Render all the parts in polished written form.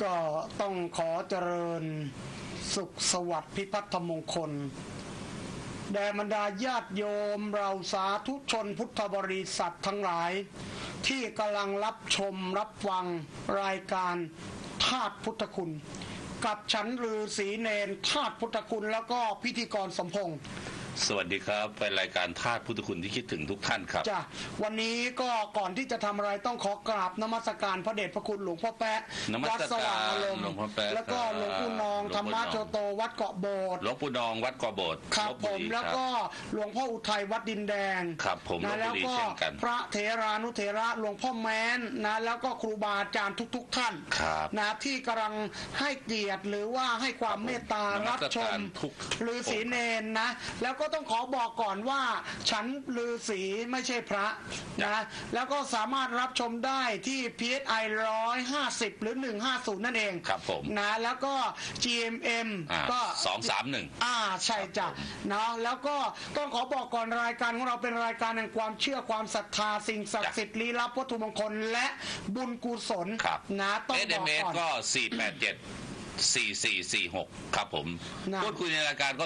ก็ต้องขอเจริญสุขสวัสดิ์พิพัฒนมงคลแด่บรรดาญาติโยมเราสาธุชนพุทธบริษัททั้งหลายที่กำลังรับชมรับฟังรายการธาตุพุทธคุณกับฉันฤาษีเนรธาตุพุทธคุณแล้วก็พิธีกรสมพงษ์สวัสดีครับเป็นรายการธาตุพุทธคุณที่คิดถึงทุกท่านครับจ้ะวันนี้ก็ก่อนที่จะทำอะไรต้องขอกราบนมัสการพระเดชพระคุณหลวงพ่อแปะวัดสว่างอารมณ์แล้วก็หลวงปู่นองธรรมโชโตวัดเกาะโบสถ์หลวงปู่นองวัดเกาะโบสถ์ครับผมแล้วก็หลวงพ่ออุทัยวัดดินแดงครับผมแล้วก็พระเถรานุเถระหลวงพ่อแม้นนะแล้วก็ครูบาอาจารย์ทุกท่านนะที่กำลังให้เกียรติหรือว่าให้ความเมตตารับชมฤาษีเนรนะแล้วก็ต้องขอบอกก่อนว่าฉันฤาษีไม่ใช่พระนะแล้วก็สามารถรับชมได้ที่ PSI 150หรือ150นั่นเองครับผมนะแล้วก็ GMM ก็ 231 ใช่จ้ะนะแล้วก็ต้องขอบอกก่อนรายการของเราเป็นรายการแห่งความเชื่อความศรัทธาสิ่งศักดิ์สิทธิ์ลี้ลับวัตถุมงคลและบุญกุศลนะต้องบอกก่อนก็4874446ครับผมพูดคุยในรายการก็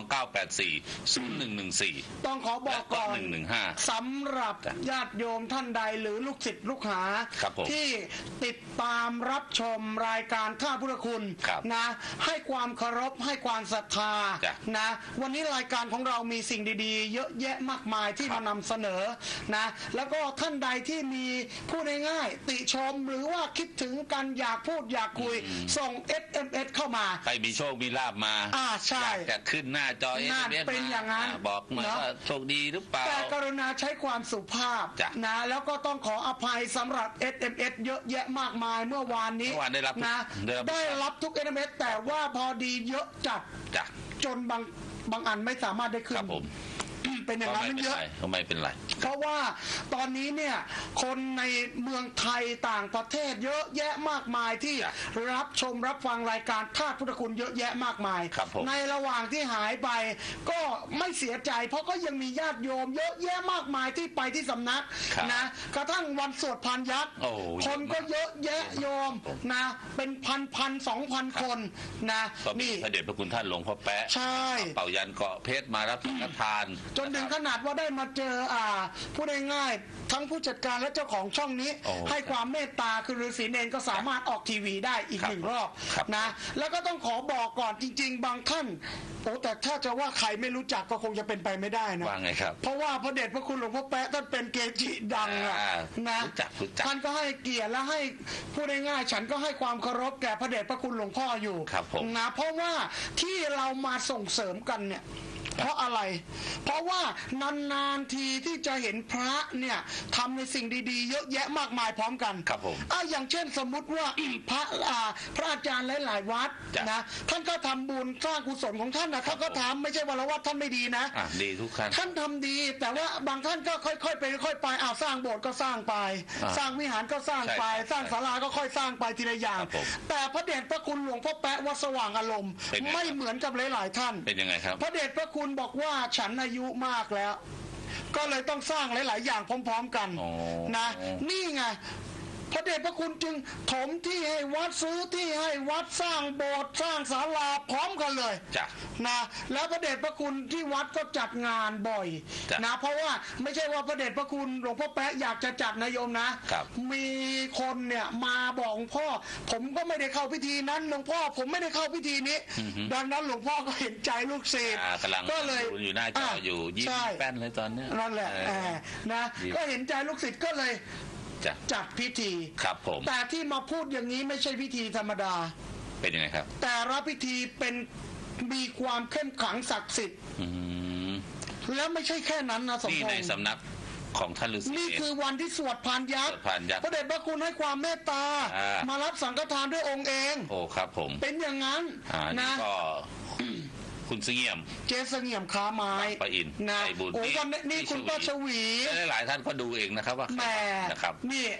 029840114 ต้องขอบอกก่อนสำหรับญาติโยมท่านใดหรือลูกศิษย์ลูกหาที่ติดตามรับชมรายการธาตุพุทธคุณนะให้ความเคารพให้ความศรัทธานะวันนี้รายการของเรามีสิ่งดีๆเยอะแยะมากมายที่มานำเสนอนะแล้วก็ท่านใดที่มีพูดง่ายๆติชมหรือว่าคิดถึงกันอยากพูดอยากคุยส่งSMS เข้ามาใครมีโชคมีลาภมาใช่จะขึ้นหน้าจอ SMS เป็นอย่างนั้นบอกมาว่าโชคดีหรือเปล่าแต่กรุณาใช้ความสุภาพนะแล้วก็ต้องขออภัยสำหรับ SMS เยอะแยะมากมายเมื่อวานนี้นะได้รับทุก SMS แต่ว่าพอดีเยอะจัดจนบางอันไม่สามารถได้ขึ้นเป็นอย่างนั้นเยอะไม่เป็นไรเพราะว่าตอนนี้เนี่ยคนในเมืองไทยต่างประเทศเยอะแยะมากมายที่รับชมรับฟังรายการธาตุพุทธคุณเยอะแยะมากมายในระหว่างที่หายไปก็ไม่เสียใจเพราะก็ยังมีญาติโยมเยอะแยะมากมายที่ไปที่สำนักนะกระทั่งวันสวดพานยักษ์คนก็เยอะแยะโยมนะเป็นพัน2,000 คนนะนี่พระเดชพระคุณท่านหลวงพ่อแปะใช่เป่ายันเกาะเพชรมารับสังฆทานจนถึงขนาดว่าได้มาเจอพูดง่ายๆทั้งผู้จัดการและเจ้าของช่องนี้ให้ความเมตตาคือฤาษีเนรก็สามารถออกทีวีได้อีก1 รอบนะแล้วก็ต้องขอบอกก่อนจริงๆบางท่านแต่ถ้าจะว่าใครไม่รู้จักก็คงจะเป็นไปไม่ได้นะว่าไงครับเพราะว่าพระเดชพระคุณหลวงพ่อแป๊ะท่านเป็นเกจิดังนะท่านก็ให้เกียรติและให้พูดง่ายๆฉันก็ให้ความเคารพแก่พระเดชพระคุณหลวงพ่ออยู่นะเพราะว่าที่เรามาส่งเสริมกันเนี่ยเพราะอะไรเพราะว่านานๆทีที่จะเห็นพระเนี่ยทำในสิ่งดีๆเยอะแยะมากมายพร้อมกันครับผมอย่างเช่นสมมุติว่าพระอาจารย์หลายๆวัดนะท่านก็ทำบุญสร้างกุศลของท่านนะท่านก็ทำไม่ใช่ว่าละวัดท่านไม่ดีนะดีทุกท่านท่านทำดีแต่ว่าบางท่านก็ค่อยๆไปค่อยๆไปสร้างโบสถ์ก็สร้างไปสร้างวิหารก็สร้างไปสร้างศาลาก็ค่อยสร้างไปทีละอย่างแต่พระเดชพระคุณหลวงพ่อแป๊ะวัดสว่างอารมณ์ไม่เหมือนกับหลายๆท่านเป็นยังไงครับพระเดชพระคุณบอกว่าฉันอายุมากแล้วก็เลยต้องสร้างหลายๆอย่างพร้อมๆกันนะนี่ไงพระเดชพระคุณจึงถมที่ให้วัดซื้อที่ให้วัดสร้างโบสถ์สร้างศาลาพร้อมกันเลยนะแล้วพระเดชพระคุณที่วัดก็จัดงานบ่อยนะเพราะว่าไม่ใช่ว่าพระเดชพระคุณหลวงพ่อแป๊ะอยากจะจัดนายโยมนะมีคนเนี่ยมาบอกหลวงพ่อผมก็ไม่ได้เข้าพิธีนั้นหลวงพ่อผมไม่ได้เข้าพิธีนี้ดังนั้นหลวงพ่อก็เห็นใจลูกศิษย์ก็เลยอยู่หน้าจออยู่ยิ้มแป้นเลยตอนนี้นั่นแหละนะก็เห็นใจลูกศิษย์ก็เลยจัดพิธีครับผมแต่ที่มาพูดอย่างนี้ไม่ใช่พิธีธรรมดาเป็นยังไงครับแต่ละพิธีเป็นมีความเข้มขลังศักดิ์สิทธิ์แล้วไม่ใช่แค่นั้นนะสมพงษ์นี่ในสำนักของท่านฤาษีนี่คือวันที่สวดพานยักษ์พระเดชพระคุณให้ความเมตตามารับสังฆทานด้วยองค์เองโอ้ครับผมเป็นอย่างนั้นนะก็คุณเสงี่ยมเจเสงี่ยมค้าไม้ปะอินนะโอ้วันนี้คุณป้าชวีหลายท่านก็ดูเองนะครับว่าแม่นะครับนี่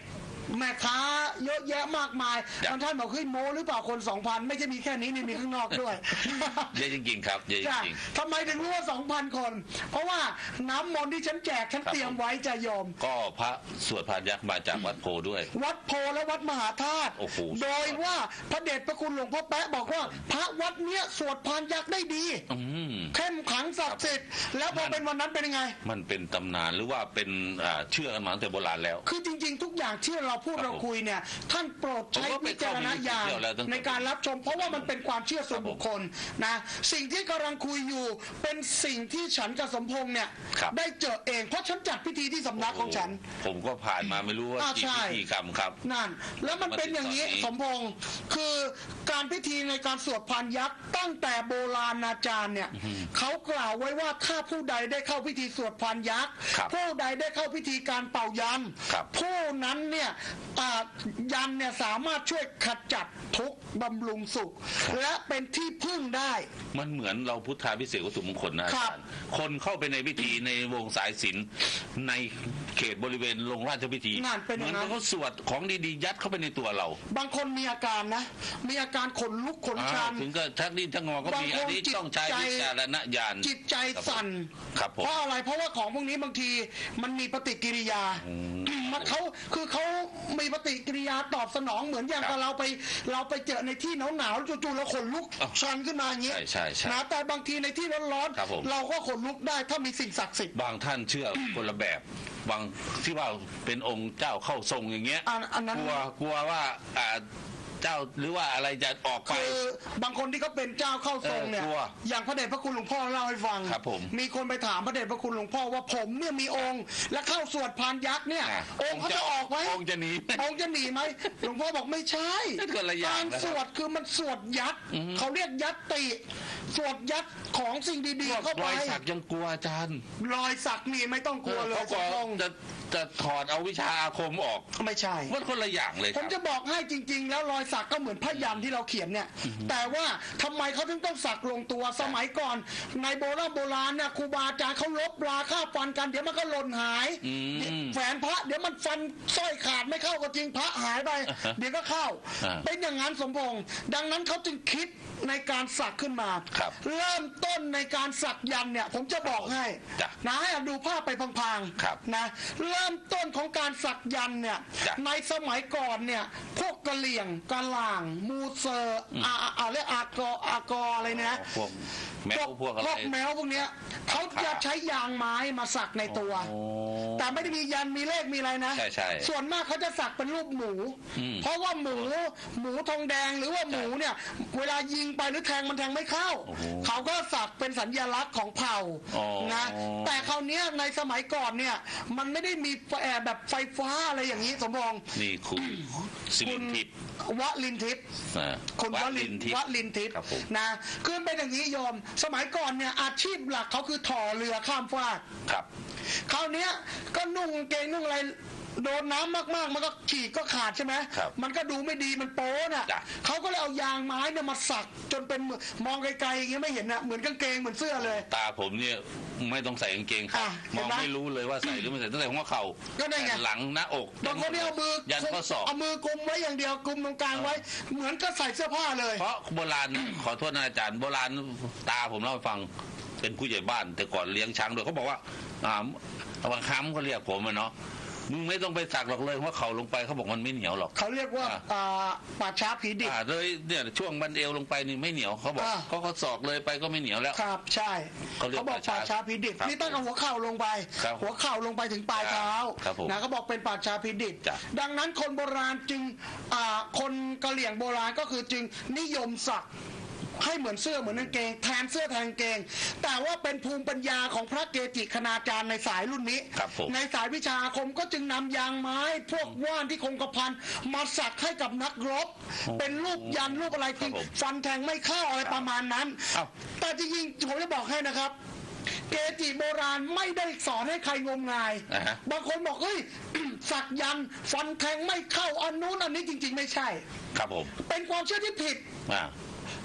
แม่ค้าเยอะแยะมากมายบางท่านบอกเฮ้ยโมหรือเปล่าคน 2,000 ไม่ใช่มีแค่นี้นี่มีข้างนอกด้วยเยอะจริงๆครับเยอะจริงทำไมถึงรู้ว่า 2,000 คนเพราะว่าน้ำมนต์ที่ฉันแจกฉันเตรียมไว้จะโยมก็พระสวดพานยักษ์มาจากวัดโพด้วยวัดโพและวัดมหาธาตุโดยว่าพระเดชพระคุณหลวงพ่อแป๊ะบอกว่าพระวัดเนี้ยสวดพานยักษ์ได้ดีเข้มขังศักดิ์สิทธิ์แล้วพอเป็นวันนั้นเป็นยังไงมันเป็นตำนานหรือว่าเป็นเชื่อกันมาตั้งแต่โบราณแล้วคือจริงๆทุกอย่างที่เราพูดเราคุยเนี่ยท่านโปรดใช้วิจารณญาณในการรับชมเพราะว่ามันเป็นความเชื่อส่วนบุคคลนะสิ่งที่กำลังคุยอยู่เป็นสิ่งที่ฉันกับสมพงษ์เนี่ยได้เจอเองเพราะฉันจัดพิธีที่สำนักของฉันผมก็ผ่านมาไม่รู้ว่ากี่พิธีกรรมครับนั่นแล้วมันเป็นอย่างนี้สมพงษ์คือการพิธีในการสวดพานยักษ์ตั้งแต่โบราณอาจารย์เนี่ยเขากล่าวไว้ว่าถ้าผู้ใดได้เข้าพิธีสวดพานยักษ์ผู้ใดได้เข้าพิธีการเป่ายันผู้นั้นเนี่ยยันเนี่ยสามารถช่วยขจัดทุกข์บำรุงสุขและเป็นที่พึ่งได้มันเหมือนเราพุทธาพิเศษวัตถุมงคลนะอาจารย์คนเข้าไปในพิธีในวงสายศิลป์ในเขตบริเวณโรงราชพิธีเหมือนเขาสวดของดีๆยัดเข้าไปในตัวเราบางคนมีอาการนะมีอาการขนลุกขนชันถึงก็ทักดิ้นทักงอก็มีอันนี้ต้องใช้วิจารณญาณจิตใจสั่นเพราะอะไรเพราะว่าของพวกนี้บางทีมันมีปฏิกิริยามันเขามีปฏิกิริยาตอบสนองเหมือนอย่างกับเราไปเจอในที่หนาวๆจู่ๆเราขนลุกชันขึ้นมาอย่างนี้นะแต่บางทีในที่ร้อนๆเราก็ขนลุกได้ถ้ามีสิ่งศักดิ์สิทธิ์บางท่านเชื่อคนละแบบบางที่ว่าเป็นองค์เจ้าเข้าทรงอย่างเงี้ยกลัวว่าเจ้าหรือว่าอะไรจะออกไปคือบางคนที่เขาเป็นเจ้าเข้าทรงเนี่ยอย่างพระเดชพระคุณหลวงพ่อเล่าให้ฟังมีคนไปถามพระเดชพระคุณหลวงพ่อว่าผมเนี่ยมีองค์และเข้าสวดพานยักษ์เนี่ยองค์เขาจะออกไหมองค์จะหนีไหมหลวงพ่อบอกไม่ใช่การสวดคือมันสวดยัดเขาเรียกยัดติสวดยัดของสิ่งดีๆเข้าไปรอยสักยังกลัวอาจารย์รอยสักนี่ไม่ต้องกลัวเลยจะถอดเอาวิชาอาคมออกไม่ใช่มันคนละอย่างเลยผมจะบอกให้จริงๆแล้วรอยสักก็เหมือนพยัญชนะที่เราเขียนเนี่ยแต่ว่าทำไมเขาถึงต้องสักลงตัวสมัยก่อนในโบราณเนี่ยครูบาอาจารย์เขาลบราฆ่าฟันกันเดี๋ยวมันก็หล่นหายแฝนพระเดี๋ยวมันฟันสร้อยขาดไม่เข้าก็จริงพระหายไปเดี๋ยวก็เข้าเป็นอย่างนั้นสมพงษ์ดังนั้นเขาจึงคิดในการสักขึ้นมาเริ่มต้นในการสักยันเนี่ยผมจะบอกให้นะให้ดูภาพไปพังๆนะเริ่มต้นของการสักยันเนี่ยในสมัยก่อนเนี่ยพวกกะเหลี่ยงกะหล่างมูเซอร์เรียกอากออะไรเนี่ยพวกแมวพวกเนี้ยเขาจะใช้ยางไม้มาสักในตัวแต่ไม่ได้มียันมีเลขมีอะไรนะส่วนมากเขาจะสักเป็นรูปหมูเพราะว่าหมูทองแดงหรือว่าหมูเนี่ยเวลายิงไปหรือแทงมันแทงไม่เข้าเขาก็สักเป็นสัญลักษณ์ของเผ่านะแต่คราวนี้ในสมัยก่อนเนี่ยมันไม่ได้มีแบบไฟฟ้าอะไรอย่างนี้สมพงษ์นี่คุณวลินทิพย์คุณวลินทิพย์นะคือเป็นอย่างนี้โยมสมัยก่อนเนี่ยอาชีพหลักเขาคือถ่อเรือข้ามฟากคราวนี้ก็นุ่งเกงนุ่งอะไรโดนน้ำมากๆมันก็ขีดก็ขาดใช่ไหมมันก็ดูไม่ดีมันโป๊น่ะเขาก็เลยเอายางไม้เนี่ยมาสักจนเป็นมองไกลๆอย่างเงี้ยไม่เห็นนะเหมือนกางเกงเหมือนเสื้อเลยตาผมเนี่ยไม่ต้องใส่กางเกงครับมองไม่รู้เลยว่าใส่หรือไม่ใส่ตั้งแต่หัวเข่าก็ได้ไงหลังหน้าอกบางคนเนี่ยเอามือยันข้อศอกเอามือกุมไว้อย่างเดียวกุมตรงกลางไว้เหมือนก็ใส่เสื้อผ้าเลยเพราะโบราณขอโทษนะอาจารย์โบราณตาผมเล่าให้ฟังเป็นผู้ใหญ่บ้านแต่ก่อนเลี้ยงช้างด้วยเขาบอกว่าบางครั้งเขาเรียกผมเนาะมึงไม่ต้องไปสักหรอกเลยว่าเขาลงไปเขาบอกมันไม่เหนียวหรอกเขาเรียกว่าป่าช้าผีดิบเลยเนี่ยช่วงบันเอวลงไปนี่ไม่เหนียวเขาบอกเขาสอกเลยไปก็ไม่เหนียวแล้วครับใช่เขาบอกป่าช้าผีดิบนี่ตั้งแต่หัวเข่าลงไปหัวเข่าลงไปถึงปลายเท้านะเขาบอกเป็นป่าช้าผีดิบดังนั้นคนโบราณจึงคนกะเหรี่ยงโบราณก็คือจึงนิยมสักให้เหมือนเสื้อเหมือนกางเกงแทนเสื้อแทนกางเกงแต่ว่าเป็นภูมิปัญญาของพระเกจิคณาจารย์ในสายรุ่นนี้ในสายวิชาอาคมก็จึงนำยางไม้พวกว่านที่คงกระพันมาสักให้กับนักรบเป็นรูปยันรูปอะไรที่ฟันแทงไม่เข้าอะไรประมาณนั้นแต่จริงๆผมจะบอกให้นะครับเกจิโบราณไม่ได้สอนให้ใครงมงายบางคนบอกเฮ้ยสักยันฟันแทงไม่เข้าอันนู้นอันนี้จริงๆไม่ใช่ครับผมเป็นความเชื่อที่ผิด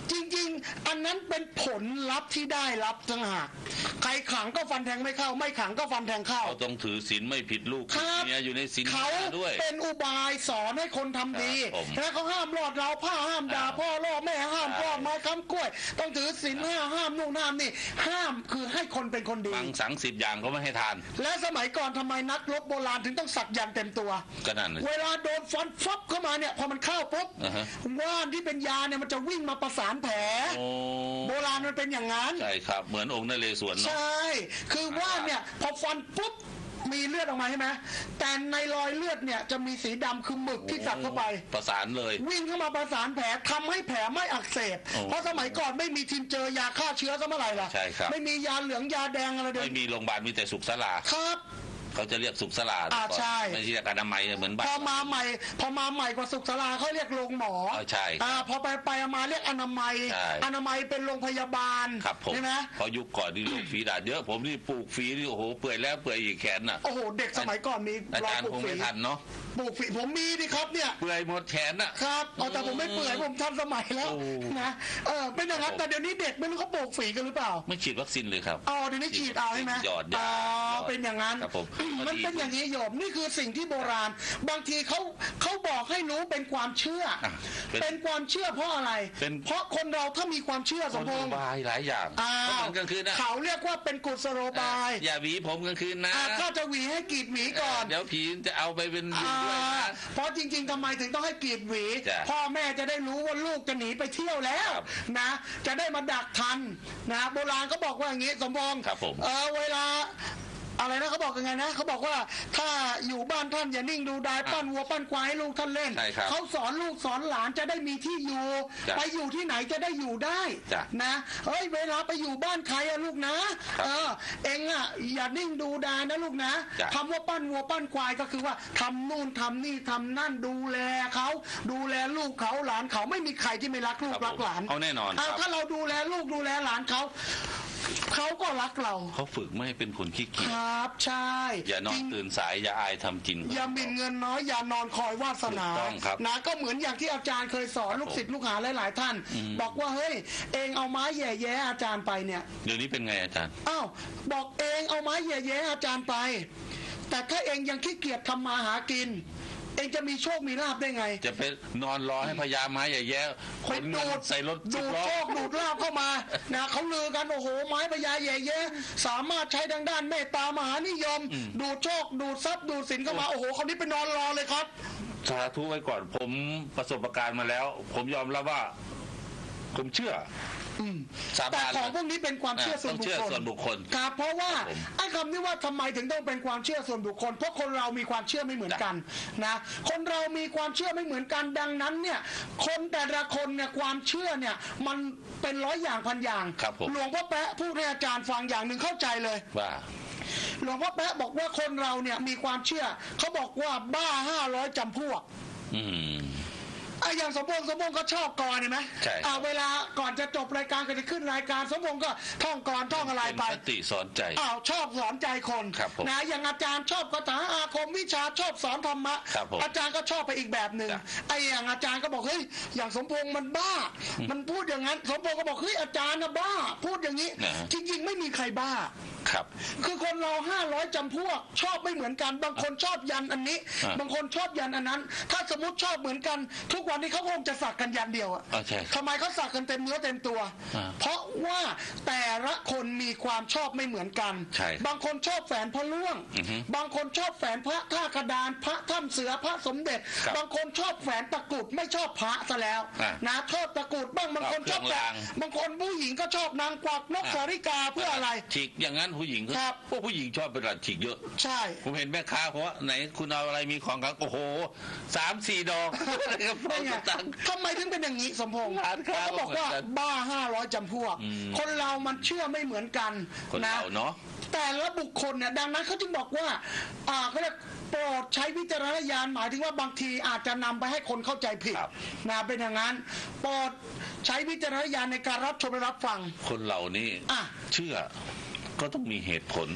จริงๆอันนั้นเป็นผลลัพธ์ที่ได้รับต่างหากใครขังก็ฟันแทงไม่เข้าไม่ขังก็ฟันแทงเข้าเขาต้องถือศีลไม่ผิดลูกเมียอยู่ในศีลด้วยเป็นอุบายสอนให้คนทำดีแล้วเขาห้ามรอดเราผ้าห้ามด่าพ่อล่อแม่ห้ามพ่อไม้ค้ำกล้วยต้องถือศีลห้ามนู่นห้ามนี่ห้ามคือให้คนเป็นคนดีบางสัง10 อย่างก็ไม่ให้ทานและสมัยก่อนทำไมนักรบโบราณถึงต้องสักยันต์เต็มตัวก็นั่นเวลาโดนฟันฟับเข้ามาเนี่ยพอมันเข้าปุ๊บว่านที่เป็นยาเนี่ยมันจะวิ่งมาประสานแผลโบราณมันเป็นอย่างนั้นใช่ครับเหมือนองค์นเรศวรใช่คือว่านเนี่ยพอฟันปุ๊บมีเลือดออกมาใช่ไหมแต่ในรอยเลือดเนี่ยจะมีสีดำคือหมึกที่สักเข้าไปประสานเลยวิ่งเข้ามาประสานแผลทำให้แผลไม่อักเสบเพราะสมัยก่อนไม่มีทินเจอยาฆ่าเชื้อซะเมื่อไหร่ล่ะใช่ครับไม่มียาเหลืองยาแดงอะไรเดิมไม่มีโรงพยาบาลมีแต่สุขศาลาครับเขาจะเรียกสุขศาลาใช่ไม่ใช่อนามัยเหมือนบ้านพอมาใหม่กว่าสุขศาลาเขาเรียกโรงหมอใช่พอไปมาเรียกอนามัยเป็นโรงพยาบาลใช่ไหมพอยุคก่อนนี่โรคฝีดาษเยอะผมนี่ปลูกฝีนี่โอ้โหเปื่อยแล้วเปื่อยอีกแขนน่ะโอ้โหเด็กสมัยก่อนมีอาจารย์คงไม่ทันเนาะปลูกฝีผมมีดิครับเนี่ยเปื่อยหมดแขนน่ะครับแต่ผมไม่เปื่อยผมทันสมัยแล้วนะเป็นอย่างนั้นแต่เดี๋ยวนี้เด็กไม่รู้เขาปลูกฝีกันหรือเปล่าไม่ฉีดวัคซีนเลยครับเดี๋ยวนี้ฉีดเอาใช่ไหมหยอดเป็นอย่างนั้นมันเป็นอย่างนี้โยมนี่คือสิ่งที่โบราณบางทีเขาบอกให้รู้เป็นความเชื่อเป็นความเชื่อเพราะอะไรเพราะคนเราถ้ามีความเชื่อสมพงษ์บายหลายอย่างกลางคืนนะเขาเรียกว่าเป็นกุศโลบายอย่าหวีผมกลางคืนนะถ้าจะหวีให้กรีดหวีก่อนเดี๋ยวผีจะเอาไปเป็นด้วยนะเพราะจริงๆทำไมถึงต้องให้กรีดหวีพ่อแม่จะได้รู้ว่าลูกจะหนีไปเที่ยวแล้วนะจะได้มาดักทันนะโบราณเขาบอกว่าอย่างนี้สมพงษ์เวลาอะไรนะเขาบอกยังไงนะเขาบอกว่าถ้าอยู่บ้านท่านอย่านิ่งดูดายปั้นวัวปั้นควายให้ลูกท่านเล่นเขาสอนลูกสอนหลานจะได้มีที่อยู่ไปอยู่ที่ไหนจะได้อยู่ได้นะเวลาไปอยู่บ้านใครอะลูกนะเองอะอย่านิ่งดูดายนะลูกนะคำว่าปั้นวัวปั้นควายก็คือว่าทำนู่นทำนี่ทำนั่นดูแลเขาดูแลลูกเขาหลานเขาไม่มีใครที่ไม่รักลูกรักหลานเอาแน่นอนถ้าเราดูแลลูกดูแลหลานเขาก็รักเราเขาฝึกไม่ให้เป็นคนขี้เกียจครับใช่อย่านอนตื่นสายอย่าอายทำจริงอย่าหมิ่นเงินน้อยอย่านอนคอยวาสนานะก็เหมือนอย่างที่อาจารย์เคยสอนลูกศิษย์ลูกหาหลายๆท่านบอกว่าเฮ้ยเองเอาไม้แย่แย่อาจารย์ไปเนี่ยเดี๋ยวนี้เป็นไงอาจารย์บอกเองเอาไม้แย่แย่อาจารย์ไปแต่ถ้าเองยังขี้เกียจทำมาหากินเองจะมีโชคมีลาภได้ไงจะไปนอนรอให้พญาไม้แย่ๆคนดูดใส่รถดูดโชคดูดลาภเข้ามานะเขาลือกันโอ้โหไม้พญาแย่ๆสามารถใช้ทางด้านเมตตามหานิยมดูดโชคดูดทรัพย์ดูดสินเข้ามาโอ้โหคนนี้ไปนอนรอเลยครับสาธุไว้ก่อนผมประสบการณ์มาแล้วผมยอมรับว่าผมเชื่อแต่ของพวกนี้เป็นความเชื่อส่วนบุคคลครับเพราะว่าไอ้คำนี้ว่าทำไมถึงต้องเป็นความเชื่อส่วนบุคคลเพราะคนเรามีความเชื่อไม่เหมือนกันนะคนเรามีความเชื่อไม่เหมือนกันดังนั้นเนี่ยคนแต่ละคนเนี่ยความเชื่อเนี่ยมันเป็น100 อย่างพันอย่างหลวงพ่อแป๊ะพูดให้อาจารย์ฟังอย่างหนึ่งเข้าใจเลยว่าหลวงพ่อแป๊ะบอกว่าคนเราเนี่ยมีความเชื่อเขาบอกว่าบ้า500 จำพวกอย่างสมพงษ์ก็ชอบกรเห็นไหมเวลาก่อนจะจบรายการก็จะขึ้นรายการสมพงษ์ก็ท่องกรท่องอะไรไปเป็นคติสอนใจชอบสอนใจคนนะอย่างอาจารย์ชอบคาถาอาคมวิชาชอบสอนธรรมะอาจารย์ก็ชอบไปอีกแบบหนึ่งอย่างอาจารย์ก็บอกเฮ้ยอย่างสมพงษ์มันบ้ามันพูดอย่างนั้นสมพงษ์ก็บอกเฮ้ยอาจารย์นะบ้าพูดอย่างนี้จริงๆไม่มีใครบ้าคือคนเรา500 จำพวกชอบไม่เหมือนกันบางคนชอบยันอันนี้บางคนชอบยันอันนั้นถ้าสมมติชอบเหมือนกันทุกวันนี้เขาคงจะสักกันยันเดียวทำไมเขาสักกันเต็มเนื้อเต็มตัวเพราะว่าแต่ละคนมีความชอบไม่เหมือนกันบางคนชอบแฝนพระล่วงบางคนชอบแฝนพระท่ากระดานพระถ้ำเสือพระสมเด็จบางคนชอบแฝนตะกรุดไม่ชอบพระซะแล้วนะชอบตะกรุดบ้างบางคนชอบแต่บางคนผู้หญิงก็ชอบนางกวักนกสาริกาเพื่ออะไรฉีกอย่างนั้นผู้หญิงพวกผู้หญิงชอบเป็นฉีกเยอะใช่ผมเห็นแม่ค้าเพราะไหนคุณเอาอะไรมีของกันโอ้โห3-4 ดอกทำไมถึงเป็นอย่างนี้สมพงษ์เขาบอกว่าบ้า500 จำพวกคนเรามันเชื่อไม่เหมือนกันนะแต่ละบุคคลเนี่ยดังนั้นเขาจึงบอกว่าเขาเรียกโปรดใช้วิจารณญาณหมายถึงว่าบางทีอาจจะนำไปให้คนเข้าใจผิดนะเป็นอย่างนั้นโปรดใช้วิจารณญาณในการรับชมและรับฟังคนเหล่านี้เชื่อก็ต้องมีเหตุผล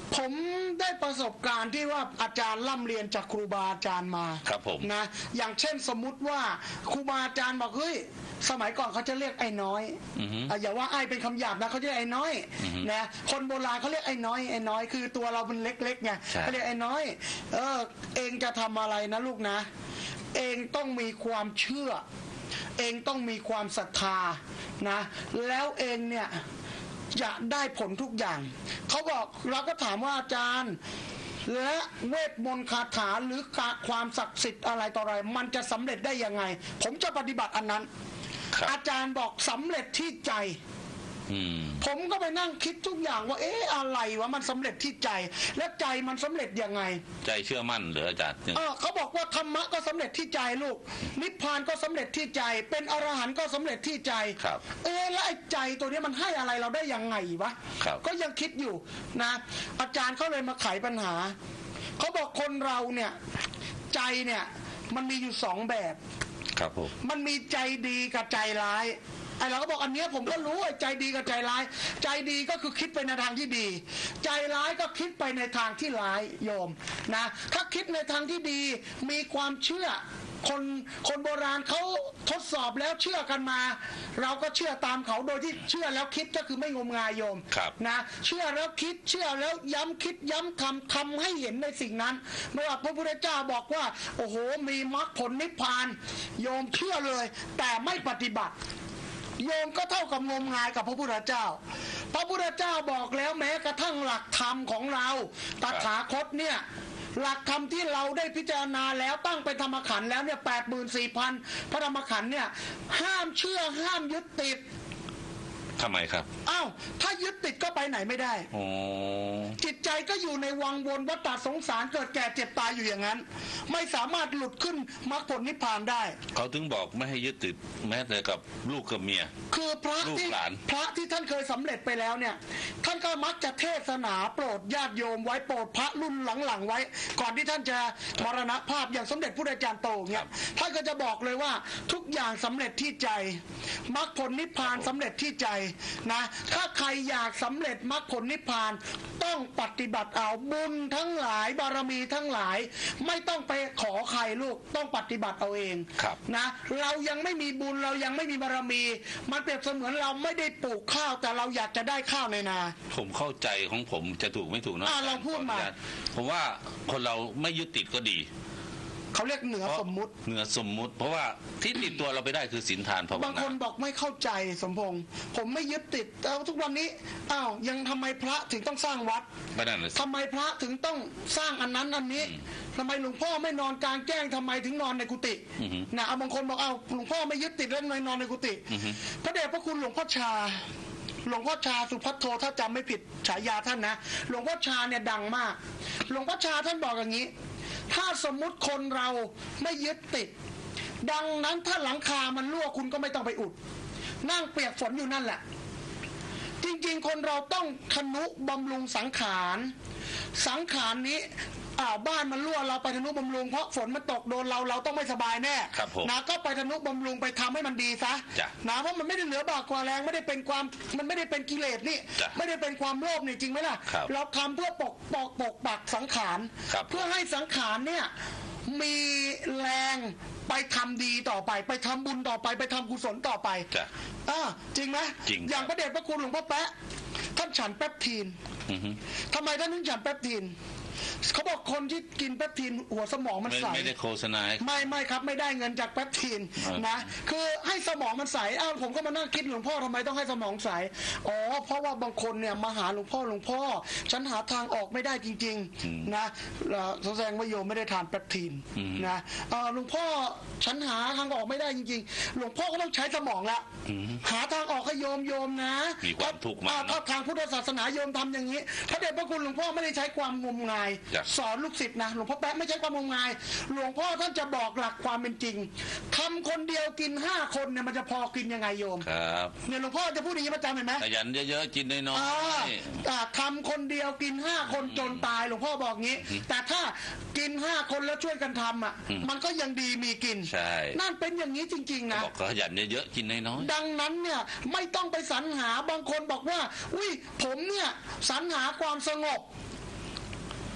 ผมได้ประสบการณ์ที่ว่าอาจารย์ร่ำเรียนจากครูบาอาจารย์มาครับผมนะอย่างเช่นสมมุติว่าครูบาอาจารย์บอกเฮ้ยสมัยก่อนเขาจะเรียกไอ้น้อยอย่าว่าไอ้เป็นคำหยาบนะเขาจะเรียกไอ้น้อยนะคนโบราณเขาเรียกไอ้น้อยไอ้น้อยคือตัวเราเป็นเล็กๆไงเขาเรียกไอ้น้อยเองจะทำอะไรนะลูกนะเองต้องมีความเชื่อเองต้องมีความศรัทธานะแล้วเองเนี่ยจะได้ผลทุกอย่างเขาบอกเราก็ถามว่าอาจารย์และเวทมนต์คาถาหรือความศักดิ์สิทธิ์อะไรต่ออะไรมันจะสำเร็จได้ยังไงผมจะปฏิบัติอันนั้นอาจารย์บอกสำเร็จที่ใจผมก็ไปนั่งคิดทุกอย่างว่าอะไรวะมันสำเร็จที่ใจและใจมันสำเร็จยังไงใจเชื่อมั่นหรืออาจารย์เขาบอกว่าธรรมะก็สำเร็จที่ใจลูกนิพพานก็สำเร็จที่ใจเป็นอรหันต์ก็สำเร็จที่ใจแล้วไอ้ใจตัวนี้มันให้อะไรเราได้ยังไงวะก็ยังคิดอยู่นะอาจารย์เขาเลยมาไขปัญหาเขาบอกคนเราเนี่ยใจเนี่ยมันมีอยู่สองแบบครับผมมันมีใจดีกับใจร้ายไอ้เราก็บอกอันนี้ผมก็รู้ใจดีกับใจร้ายใจดีก็คือคิดไปในทางที่ดีใจร้ายก็คิดไปในทางที่ร้ายโยมนะถ้าคิดในทางที่ดีมีความเชื่อคนโบราณเขาทดสอบแล้วเชื่อกันมาเราก็เชื่อตามเขาโดยที่เชื่อแล้วคิดก็คือไม่งมงายโยมนะเชื่อแล้วคิดเชื่อแล้วย้ำคิดย้ำทำให้เห็นในสิ่งนั้นไม่ว่าพระพุทธเจ้าบอกว่าโอ้โหมีมรรคผลนิพพานโยมเชื่อเลยแต่ไม่ปฏิบัติโยมก็เท่ากับงมงายกับพระพุทธเจ้าพระพุทธเจ้าบอกแล้วแม้กระทั่งหลักธรรมของเราตถาคตเนี่ยหลักธรรมที่เราได้พิจารณาแล้วตั้งเป็นธรรมขันธ์แล้วเนี่ย 84,000 พระธรรมขันธ์เนี่ยห้ามเชื่อห้ามยึดติดทำไมครับถ้ายึดติดก็ไปไหนไม่ได้จิตใจก็อยู่ในวังวนวัฏสงสารเกิดแก่เจ็บตายอยู่อย่างนั้นไม่สามารถหลุดขึ้นมรรคผลนิพพานได้เขาถึงบอกไม่ให้ยึดติดแม้แต่กับลูกกับเมียคือพระที่ท่านเคยสำเร็จไปแล้วเนี่ยท่านก็มักจะเทศนาโปรดญาติโยมไว้โปรดพระรุ่นหลังๆไว้ก่อนที่ท่านจะมรณภาพอย่างสมเด็จพระอาจารย์โตเนี่ยท่านก็จะบอกเลยว่าทุกอย่างสำเร็จที่ใจมรรคผลนิพพานสำเร็จที่ใจนะถ้าใครอยากสำเร็จมรรคผลนิพพานต้องปฏิบัติเอาบุญทั้งหลายบารมีทั้งหลายไม่ต้องไปขอใครลูกต้องปฏิบัติเอาเองนะเรายังไม่มีบุญเรายังไม่มีบารมีมันเปรียบเสมือนเราไม่ได้ปลูกข้าวแต่เราอยากจะได้ข้าวในนาผมเข้าใจของผมจะถูกไม่ถูกนะเราพูดมาผมว่าคนเราไม่ยึดติดก็ดีเขาเรียกเหนือสมมุติเพราะว่าที่ติดตัวเราไปได้คือศีลทานภาวนาบางคนบอกไม่เข้าใจสมพงษ์ผมไม่ยึดติดแต่ทุกวันนี้ยังทำไมพระถึงต้องสร้างวัดทำไมพระถึงต้องสร้างอันนั้นอันนี้ทำไมหลวงพ่อไม่นอนกลางแจ้งทำไมถึงนอนในกุฏินะบางคนบอกหลวงพ่อไม่ยึดติดแล้วทำไมนอนในกุฏิพระเดชพระคุณหลวงพ่อชาสุภัทโทถ้าจำไม่ผิดฉายาท่านนะหลวงพ่อชาเนี่ยดังมากหลวงพ่อชาท่านบอกอย่างนี้ถ้าสมมุติคนเราไม่ยึดติดดังนั้นถ้าหลังคามันรั่วคุณก็ไม่ต้องไปอุดนั่งเปียกฝนอยู่นั่นแหละจริงๆคนเราต้องทนุบำรุงสังขารนี้บ้านมันรั่วเราไปทนุบำรุงเพราะฝนมันตกโดนเราต้องไม่สบายแน่นะก็ไปทนุบำรุงไปทำให้มันดีซะนะเพราะมันไม่ได้เหลือบากกว่าแรงมันไม่ได้เป็นกิเลสนี่ไม่ได้เป็นความโลภนี่จริงไหมล่ะเราทำเพื่อปกปักสังขารเพื่อให้สังขารเนี่ยมีแรงไปทำดีต่อไปไปทำบุญต่อไปไปทำกุศลต่อไปจริงไหมอย่างพระเดชพระคุณหลวงพ่อแป๊ะท่านฉันแป๊บทีนทำไมท่านถึงฉันแป๊บทีนเขาบอกคนที่กินแปปทีนหัวสมองมันใสไม่ได้โฆษณาไม่ครับไม่ได้เงินจากแปปทีนนะคือให้สมองมันใสผมก็มานั่งคิดหลวงพ่อทำไมต้องให้สมองใสเพราะว่าบางคนเนี่ยมาหาหลวงพ่อฉันหาทางออกไม่ได้จริงๆนะแสดงว่าโยมไม่ได้ทานแปปทีนนะหลวงพ่อฉันหาทางออกไม่ได้จริงๆหลวงพ่อก็ต้องใช้สมองละหาทางออกให้โยมนะมีความทุกข์มากถ้าทางพุทธศาสนาโยมทำอย่างนี้พระเดชพระคุณหลวงพ่อไม่ได้ใช้ความงมงายสอนลูกศิษย์นะหลวงพ่อแป๊ะไม่ใช่ความงมงายหลวงพ่อท่านจะบอกหลักความเป็นจริงทำคนเดียวกิน5 คนเนี่ยมันจะพอกินยังไงโยมครับเนี่ยหลวงพ่อจะพูดอย่างนี้ประจำเห็นไหมขยันเยอะๆกินน้อยๆทำคนเดียวกิน5 คนจนตายหลวงพ่อบอกงี้แต่ถ้ากิน5 คนแล้วช่วยกันทำมันก็ยังดีมีกินใช่นั่นเป็นอย่างนี้จริงๆนะบอกขยันเยอะๆกินน้อยๆดังนั้นเนี่ยไม่ต้องไปสรรหาบางคนบอกว่าอุ้ยผมเนี่ยสรรหาความสงบ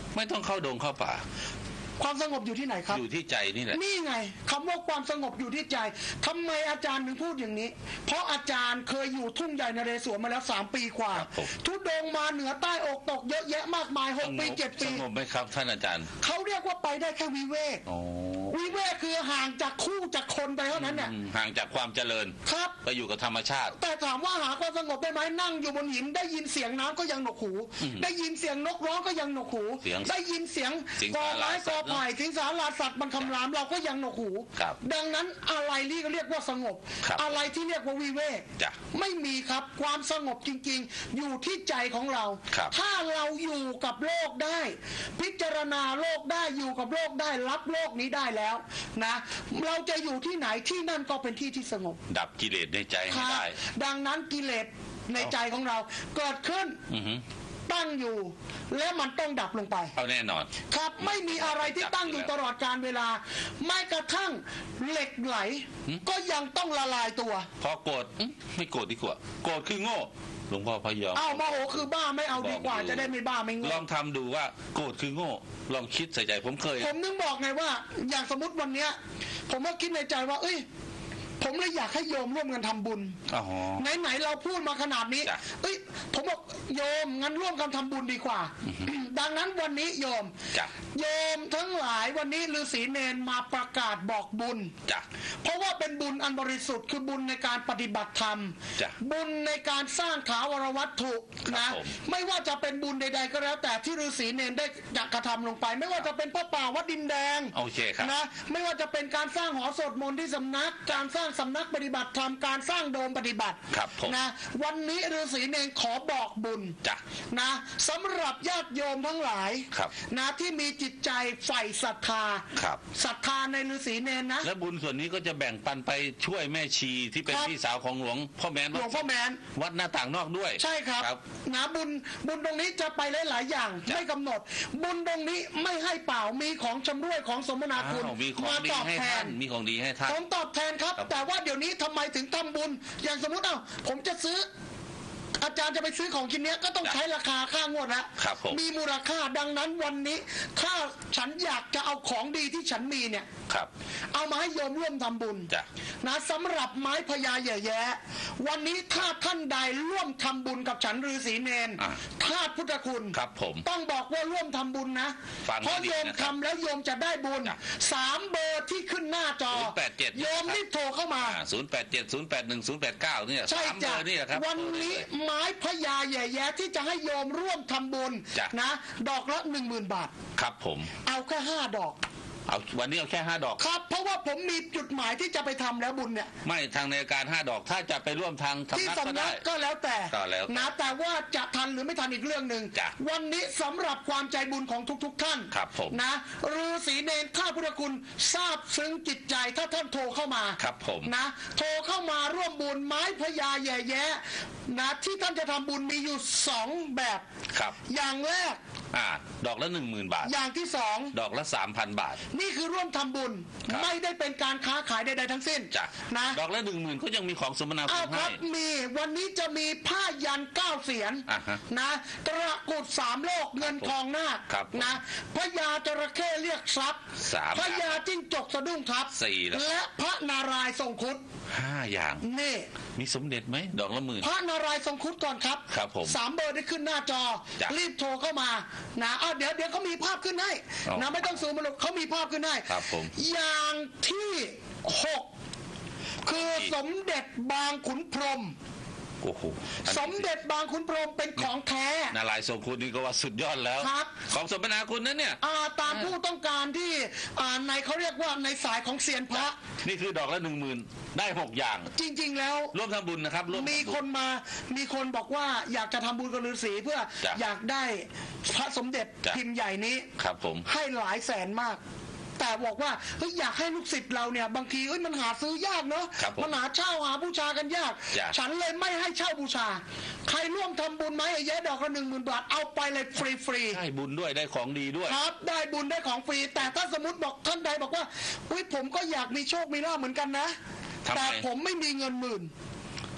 ไม่ต้องเข้าดงเข้าป่าความสงบอยู่ที่ไหนครับอยู่ที่ใจนี่แหละนี่ไงคำว่าความสงบอยู่ที่ใจทำไมอาจารย์ถึงพูดอย่างนี้เพราะอาจารย์เคยอยู่ทุ่งใหญ่นเรศวรมาแล้ว3 ปีกว่าทุดงมาเหนือใต้ออกตกเยอะแยะมากมาย6 ปี 7 ปีสงบไหมครับท่านอาจารย์เขาเรียกว่าไปได้แค่วิเวกวิเวกคือห่างจากคู่จากคนไปเท่านั้นเนี่ยห่างจากความเจริญครับไปอยู่กับธรรมชาติแต่ถามว่าหาความสงบได้ไหมนั่งอยู่บนหินได้ยินเสียงน้ำก็ยังหนวกหูได้ยินเสียงนกร้องก็ยังหนวกหูได้ยินเสียงกอไม้กอไผ่สิงสาราสัตว์มันคำรามเราก็ยังหนวกหูดังนั้นอะไรที่เรียกว่าสงบอะไรที่เรียกว่าวิเวกไม่มีครับความสงบจริงๆอยู่ที่ใจของเราถ้าเราอยู่กับโลกได้พิจารณาโลกได้อยู่กับโลกได้รับโลกนี้ได้แล้วนะเราจะอยู่ที่ไหนที่นั่นก็เป็นที่ที่สงบดับกิเลสในใจให้ได้ดังนั้นกิเลสในใจของเราเกิดขึ้นตั้งอยู่และมันต้องดับลงไปเอาแน่นอนครับไม่มีอะไรที่ตั้งอยู่ตลอดกาลเวลาไม่กระทั่งเหล็กไหลก็ยังต้องละลายตัวพอโกรธไม่โกรธดีกว่าโกรธคือโง่หลวงพ่อพยอมอ้าวโมโหคือบ้าไม่เอาดีกว่าจะได้ไม่บ้าไม่โง่ลองทำดูว่าโกรธคือโง่ลองคิดใส่ใจผมนึกบอกไงว่าอย่างสมมติวันเนี้ยผมก็คิดในใจว่าผมเลยอยากให้โยมร่วมกันทำบุญไหนเราพูดมาขนาดนี้ผมบอกโยมงั้นร่วมกันทำบุญดีกว่าดังนั้นวันนี้โยมทั้งหลายวันนี้ฤาษีเนรมาประกาศบอกบุญเพราะว่าเป็นบุญอันบริสุทธิ์คือบุญในการปฏิบัติธรรมบุญในการสร้างถาวรวัตถุนะไม่ว่าจะเป็นบุญใดๆก็แล้วแต่ที่ฤาษีเนรได้กระทำลงไปไม่ว่าจะเป็นพระป่าวัดดินแดงนะไม่ว่าจะเป็นการสร้างหอสวดมนต์ที่สำนักการสร้างสำนักปฏิบัติธรรมการสร้างโดมปฏิบัตินะวันนี้ฤาษีเนรขอบอกบุญนะสำหรับญาติโยมทั้งหลายนะที่มีจิตใจใฝ่ศรัทธาในฤาษีเนรนะและบุญส่วนนี้ก็จะแบ่งปันไปช่วยแม่ชีที่เป็นพี่สาวของหลวงพ่อแมนวัดหน้าต่างนอกด้วยใช่ครับนะบุญตรงนี้จะไปหลายๆอย่างไม่กำหนดบุญตรงนี้ไม่ให้เปล่ามีของชำร่วยของสมนาคุณมาตอบแทนมีของดีให้ท่านผมตอบแทนครับแต่ว่าเดี๋ยวนี้ทำไมถึงทำบุญอย่างสมมติผมจะซื้ออาจารย์จะไปซื้อของชิ้นนี้ก็ต้องใช้ราคาค่างวดแล้วมีมูลค่าดังนั้นวันนี้ถ้าฉันอยากจะเอาของดีที่ฉันมีเนี่ยเอามาให้โยมร่วมทำบุญนะสำหรับไม้พญาแย่ๆวันนี้ถ้าท่านใดร่วมทำบุญกับฉันฤาษีเนรธาตุพุทธคุณต้องบอกว่าร่วมทำบุญนะเพราะโยมทำแล้วโยมจะได้บุญ3 เบอร์ที่ขึ้นหน้าจอโยมนี่โทรเข้ามา 0870811089เนี่ย3 เบอร์นี่ครับวันนี้ไม้พญาแย่ๆที่จะให้โยมร่วมทำบุญนะดอกละ 10,000 บาทครับผมเอาแค่5 ดอกวันนี้เอาแค่5 ดอกครับเพราะว่าผมมีจุดหมายที่จะไปทำแล้วบุญเนี่ยไม่ทางในการ5 ดอกถ้าจะไปร่วมทางที่สำนักก็แล้วแต่นะแต่ว่าจะทันหรือไม่ทันอีกเรื่องหนึ่งวันนี้สำหรับความใจบุญของทุกท่านนะฤาษีเนรข้าพุทธคุณทราบซึ้งจิตใจถ้าท่านโทรเข้ามานะโทรเข้ามาร่วมบุญไม้พญาแย่ๆนะที่ท่านจะทำบุญมีอยู่2 แบบอย่างแรกดอกละ 10,000 บาทอย่างที่2 ดอกละ 3,000 บาทนี่คือร่วมทำบุญไม่ได้เป็นการค้าขายใดๆทั้งสิ้นนะดอกละ 10,000ก็ยังมีของสมนาคุณให้มีวันนี้จะมีผ้ายัน9 เสียนนะตะกุด3 โลกเงินทองหน้านะพญาจระเข้เรียกทรัพย์พญาจิ้งจกสะดุ้งทับและพระนารายณ์ทรงครุฑ 5 อย่างนี่มีสมเด็จไหมดอกละ 10,000 พระนารายณ์ทรงครุฑก่อนครับ3 เบอร์ได้ขึ้นหน้าจอรีบโทรเข้ามานะเดี๋ยวเขามีภาพขึ้นให้นะไม่ต้องซูมมาลูกเขามีภาพขึ้นให้อย่างที่6คือสมเด็จบางขุนพรหมสมเด็จบางขุนพรหมเป็นของแท้นารายณ์ทรงครุฑนี่ก็ว่าสุดยอดแล้วของสมนาคุณนั้นเนี่ยตามผู้ต้องการที่ในเขาเรียกว่าในสายของเซียนพระนี่คือดอกละ 10,000ได้6 อย่างจริงๆแล้วร่วมทำบุญนะครับมีคนบอกว่าอยากจะทำบุญกับฤาษีเพื่ออยากได้พระสมเด็จพิมพ์ใหญ่นี้ให้หลายแสนมากแต่บอกว่าอยากให้ลูกศิษย์เราเนี่ยบางทีมันหาซื้อยากเนาะมันหาเช่าหาบูชากันยากฉันเลยไม่ให้เช่าบูชาใครร่วมทำบุญไหมไอ้แย่ดอกละ 10,000 บาทเอาไปเลยฟรีได้บุญด้วยได้ของดีด้วยครับได้บุญได้ของฟรีแต่ถ้าสมมติบอกท่านใดบอกว่าผมก็อยากมีโชคมีลาภเหมือนกันนะแต่ผมไม่มีเงิน10,000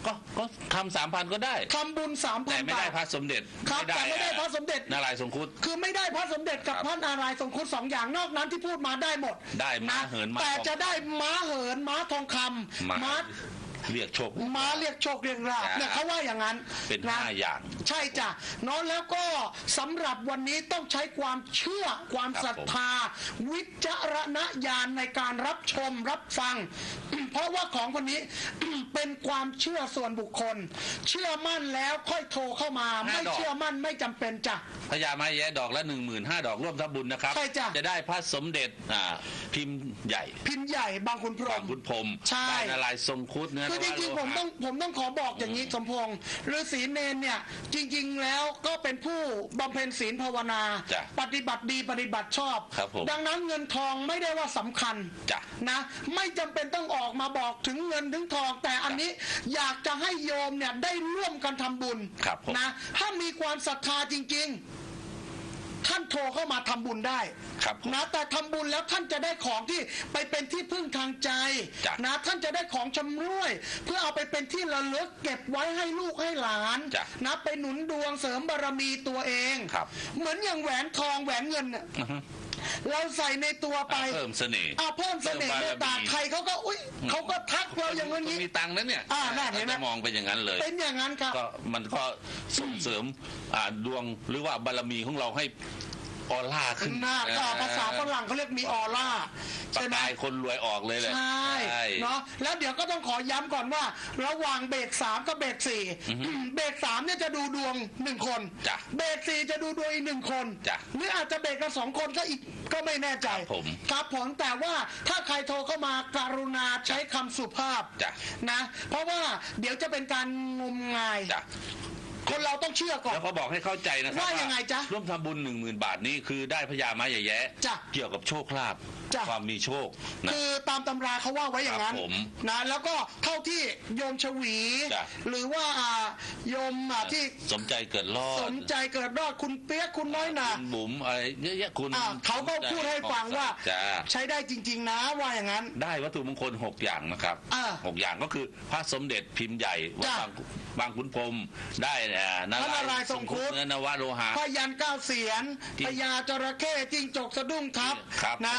ก็ทำ3,000ก็ได้ทำบุญ3,000 แต่ไม่ได้พระสมเด็จครับแต่ไม่ได้พระสมเด็จนารายณ์ทรงครุฑคือไม่ได้พระสมเด็จกับพระนารายณ์ทรงครุฑ2อย่างนอกนั้นที่พูดมาได้หมดได้ม้าเหินแต่จะได้ม้าเหินม้าทองคำม้าเรียกโชคมาเรียกโชคเรียกลาภเนี่ยเขาว่าอย่างนั้นเป็น5อย่างใช่จ้ะเนาะแล้วก็สำหรับวันนี้ต้องใช้ความเชื่อความศรัทธาวิจารณญาณในการรับชมรับฟังเพราะว่าของคนนี้เป็นความเชื่อส่วนบุคคลเชื่อมั่นแล้วค่อยโทรเข้ามาไม่เชื่อมั่นไม่จำเป็นจ้ะพญาไม้แย้ดอกละ 15,000 ดอกร่วมทำบุญนะครับจะได้พระสมเด็จพิมพ์ใหญ่บางขุนพรหมได้นารายณ์ทรงครุฑเนื้อคือจริงๆผมต้องขอบอกอย่างนี้สมพงษ์ฤาษีเนรเนี่ยจริงๆแล้วก็เป็นผู้บำเพ็ญศีลภาวนาปฏิบัติดีปฏิบัติชอบดังนั้นเงินทองไม่ได้ว่าสำคัญนะไม่จำเป็นต้องออกมาบอกถึงเงินถึงทองแต่อันนี้อยากจะให้โยมเนี่ยได้ร่วมกันทำบุญนะถ้ามีความศรัทธาจริงๆท่านโทรเข้ามาทำบุญได้นะแต่ทำบุญแล้วท่านจะได้ของที่ไปเป็นที่พึ่งทางใจนะท่านจะได้ของชำร่วยเพื่อเอาไปเป็นที่ระลึกเก็บไว้ให้ลูกให้หลานนะไปหนุนดวงเสริมบารมีตัวเองเหมือนอย่างแหวนทองแหวนเงินเราใส่ในตัวไปเพิ่มเสน่ห์เพิ่มเสน่ห์เมตตาใครเขาก็เขาก็ทักเราอย่างนี้มีตังค์นั้นเนี่ยน่าเห็นไหมมองเป็นอย่างนั้นเลยเป็นอย่างนั้นครับก็มันก็ส่งเสริมดวงหรือว่าบารมีของเราให้ออร่าขึ้นภาษาฝรั่งเขาเรียกมีออร่าใช่ไหมคนรวยออกเลยเลยใช่เนาะแล้วเดี๋ยวก็ต้องขอย้ำก่อนว่าระหว่างเบรก3กับเบรก4เบรก3เนี่ยจะดูดวง1คนเบรก4จะดูดวงอีก1คนหรืออาจจะเบรกกัน2คนก็อีกก็ไม่แน่ใจครับผมแต่ว่าถ้าใครโทรเข้ามากรุณาใช้คำสุภาพนะเพราะว่าเดี๋ยวจะเป็นการงมงายคนเราต้องเชื่อก่อนแล้วเขาบอกให้เข้าใจนะครับว่ายังไงจ๊ะร่วมทำบุญ 10,000 บาทนี่คือได้พญาไม้แย้เกี่ยวกับโชคลาภความมีโชคคือตามตำราเขาว่าไว้อย่างนั้นนะแล้วก็เท่าที่โยมชวีหรือว่าโยมที่สมใจเกิดรอดคุณเปียกคุณน้อยหนาคุณบุ๋มอะไรเยอะแยะคุณเขาก็พูดให้ฟังว่าใช้ได้จริงๆนะว่าอย่างนั้นได้วัตถุมงคล6อย่างนะครับ6อย่างก็คือพระสมเด็จพิมพ์ใหญ่วัดบางขุนพรหมได้นารายณ์ทรงครุฑนวโลหะพยัญชนะ9 เสียนพญาจระเข้จิ้งจกสะดุ้งทับนะ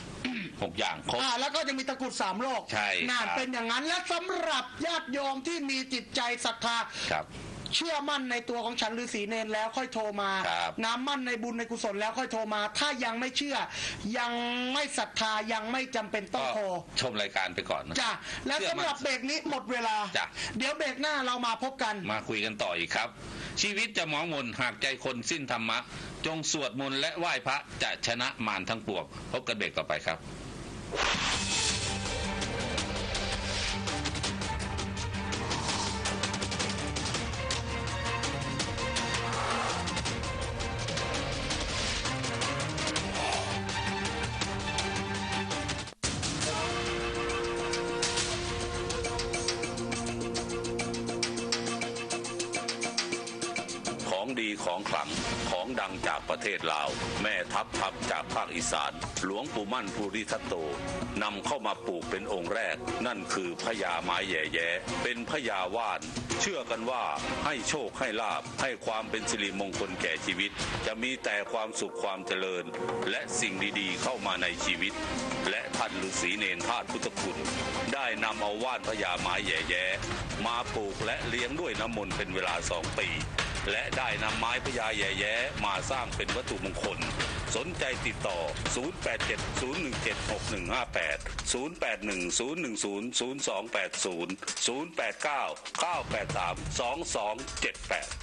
6 อย่างครบแล้วก็จะมีตะกุด3 โลกน่าเป็นอย่างนั้นและสำหรับญาติโยมที่มีจิตใจศรัทธาเชื่อมั่นในตัวของฉันฤาษีเนรแล้วค่อยโทรมาน้ำมั่นในบุญในกุศลแล้วค่อยโทรมาถ้ายังไม่เชื่อยังไม่ศรัทธายังไม่จำเป็นต้องโทรชมรายการไปก่อนนะจ้ะและสำหรับเบรกนี้หมดเวลาเดี๋ยวเบรกหน้าเรามาพบกันมาคุยกันต่ออีกครับชีวิตจะหมองมนหากใจคนสิ้นธรรมะจงสวดมนต์และไหว้พระจะชนะมารทั้งปวงพบกันเบรกต่อไปครับดีของขลังของดังจากประเทศลาวแม่ทัพจากภาคอีสานหลวงปู่มั่นภูริทัตโตนำเข้ามาปลูกเป็นองค์แรกนั่นคือพญาไม้แย่เป็นพญาว่านเชื่อกันว่าให้โชคให้ลาภให้ความเป็นสิริมงคลแก่ชีวิตจะมีแต่ความสุขความเจริญและสิ่งดีๆเข้ามาในชีวิตและท่านฤาษีเนรธาตุพุทธคุณได้นำเอาว่านพญาไม้แย่มาปลูกและเลี้ยงด้วยน้ำมนต์เป็นเวลา2 ปีและได้นำไม้พญาแย่มาสร้างเป็นวัตถุมงคลสนใจติดต่อ0870176158 081-010-0280 089-983-2278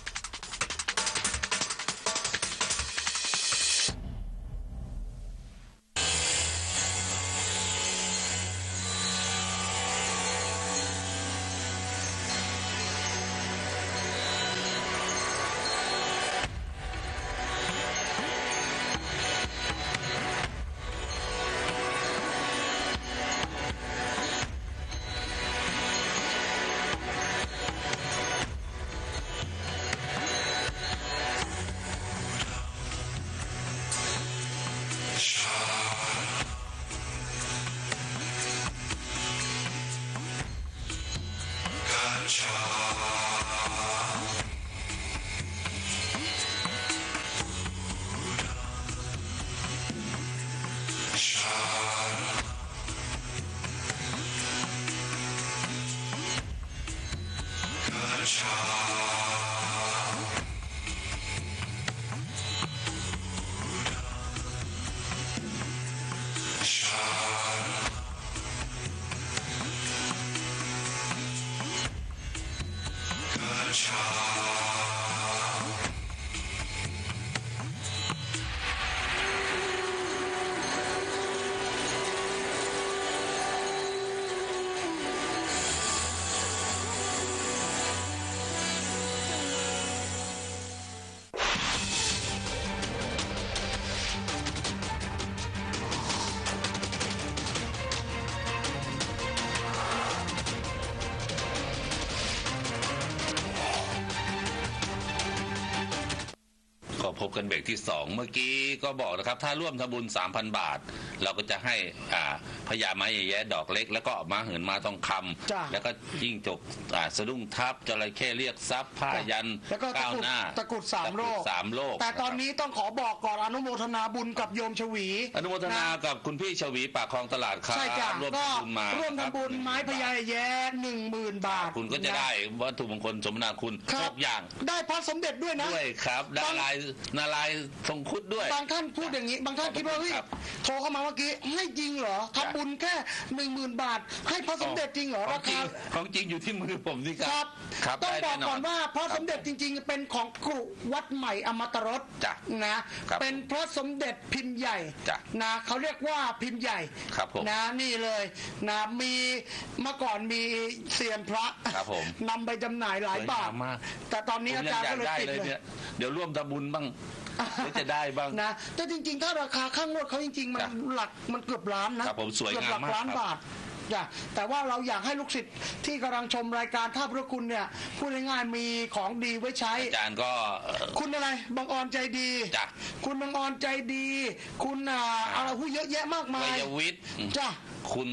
พบกันเบรกที่2เมื่อกี้ก็บอกนะครับถ้าร่วมทำบุญ 3,000 บาทเราก็จะให้พญาม้าแย้ดอกเล็กแล้วก็ม้าเหินม้าทองคำแล้วก็จิ้งจกสะดุ้งทับจระเข้เรียกทรัพย์ผ้ายันก้าวหน้าตะกุด3 โลกแต่ตอนนี้ต้องขอบอกก่อนอนุโมทนาบุญกับโยมชวีอนุโมทนากับคุณพี่ชวีปากคลองตลาดครับร่วมทำบุญมาร่วมทำบุญไม้พญาแย้ 10,000 บาทคุณก็จะได้วัตถุมงคลสมนาคุณทุกอย่างได้พระสมเด็จด้วยนะด้วยครับได้นาลายทรงคุดด้วยบางท่านพูดอย่างนี้บางท่านคิดว่าเฮ้ยโทรเข้ามาเมื่อกี้ให้จริงเหรอทำบุญแค่ 10,000 บาทให้พระสมเด็จจริงเหรอราคาของจริงอยู่ที่มือผมนี่ครับต้องบอกก่อนว่าพระสมเด็จจริงๆเป็นของกรุวัดใหม่อมตรสนะเป็นพระสมเด็จพิมพ์ใหญ่นะเขาเรียกว่าพิมพ์ใหญ่นะนี่เลยนะมีเมื่อก่อนมีเซียนพระนำไปจำหน่ายหลายบาทแต่ตอนนี้อาจารย์ก็เลยติดเลยเดี๋ยวร่วมทำบุญบ้างจะได้บ้างนะแต่จริงๆถ้าราคาข้างงวดเขาจริงๆมันเกือบล้านนะเกือบหลักล้านบาทแต่ว่าเราอยากให้ลูกศิษย์ที่กำลังชมรายการท่าพระคุณเนี่ยพูดง่ายๆมีของดีไว้ใช้อาจารย์ก็คุณอะไรบางออนใจดีคุณบางออนใจดีคุณอะไรผู้เยอะแยะมากมายวัยวิทย์จ้ะคุณ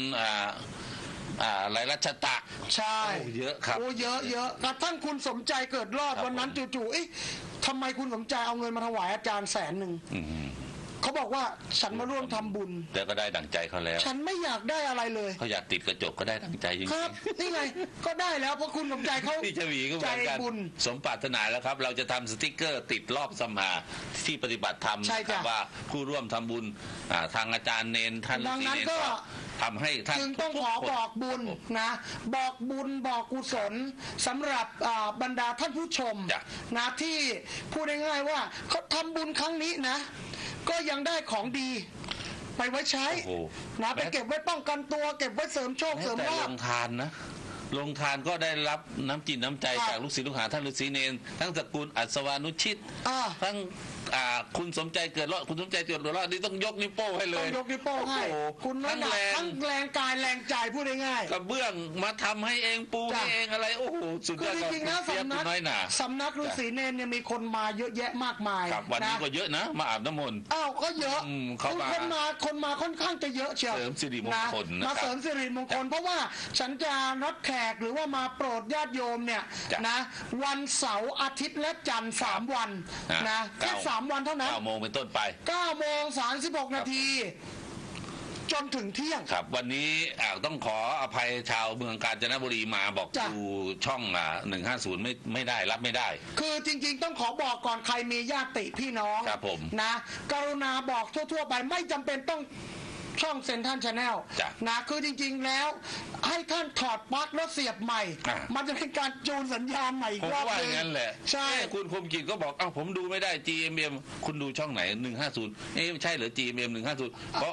อะไรรัชตะใช่เยอะครับเยอะกระทั่งคุณสมใจเกิดรอดวันนั้นจู่ๆทำไมคุณสมใจเอาเงินมาถวายอาจารย์100,000เขาบอกว่าฉันมาร่วมทำบุญแต่ก็ได้ดั่งใจเขาแล้วฉันไม่อยากได้อะไรเลยเขาอยากติดกระจกก็ได้ดั่งใจจริงๆครับนี่ไงก็ได้แล้วเพราะคุณสมใจเขาพี่ชวีก็เหมือนกันสมปรารถนาแล้วครับเราจะทำสติ๊กเกอร์ติดรอบสมาที่ปฏิบัติธรรมว่าผู้ร่วมทำบุญทางอาจารย์เนนท่านดังนั้นก็ทำให้ท่านจึงต้องขอบอกบุญนะบอกบุญบอกกุศลสำหรับบรรดาท่านผู้ชมนะที่พูดง่ายๆว่าเขาทำบุญครั้งนี้นะก็ยังได้ของดีไปไว้ใช้นะไปเก็บไว้ป้องกันตัวเก็บไว้เสริมโชคเสริมลาภลงทานนะลงทานก็ได้รับน้ำจิตน้ำใจจากลูกศิษย์ลูกหาท่านฤาษีเนรทั้งตระกูลอัศวานุชิตทั้งคุณสมใจเกิดรอดคุณสมใจเกิดรอดนี่ต้องยกนิ้วโป้ให้เลยต้องยกนิ้วโป้ให้คุณทั้งแรงกายแรงใจพูดง่ายๆกระเบื้องมาทำให้เองปูให้เองอะไรโอ้โหสุดยอดจริงๆนะสำนักฤาษีเนรเนี่ยมีคนมาเยอะแยะมากมายวันนี้ก็เยอะนะมาอาบน้ำมนต์ก็เยอะคนมาค่อนข้างจะเยอะเชียวเสริมสิริมงคลมาเสริมสิริมงคลเพราะว่าฉันจะนัดแขกหรือว่ามาโปรดญาติโยมเนี่ยนะวันเสาร์อาทิตย์และจันทร์3 วันนะแค่3 วันเท่านั้น 9 โมงเป็นต้นไป 9:36 นาทีจนถึงเที่ยงครับวันนี้ต้องขออภัยชาวเมืองกาญจนบุรีมาบอกดูช่อง150ไม่ได้รับไม่ได้คือจริงๆต้องขอบอกก่อนใครมีญาติพี่น้องครับผมนะกรุณาบอกทั่วๆไปไม่จำเป็นต้องช่องเซ็นทรัลชาแนลนะคือจริงๆแล้วให้ท่านถอดปลั๊กแล้วเสียบใหม่มันจะเป็นการจูนสัญญาณใหม่อีกรอบนึงงั้นแหละใช่คุณคมกิจก็บอกผมดูไม่ได้ GMM คุณดูช่องไหน150ใช่เหรอ GMM 150เพราะ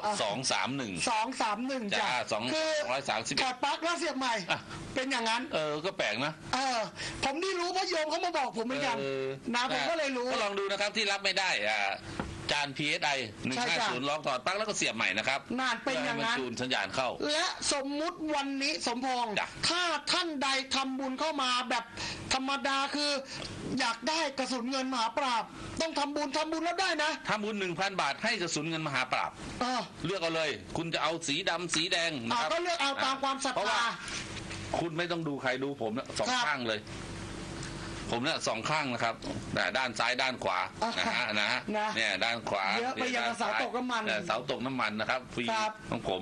231 จ้ะคือ 231ถอดปลั๊กแล้วเสียบใหม่เป็นอย่างนั้นก็แปลกนะผมนี่รู้เพราะโยมเขามาบอกผมเหมือนกันนะผมก็เลยรู้ก็ลองดูนะครับที่รับไม่ได้จาน PSI 150ลองถอดปลั๊กแล้วก็เสียบใหม่นะครับนานเป็นอย่างนั้นจูนสัญญาณเข้าและสมมุติวันนี้สมพงษ์ถ้าท่านใดทำบุญเข้ามาแบบธรรมดาคืออยากได้กระสุนเงินมหาปราบต้องทำบุญแล้วได้นะทำบุญ 1,000 บาทให้กระสุนเงินมหาปราบเลือกเอาเลยคุณจะเอาสีดำสีแดงนะครับก็เลือกเอาตามความศรัทธาคุณไม่ต้องดูใครดูผมสองข้างเลยผมเนี่ย2 ข้างนะครับด้านซ้ายด้านขวานะฮะเนี่ยด้านขวาเยอะไปยังเสาตกน้ำมันเสาตกน้ำมันนะครับฟรีของผม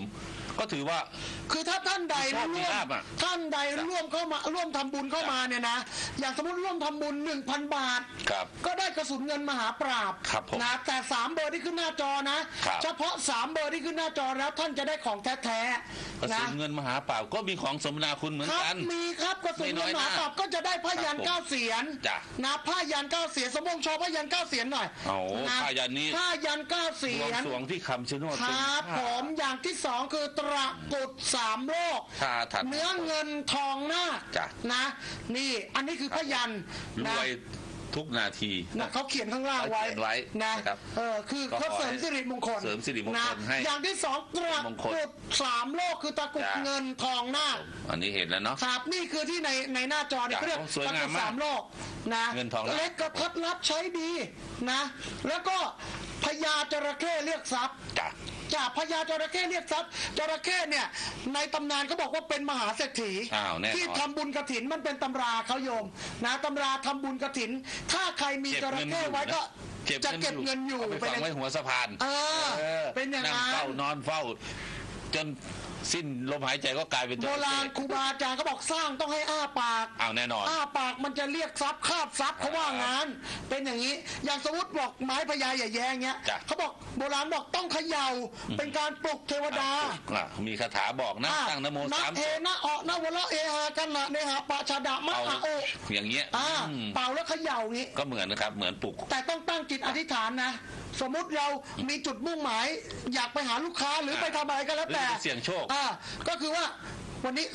ก็ถือว่าคือถ้าท่านใดมีโชคมีร่วมลาภอะท่านใดร่วมเข้ามาร่วมทำบุญเข้ามาเนี่ยนะอย่างสมมติร่วมทำบุญ 1,000 บาทครับก็ได้กระสุนเงินมหาปราบครับผมนะแต่3เบอร์ที่ขึ้นหน้าจอนะครับ เฉพาะ3เบอร์ที่ขึ้นหน้าจอแล้วท่านจะได้ของแท้กระๆนะสุนเงินมหาเปล่าก็มีของสมนาคุณเหมือนครับกันมีครับกระสุนไม่น้เงิอน ยมหาปราบก็จะได้ผ้ายันครับผมเก้าเสียนจ้ะนะผ้ายันเก้าเสียนสมพงษ์ชอผ้ายันเก้าเสียนหน่อยโอ้โหนะผ้ายันนี้ผ้ายันเก้าเสีบวงยนสรวงที่คำชะโนดคเป็นรับผ้าผมอย่างที่สองคือตระกุด3โลกผ้าถัดเนื้อเงินทองหน้าจ้ะนะ นี่อันนี้คือพยัญรนะวยทุกนาทีนะเขาเขียนข้างล่างไว้เขาเขียนไว้นะนะครับคือก็เขาขอเสริมสิริมงคลเสริมสิริมงคลนะให้อย่างที่สองตระมงคลกุด3โลกคือตะกุดจ้ะเงินทองหน้าอันนี้เห็นแล้วเนาะครับนี่คือที่ในหน้าจอเนี่ยจ้ะเรียกสวยตะงาก มรุดมาก 3โลกนะเงินทองหน้าเล็กกระทัดรัดใช้ดีนะ แล้วก็พญาจระเข้เรียกทรัพย์จ้ะจากพญาจระเข้เรียกทรัพย์จระเข้เนี่ยในตำนานเขาบอกว่าเป็นมหาเศรษฐีอ้าวแน่นอนที่ทำบุญกฐินมันเป็นตำราเขาโยมนะตำราทำบุญกฐิน ถ้าใครมีจระเข้ไว้ก็จะเก็บเงินอยู่เอาไปฝังไว้หัวสะพานเออเป็นอย่างนั่งนั้เฝ้าน นอนเฝ้า จนสิ้นลมหายใจก็กลายเป็นโบจระราเข้ณครูบาอาจารย์เขาบอกสร้างต้องให้อ้าปากเอาแน่นอนอ้าปากมันจะเรียกทรัพย์คาบทรัพย์เขาว่างั้นเป็นอย่างนี้ อย่างสมมติบอกไม้พญาอย่าแย่งเงี้ยจ้ะเขาบอกโบราณบอกต้องเขย่าเป็นการปลุกเทวดามีคาถาบอกนะตั้งนะโมนะ 3 เอนะอนะวะละเอหากันนะเนหะปะชาดะมะเอาอะโออย่างเงี้ยเป่าแล้วเขย่างี้ก็เหมือนนะครับเหมือนปลุกแต่ต้องตั้งจิตอธิษฐานนะ สมมุติเรามีจุดมุ่งหมาย อยากไปหาลูกค้าหรือไปทำอะไรก็แล้วแต่หรือไปเสี่ยงโชคก็คือว่าวันนี้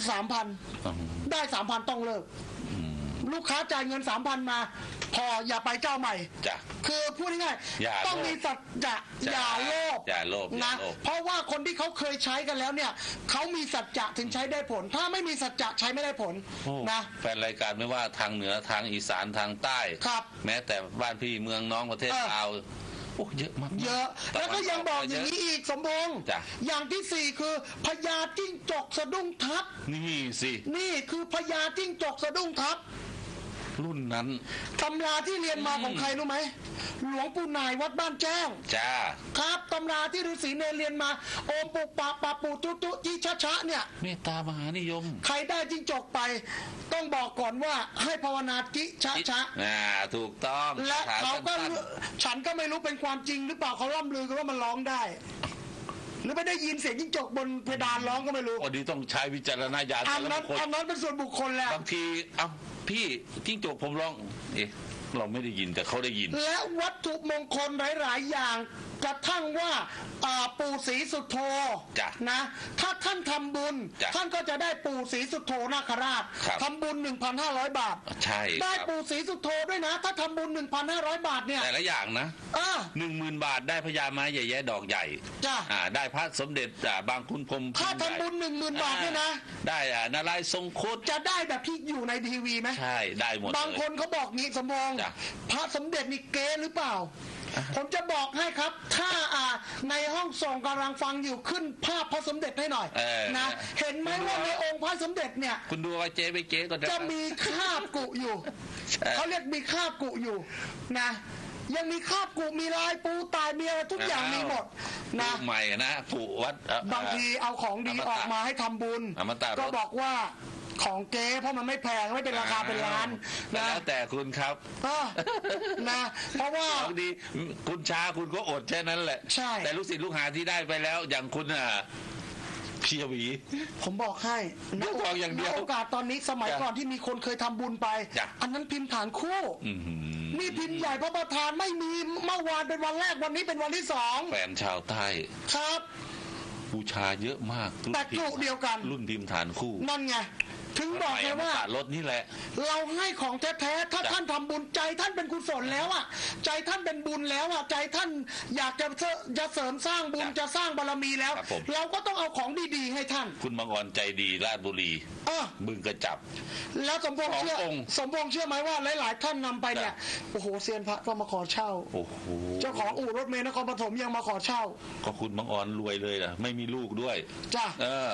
3,000 ได้ 3,000 ต้องเลิก ลูกค้าจ่ายเงิน 3,000 มา พออย่าไปเจ้าใหม่จ้ะคือพูดง่ายอย่าๆต้องมีสัจจะจ้ะอย่าโลภอย่าโลภอย่านะโลภเพราะว่าคนที่เขาเคยใช้กันแล้วเนี่ยเขามีสัจจะถึงใช้ได้ผล ถ้าไม่มีสัจจะใช้ไม่ได้ผลโอ้นะแฟนรายการไม่ว่าทางเหนือทางอีสานทางใต้ครับแม้แต่บ้านพี่เมืองน้องประเทศลาวโอ้เยอะมากเยอะ แล้วก็ยังบอกอย่างนี้อีกสมพงษ์จ้ะอย่างที่สี่คือพญาจิ้งจกสะดุ้งทับนี่สินี่คือพญาจิ้งจกสะดุ้งทับรุ่นนั้นตำราที่เรียนมาของใครรู้ไหมหลวงปู่นายวัดบ้านแจ้งจ้าครับตำราที่ฤาษีเนรเรียนมาโอมปุปะปะปูตุตุจิชะชะเนี่ยเมตตามหานิยมใครได้จิ้งจกไป ต้องบอกก่อนว่าให้ภาวนาจิชะชะถูกต้องและเขาก็สั้นฉันก็ไม่รู้เป็นความจริงหรือเปล่าเขาล่ำลือกันว่ามันร้องได้ หรือไม่ได้ยินเสียงจิ้งจกบนเพดานร้องก็ไม่รู้ๆวันนี้ต้องใช้วิจารณญาณอัแต่นละนั้นบุคคลอันนั้นเป็นส่วนบุคคลแล้วบางทีเอ้าพี่จิ้งจกผมร้องเอ๊ะเราไม่ได้ยินแต่เขาได้ยินและวัตถุมงคลหลาย ๆ อย่างกระทั่งว่าปู่ศรีสุโธจ้ะนะถ้าท่านทำบุญจ้ะท่านก็จะได้ปู่ศรีสุโธนาคราชครับทำบุญ 1,500 บาทใช่ได้ครับปู่ศรีสุโธด้วยนะ ถ้าทำบุญ 1,500 บาทเนี่ยแต่ละอย่างนะอ่า 10,000 บาทได้พญาไม้ใหญ่แย่ดอกใหญ่จ้ะได้พระสมเด็จบางคุณพรหมถ้าทำบุญ 10,000 บาทเนี่ยนะได้นารายณ์ทรงครุฑจะได้แบบที่อยู่ในทีวีไหมใช่ได้หมดบางเลยคนเขาบอกงี้สมองจ้ะพระสมเด็จนี่เก๊หรือเปล่า ผมจะบอกให้ครับ ถ้าในห้องส่งกำลังฟังอยู่ขึ้นภาพพระสมเด็จให้หน่อยนะเห็นไหมว่าในองค์พระสมเด็จเนี่ยคุณดูว่าเจ๊ไปเจ๊ก็ได้จะมีคราบกุอยู่ใช่เขาเรียกมีคราบกุอยู่นะยังมีคราบกุมีลายปูตายมีอะไรทุกอย่างมีหมดนะรูปใหม่นะปู่วัดบางทีเอาของดีอมตะออกมาให้ทำบุญอมตะรสก็บอกว่าของเก๊เพราะมันไม่แพงไม่เป็นราคาเป็นล้านแล้นะวแต่คุณครับนะเพราะว่าของดีคุณช้าคุณก็อดแค่นั้นแหละใช่แต่ลูกศิษย์ลูกหาที่ได้ไปแล้ว อย่างคุณเพียหวีผมบอกให้ยกทองอย่างเดียวณโอกาสตอนนี้สมัยจ้ะก่อนที่มีคนเคยทำบุญไปจ้ะอันนั้นพิมพ์ฐานคู่อื้อหือนี่พิมพ์ใหญ่พระประธานไม่มีเมื่อวานเป็นวันแรกวันนี้เป็นวันที่สองแฟนชาวใต้ครับบูชาเยอะมากแต่กลุ่มเดียวกันรุ่นพิมพ์ฐานคู่นั่นไงถึงบอกไงว่าอมตะรถนี่แหละเราให้ของแท้ๆถ้าจ้ะท่านทำบุญใจท่านเป็นกุศลแล้วอ่ะใจท่านเป็นบุญแล้วอ่ะใจท่านอยากจะเสริมสร้างบุญจะสร้างบารมีแล้วครับผมเราก็ต้องเอาของดีๆให้ท่านคุณบางอ่อนใจดีราชบุรีเออบึงกระจับแล้วสมพงษ์เชื่อสององค์สมพงษ์เชื่อไหมว่าหลายๆท่านนำไปเนี่ยจ้ะโอ้โหเซียนพระก็มาขอเช่าโอ้โหเจ้าของอู่รถเมล์นครปฐมยังมาขอเช่าก็คุณบางอ่อนรวยเลยล่ะ ไม่มีลูกด้วยจ้ะเออ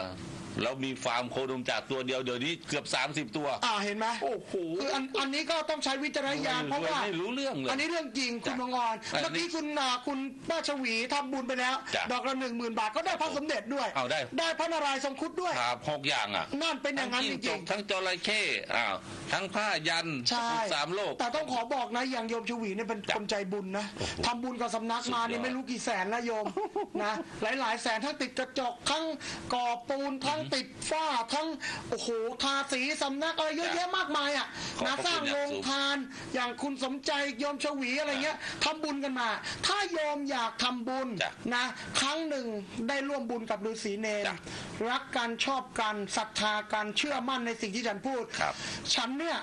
แล้วมีฟาร์มโคนมจากตัวเดียวเดี๋ยวนี้เกือบ30 ตัวเห็นไหมโอ้โหคืออันนี้ก็ต้องใช้วิจารณญาณเพราะว่าไม่รู้เรื่องเลยอันนี้เรื่องจริงคุณมงรเมื่อกี้คุณป้าชวีทำบุญไปแล้วดอกละ10,000 บาทก็ได้พระสมเด็จด้วยได้พระนารายณ์ทรงครุฑด้วยครับ6 อย่างนั่นเป็นอย่างนั้นจริงทั้งจระเข้ทั้งผ้ายัน3 โลกแต่ต้องขอบอกนะอย่างโยมชวีเนี่ยเป็นคนใจบุญนะทำบุญกับสำนักมานี่ไม่รู้กี่แสนแล้วโยมนะหลายแสนทั้งติดกระจกทั้งก่อปูนทั้งติดฝ้าทั้งโอ้โหทาสีสำนักอะไรเยอะแยะมากมายนะสร้างโรงทานอย่างคุณสมใจโยมชวีอะไรเงี้ยทำบุญกันมาถ้าโยมอยากทำบุญนะครั้งหนึ่งได้ร่วมบุญกับฤาษีเนรรักกันชอบกันศรัทธากันเชื่อมั่นในสิ่งที่ฉันพูดฉันเนี่ย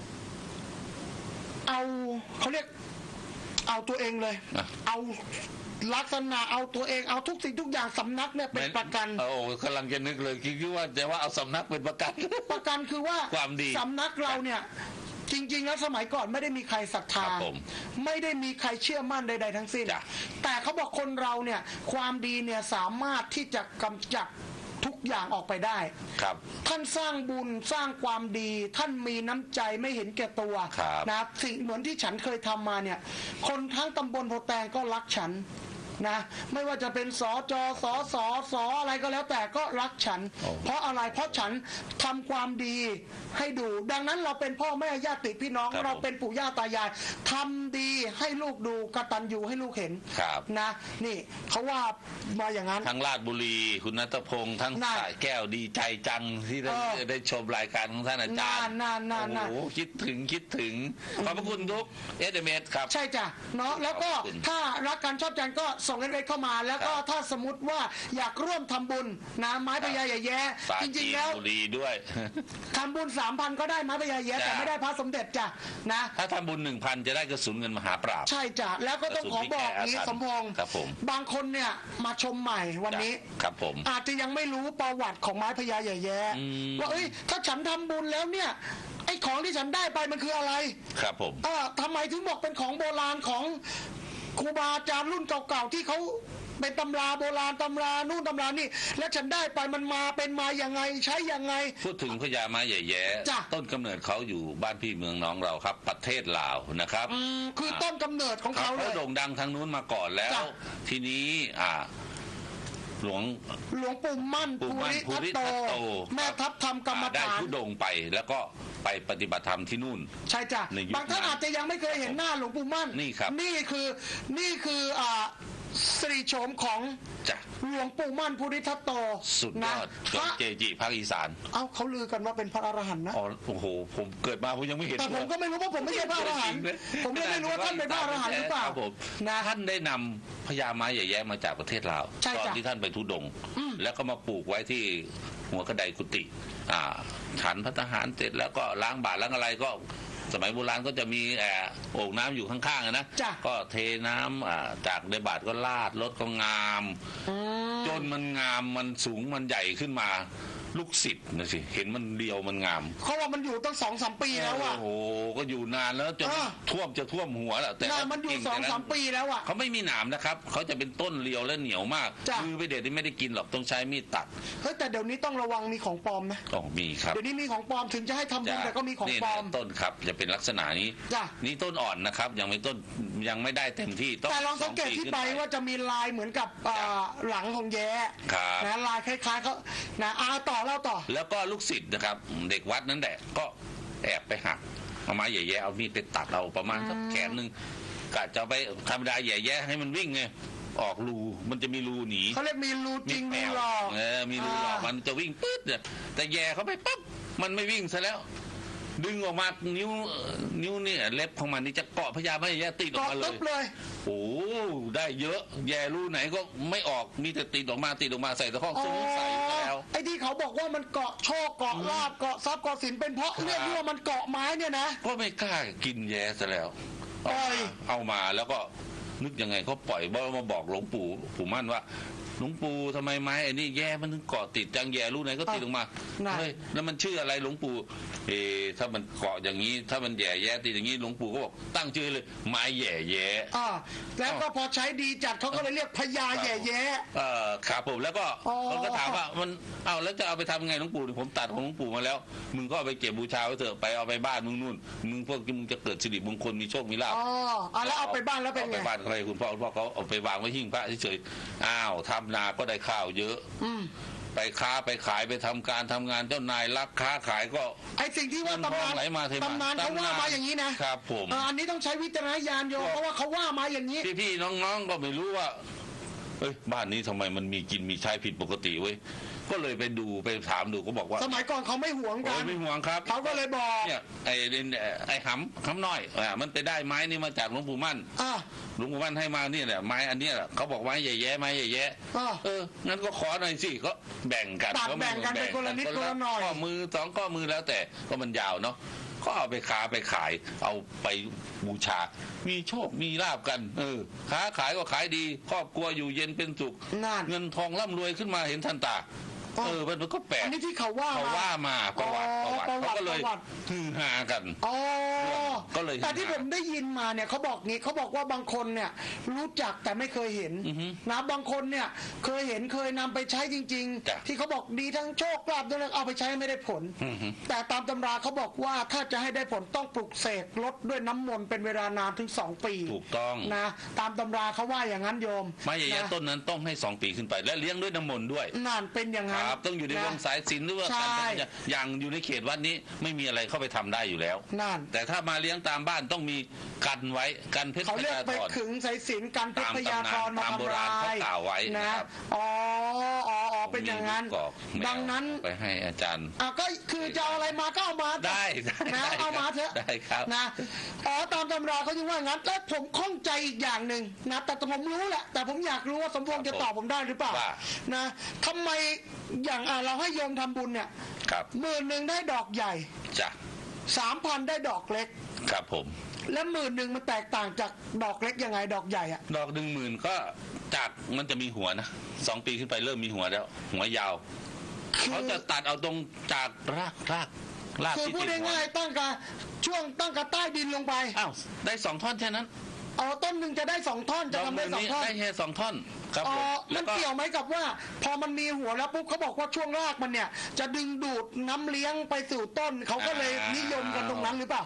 เขาเรียกเอาตัวเองเลยเอาลักษณะเอาตัวเองเอาทุกสิ่งทุกอย่างสำนักเนี่ยเป็นประกันกำลังจะนึกเลยคิดว่าจะว่าเอาสำนักเป็นประกันคือว่าความดีสำนักเราเนี่ยจริงๆแล้วสมัยก่อนไม่ได้มีใครศรัทธาไม่ได้มีใครเชื่อมั่นใดๆทั้งสิ้นแต่เขาบอกคนเราเนี่ยความดีเนี่ยสามารถที่จะกำจัดทุกอย่างออกไปได้ครับท่านสร้างบุญสร้างความดีท่านมีน้ำใจไม่เห็นแก่ตัวนะสิ่งเหมือนที่ฉันเคยทำมาเนี่ยคนทั้งตำบลโพแตงก็รักฉันนะไม่ว่าจะเป็นสจสอะไรก็แล้วแต่ก็รักฉันเพราะอะไรเพราะฉันทำความดีให้ดูดังนั้นเราเป็นพ่อแม่ญาติพี่น้องเราเป็นปู่ย่าตายายทำดีให้ลูกดูกตัญญูให้ลูกเห็นนะนี่เขาว่ามาอย่างนั้นทั้งราชบุรีคุณณัฐพงษ์ทั้งสายแก้วดีใจจังที่ได้ชมรายการของท่านอาจารย์โอ้โหคิดถึงขอบพระคุณทุกSMS ครับใช่จ้ะเนาะแล้วก็ถ้ารักกันชอบกันก็ส่งเล็กๆเข้ามาแล้วก็ถ้าสมมติว่าอยากร่วมทำบุญนะไม้พญาแย่จริงๆแล้วดีด้วยทำบุญ 3,000 ก็ได้ไม้พญาแย่แต่ไม่ได้พระสมเด็จจ้ะนะถ้าทำบุญ 1,000 จะได้กระสุนเงินมหาปราบใช่จ้ะแล้วก็ต้องขอบอกนี้สมพงษ์บางคนเนี่ยมาชมใหม่วันนี้ครับผมอาจจะยังไม่รู้ประวัติของไม้พญาแย่ว่าถ้าฉันทำบุญแล้วเนี่ยไอ้ของที่ฉันได้ไปมันคืออะไรครับผมทำไมถึงบอกเป็นของโบราณของครูบาอาจารย์รุ่นเก่าๆที่เขาเป็นตำราโบราณตำรานู่นตำรานี่แล้วฉันได้ไปมันมาเป็นมาอย่างไงใช้ยังไงพูดถึงพญาม้าใหญ่แย่ต้นกำเนิดเขาอยู่บ้านพี่เมืองน้องเราครับประเทศลาวนะครับคือต้นกำเนิดของเขาเลยเขาโด่งดังทางนู้นมาก่อนแล้วทีนี้หลวงปู่มั่นภูริทัตโตแม่ทัพธรรมกรรมฐานได้ทุดงไปแล้วก็ไปปฏิบัติธรรมที่นู่นใช่จ้ะบางท่านอาจจะยังไม่เคยเห็นหน้าหลวงปู่มั่นนี่ครับนี่คือสิริโฉมของหลวงปู่มั่นภูริทัตโตสุดยอดเจจิภาคอีสานเขาลือกันว่าเป็นพระอรหันต์นะโอ้โหผมเกิดมาผมยังไม่เห็นแต่ผมก็ไม่รู้ว่าผมไม่ใช่พระอรหันต์ผมยังไม่รู้ว่าท่านเป็นพระอรหันต์หรือเปล่าท่านได้นำพญาม้าใหญ่แย่มาจากประเทศลาวตอนที่ท่านไปทุดงแล้วก็มาปลูกไว้ที่หัวกระไดกุฏิฉันภัตตาหารเสร็จแล้วก็ล้างบาตรล้างอะไรก็สมัยโบราณก็จะมีโอ่งน้ำอยู่ข้างๆนะก็เทน้ำจากในบาตรก็ลาดรถก็งามจนมันงามมันสูงมันใหญ่ขึ้นมาลูกศิษย์นะสิเห็นมันเดียวมันงามเขาว่ามันอยู่ตั้ง 2-3 ปีแล้วอ่ะโอ้โหก็อยู่นานแล้วจนท่วมหัวแล้วแต่มันอยู่ 2-3 ปีแล้วอ่ะเขาไม่มีหนามนะครับเขาจะเป็นต้นเรียวและเหนียวมากคือไปเด็ดที่ไม่ได้กินหรอกต้องใช้มีดตัดแต่เดี๋ยวนี้ต้องระวังมีของปลอมนะมีครับเดี๋ยวนี้มีของปลอมถึงจะให้ทำบุญแต่ก็มีของปลอมต้นครับจะเป็นลักษณะนี้นี่ต้นอ่อนนะครับยังไม่ต้นยังไม่ได้เต็มที่แต่ลองสังเกตที่ใบว่าจะมีลายเหมือนกับหลังของแย้นะลายคล้ายๆเขานะต่อแล้วก็ลูกศิษย์นะครับเด็กวัดนั้นแหละก็แอบไปหักเอาไม้ใหญ่ๆเอามีดไปตัดเอาประมาณสักแขนนึงกะจะไปธรรมดาใหญ่ๆให้มันวิ่งไงออกรูมันจะมีรูหนีเขาเรียกมีรูจริงมีหลอกมีรูหลอกมันจะวิ่งปึ๊ดแต่แย่เขาไปปั๊บมันไม่วิ่งซะแล้วดึงออกมานิ้วนี่เล็บของมันนี่จะเกาะพญาม้าใหญ่แย่ติดออกมาเลยโอ้ได้เยอะแย่รูไหนก็ไม่ออกมีแต่ติดออกมาใส่ตะข้องสงสัยแล้วไอ้ที่เขาบอกว่ามันเกาะโชคเกาะลาภเกาะทรัพย์เกาะสินเป็นเพราะเรื่องที่ว่ามันเกาะไม้เนี่ยนะก็ไม่กล้ากินแย่ซะแล้วเอามาแล้วก็นึกยังไงเขาปล่อยมาบอกหลวงปู่มั่นว่าหลวงปู่ทำไมไม้ไอ้นี่แย่มันถึงเกาะติดจังแย่ลูกไหนก็ติดลงมาเฮ้ยแล้วมันชื่ออะไรหลวงปู่ถ้ามันเกาะอย่างนี้ถ้ามันแย่แย่ติดอย่างนี้หลวงปู่ก็บอกตั้งชื่อเลยไม้แย่แย่แล้วก็พอใช้ดีจัดเขาก็เลยเรียกพญาแย่แย่ครับผมแล้วก็เขาก็ถามว่ามันแล้วจะเอาไปทำไงหลวงปู่ผมตัดของหลวงปู่มาแล้วมึงก็เอาไปเก็บบูชาไว้เถอะไปเอาไปบ้านมึงนู่นมึงพวกมึงจะเกิดสิริมงคลมีโชคมีลาภแล้วเอาไปบ้านแล้วเป็นไงเอาไปบ้านใครคุณพ่อเขาเอาไปวางไว้หิ้งพระเฉยๆทำนาก็ได้ข้าวเยอะไปค้าไปขายไปทำการทำงานเจ้านายรักค้าขายก็ไอสิ่งที่ว่าตำนานเขาว่ามาอย่างนี้นะครับผมอันนี้ต้องใช้วิจารณญาณโยมเพราะว่าเขาว่ามาอย่างนี้พี่น้องๆก็ไม่รู้ว่าบ้านนี้ทำไมมันมีกินมีใช้ผิดปกติเว้ยก็เลยไปดูไปถามดูก็บอกว่าสมัยก่อนเขาไม่หวงกันไม่หวงครับเขาก็เลยบอกเนี่ยไอ้หำน้อยมันไปได้ไม้นี่มาจากหลวงปู่มั่นหลวงปู่มั่นให้มาเนี่ยแหละไม้อันนี้แหละเขาบอกไม้ใหญ่แย่ไม้ใหญ่แย่งั้นก็ขอหน่อยสิก็แบ่งกันเป็นคนละนิดคนละหน่อยข้อมือ2ข้อมือแล้วแต่ก็มันยาวเนาะก็เอาไปค้าไปขายเอาไปบูชามีโชคมีลาบกันค้าขายก็ขายดีครอบครัวอยู่เย็นเป็นสุขเงินทองร่ำรวยขึ้นมาเห็นทันตามันก็แปลกอันนี้ที่เขาว่ามาประวัติเขาก็เลยฮือฮากันก็เลยแต่ที่ผมได้ยินมาเนี่ยเขาบอกงี้เขาบอกว่าบางคนเนี่ยรู้จักแต่ไม่เคยเห็นนะบางคนเนี่ยเคยเห็นเคยนำไปใช้จริงๆที่เขาบอกดีทั้งโชคลาภด้วยเอาไปใช้ไม่ได้ผลแต่ตามตำราเขาบอกว่าถ้าจะให้ได้ผลต้องปลุกเสกลดด้วยน้ำมนต์เป็นเวลานานถึง2 ปีถูกต้องนะตามตำราเขาว่าอย่างนั้นโยมไม่ใหญ่ต้นนั้นต้องให้2 ปีขึ้นไปและเลี้ยงด้วยน้ำมนต์ด้วยนั่นเป็นอย่างนั้นต้องอยู่ในวงสายศีลหรือว่าอย่างอยู่ในเขตวัดนี้ไม่มีอะไรเข้าไปทำได้อยู่แล้วแต่ถ้ามาเลี้ยงตามบ้านต้องมีกันไว้กันเพชรเขาเรียกไปขึงสายศีลกันเพชรพยากรมาทำลายเขากล่าวไว้นะเป็นอย่างนั้นดังนั้นไปให้อาจารย์ก็คือจะเอาอะไรมาก็เอามาได้นะเอามาเถอะได้ครับนะตามตำราเขาจึงว่างั้นแล้วผมข้องใจอีกอย่างหนึ่งนะแต่ผมรู้แหละแต่ผมอยากรู้ว่าสมพงษ์จะตอบผมได้หรือเปล่านะทำไมอย่างเราให้โยมทำบุญเนี่ย10,000ได้ดอกใหญ่จ้ะ 3,000ได้ดอกเล็กครับผมแล้ว10,000มันแตกต่างจากดอกเล็กยังไงดอกใหญ่อะดอก10,000ก็จากมันจะมีหัวนะ2 ปีขึ้นไปเริ่มมีหัวแล้วหัวยาวเขาจะตัดเอาตรงจากรากคือพูดง่ายๆตั้งกระใต้ดินลงไปได้2 ท่อนแค่นั้นต้นหนึ่งจะได้2 ท่อนจะทำได้2 ท่อนได้แค่2 ท่อนครับมันเกี่ยวไหมกับว่าพอมันมีหัวแล้วปุ๊บเขาบอกว่าช่วงรากมันเนี่ยจะดึงดูดน้ำเลี้ยงไปสู่ต้นเขาก็เลยนิยมกันตรงนั้นหรือเปล่า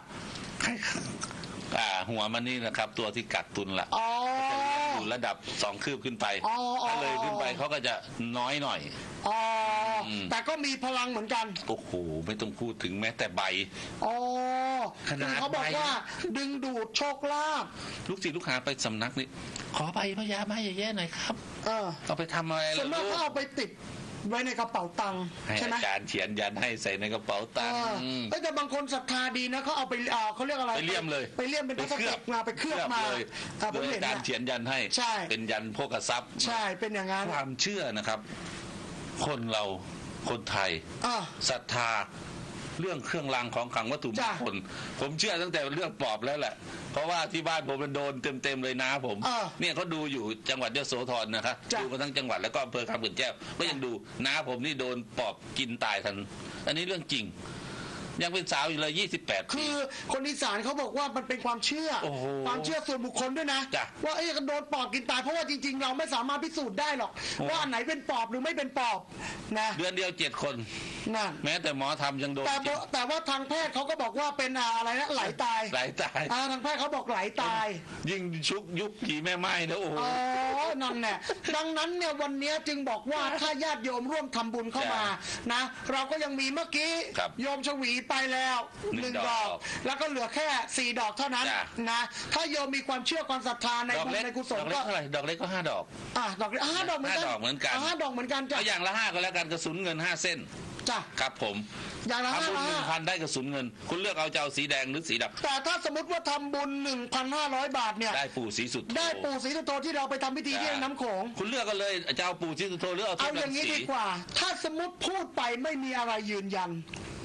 หัวมันนี่นะครับตัวที่กักตุนละอยู่ระดับ2 คืบขึ้นไปถ้าเลยขึ้นไปเขาก็จะน้อยหน่อยแต่ก็มีพลังเหมือนกันโอ้โหไม่ต้องพูดถึงแม้แต่ใบขนาดเขาบอกว่าดึงดูดโชคลาภลูกศิษย์ลูกหาไปสำนักนี่ขอใบพญาไม้แย่ๆหน่อยครับเอาไปทำอะไรส่วนมากเขาเอาไปติดไว้ในกระเป๋าตังค์ใช่ไหมอาจารย์เขียนยันให้ใส่ในกระเป๋าตังค์แต่บางคนศรัทธาดีนะเขาเอาไปเขาเรียกอะไรไปเลี่ยมเลยไปเลี่ยมเป็นพลาสติกมาไปเคลือบมาโดยอาจารย์เขียนยันให้เป็นยันโภคทรัพย์ใช่เป็นอย่างนั้นความเชื่อนะครับคนเราคนไทยศรัทธาเรื่องเครื่องรางของขลังวัตถุมงคลผมเชื่อตั้งแต่เรื่องปอบแล้วแหละเพราะว่าที่บ้านผมมันโดนเต็มเลยนะผมเนี่ยเขาดูอยู่จังหวัดยโสธรนะครับดูมาทั้งจังหวัดแล้วก็อำเภอคำเขื่อนแก้วก็ยังดูน้าผมนี่โดนปอบกินตายทันอันนี้เรื่องจริงยังเป็นสาวอยู่เลย28 ปีคือคนอีสานเขาบอกว่ามันเป็นความเชื่อความเชื่อส่วนบุคคลด้วยนะว่าโดนปอบกินตายเพราะว่าจริงๆเราไม่สามารถพิสูจน์ได้หรอกว่าอันไหนเป็นปอบหรือไม่เป็นปอบนะเดือนเดียว7 คนนั่นแม้แต่หมอทำยังโดนแต่ว่าทางแพทย์เขาก็บอกว่าเป็นอะไรนะไหลตายทางแพทย์เขาบอกไหลตายยิ่งชุกยุบผีแม่ไม้นะโอ้โหนั่นแหละดังนั้นเนี่ยวันนี้จึงบอกว่าถ้าญาติโยมร่วมทำบุญเข้ามานะเราก็ยังมีเมื่อกี้โยมชวีไปแล้ว1 ดอกแล้วก็เหลือแค่4 ดอกเท่านั้นนะถ้าโยมมีความเชื่อความศรัทธาในบุญในกุศลก็ดอกเล็กก็5 ดอกดอก5 ดอกเหมือนกัน 5 ดอกเหมือนกัน 5 ดอกเหมือนกันจ้ะอย่างละ5ก็แล้วกันกระสุนเงิน5 เส้นจ้ะครับผมอย่างละ 5 1,000ได้กระสุนเงินคุณเลือกเอาจะเอาสีแดงหรือสีดำแต่ถ้าสมมติว่าทำบุญ 1,500 บาทเนี่ยได้ปู่ศรีสุโธที่เราไปทำพิธีที่น้ำโขงคุณเลือกกันเลยจะเอาปู่ศรีสุโธหรือเอาอย่างนี้ดีกว่าถ้าสมมติพูดไปไม่มีอะไรยืนยัน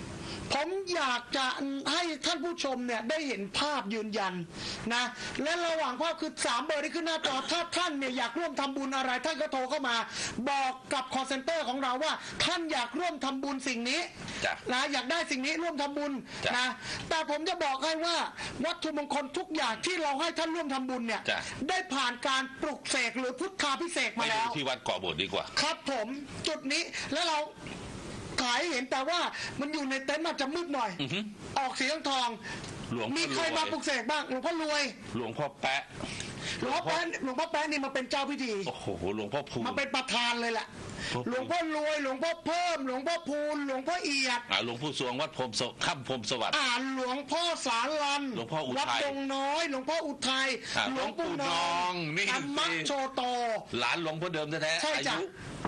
ผมอยากจะให้ท่านผู้ชมเนี่ยได้เห็นภาพยืนยันนะและระหว่างภาพคือ3เบอร์ที่ขึ้นหน้าจอถ้าท่านเนี่ยอยากร่วมทำบุญอะไรท่านก็โทรเข้ามาบอกกับcall centerของเราว่าท่านอยากร่วมทำบุญสิ่งนี้นะอยากได้สิ่งนี้ร่วมทำบุญนะแต่ผมจะบอกให้ว่าวัตถุมงคลทุกอย่างที่เราให้ท่านร่วมทำบุญเนี่ยได้ผ่านการปลุกเสกหรือพุทธาพิเศษมาแล้วที่วัดเกาะโบสถ์ดีกว่าครับผมจุดนี้แล้วเราขายเห็นแต่ว่ามันอยู่ในเต็นท์อาจจะมืดหน่อยออกสีทองมีใครมาปลุกเสกบ้างหลวงพ่อรวยหลวงพ่อแปะหลวงพ่อแป๊ะนี่มาเป็นเจ้าพิธีโอ้โหหลวงพ่อพูนมาเป็นประธานเลยแหละหลวงพ่อรวยหลวงพ่อเพิ่มหลวงพ่อพูนหลวงพ่อเอียดหลวงพ่อสวงวัดพรมค่ำพรมสวัสดิ์หลวงพ่อสารันหลวงพ่ออุทัยวัดดงน้อยหลวงพ่ออุทัยหลวงปู่นองนี่ธรรมโชโตหลานหลวงพ่อเดิมแท้ๆอายุ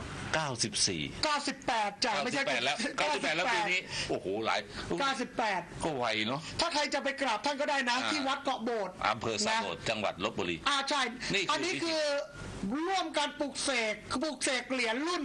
98จ้ะไม่ใช่แล้ว98แล้วปีนี้โอ้โหหลาย 98 ก็ไวเนาะถ้าใครจะไปกราบท่านก็ได้นะที่วัดเกาะโบสถ์อำเภอสะโบดจังหวัดลพบุรีใช่อันนี้คือร่วมการปลุกเสกเหรียญรุ่น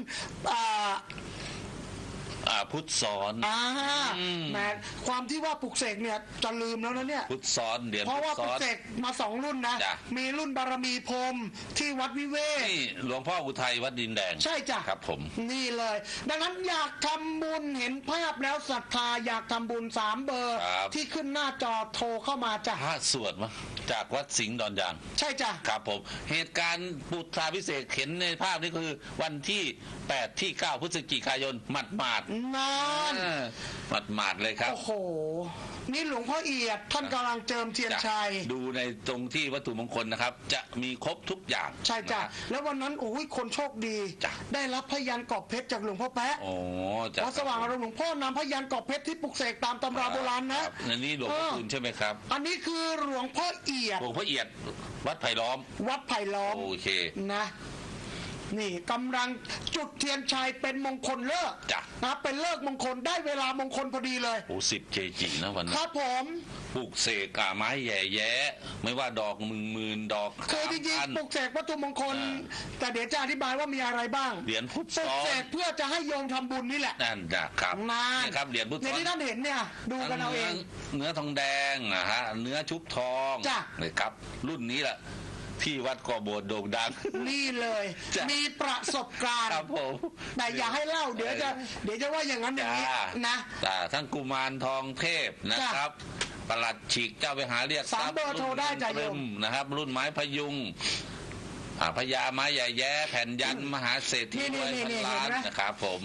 พุทธซ้อนแม้ความที่ว่าปลุกเสกเนี่ยจะลืมแล้วนะเนี่ยพุทธซ้อนเดี๋ยวเพราะว่าปลุกเสกมา2รุ่นนะมีรุ่นบารมีพรมที่วัดวิเวกนี่หลวงพ่ออุทัยวัดดินแดงใช่จ้ะครับผมนี่เลยดังนั้นอยากทำบุญเห็นภาพแล้วศรัทธาอยากทำบุญ3เบอร์ที่ขึ้นหน้าจอโทรเข้ามาจ้ะพระสวดมาจากวัดสิงห์ดอนยางใช่จ้ะครับผมเหตุการณ์พุทธาพิเศษเห็นในภาพนี้คือวันที่8ที่9พฤศจิกายนหมาดหมาดเลยครับโอ้โหนี่หลวงพ่อเอียดท่านกำลังเจิมเทียนชัยดูในตรงที่วัตถุมงคลนะครับจะมีครบทุกอย่างใช่จ้ะแล้ววันนั้นโอ้ยคนโชคดีได้รับพยัญชนะกอบเพชรจากหลวงพ่อแป๊ะวัดสว่างอารมณ์หลวงพ่อนำพยัญชนะกอบเพชรที่ปลุกเสกตามตำราโบราณนะอันนี้หลวงพ่อคุณใช่ไหมครับอันนี้คือหลวงพ่อเอียดวัดไผ่ล้อมโอเคนะนี่กำลังจุดเทียนชัยเป็นมงคลเลิกนะเป็นเลิกมงคลได้เวลามงคลพอดีเลยโอ้10 kg นะวันนี้ครับผมปลูกเสกไม้แย่ไม่ว่าดอกหมื่นดอกคือจริงๆปลูกเสกวัตถุมงคลแต่เดี๋ยวจะอธิบายว่ามีอะไรบ้างเหรียญพุทธปลูกเสกเพื่อจะให้โยมทำบุญนี่แหละนั่นนะครับนี่ครับเหรียญพุทธในที่ท่านเห็นเนี่ยดูกันเอาเองเนื้อทองแดงนะฮะเนื้อชุบทองนี่ครับรุ่นนี้แหละที่วัดเกาะโบสถ์โด่งดังนี่เลยมีประสบการณ์ครับผมแต่อย่าให้เล่าเดี๋ยวจะว่าอย่างนั้นอย่างนี้นะทั้งกุมารทองเทพนะครับปลัดฉีกเจ้าไปหาเรียกทรัพย์เบอร์โทรได้จ้ะโยมนะครับรุ่นไม้พยุงพญาไม้ใหญ่แย้แผ่นยันมหาเศรษฐีรวยพันล้านนะครับผม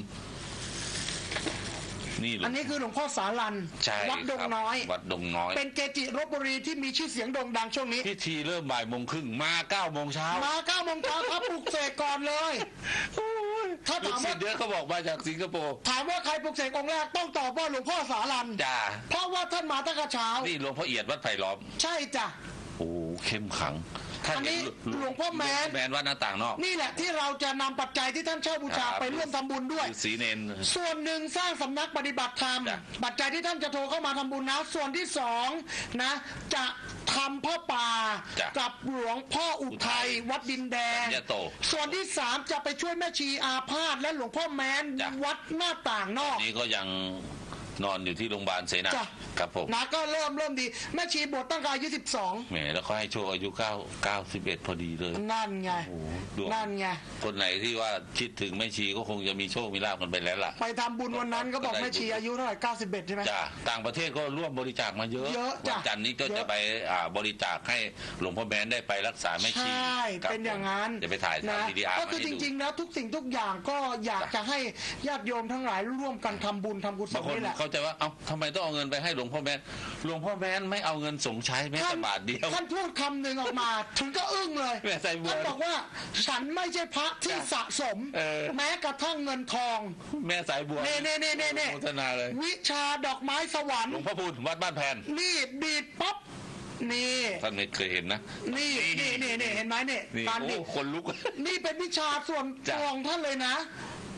อันนี้คือหลวงพ่อสารันวัดดงน้อยเป็นเกจิลพบุรีที่มีชื่อเสียงโด่งดังช่วงนี้พิธีเริ่มบ่ายโมงครึ่งมา9 โมงเช้าครับปลุกเสกก่อนเลยถ้าถามว่าเดี๋ยวเขาบอกมาจากสิงคโปร์ถามว่าใครปลุกเสกองค์แรกต้องตอบว่าหลวงพ่อสารันจ้าเพราะว่าท่านมาตั้งแต่เช้านี่หลวงพ่อเอียดวัดไผ่ล้อมใช่จ้ะโอ้เข้มขังอันนี้หลวงพ่อแมนวัดหน้าต่างนอกนี่แหละที่เราจะนำปัจจัยที่ท่านเช่าบูชาไปร่วมทำบุญด้วยสีเนนส่วนหนึ่งสร้างสำนักปฏิบัติธรรมปัจจัยที่ท่านจะโทรเข้ามาทำบุญนะส่วนที่2นะจะทำพ่อป่ากับหลวงพ่ออุทัยวัดดินแดงส่วนที่3จะไปช่วยแม่ชีอาพาธและหลวงพ่อแมนวัดหน้าต่างนอกนี่ก็ยังนอนอยู่ที่โรงพยาบาลเสนาครับผมนะก็เริ่มดีแม่ชีบวชตั้งแต่อายุ12 แหมแล้วเขาให้โชคอายุ91พอดีเลยนั่นไงคนไหนที่ว่าคิดถึงแม่ชีก็คงจะมีโชคมีลาภกันไปแล้วล่ะไปทำบุญวันนั้นก็บอกแม่ชีอายุเท่าไหร่91ใช่ไหมจ้ะต่างประเทศก็ร่วมบริจาคมาเยอะวันจันทร์นี้ก็จะไปบริจาคให้หลวงพ่อแมนได้ไปรักษาแม่ชีใช่เป็นอย่างนั้นจะไปถ่ายทำดีๆก็คือจริงๆแล้วทุกสิ่งทุกอย่างก็อยากจะให้ญาติโยมทั้งหลายร่วมกันทำบุญทำกุศลนี่แหละเข้าใจว่าเอ้าทำไมต้องเอาเงินไปให้หลวงพ่อแมนไม่เอาเงินส่งใช้แม้แต่บาทเดียวท่านพูดคำหนึ่งออกมาถึงก็อึ้งเลยท่านบอกว่าฉันไม่ใช่พระที่สะสมแม้กระทั่งเงินทองแม่สายบัวเน่โฆษณาเลยวิชาดอกไม้สวรรค์หลวงพ่อพูดวัดบ้านแพนนี่ดีดป๊อปนี่ท่านไม่เคยเห็นนะนี่เห็นไหมเนี่ยการดิคนลุกนี่เป็นวิชาส่วนตัวของท่านเลยนะ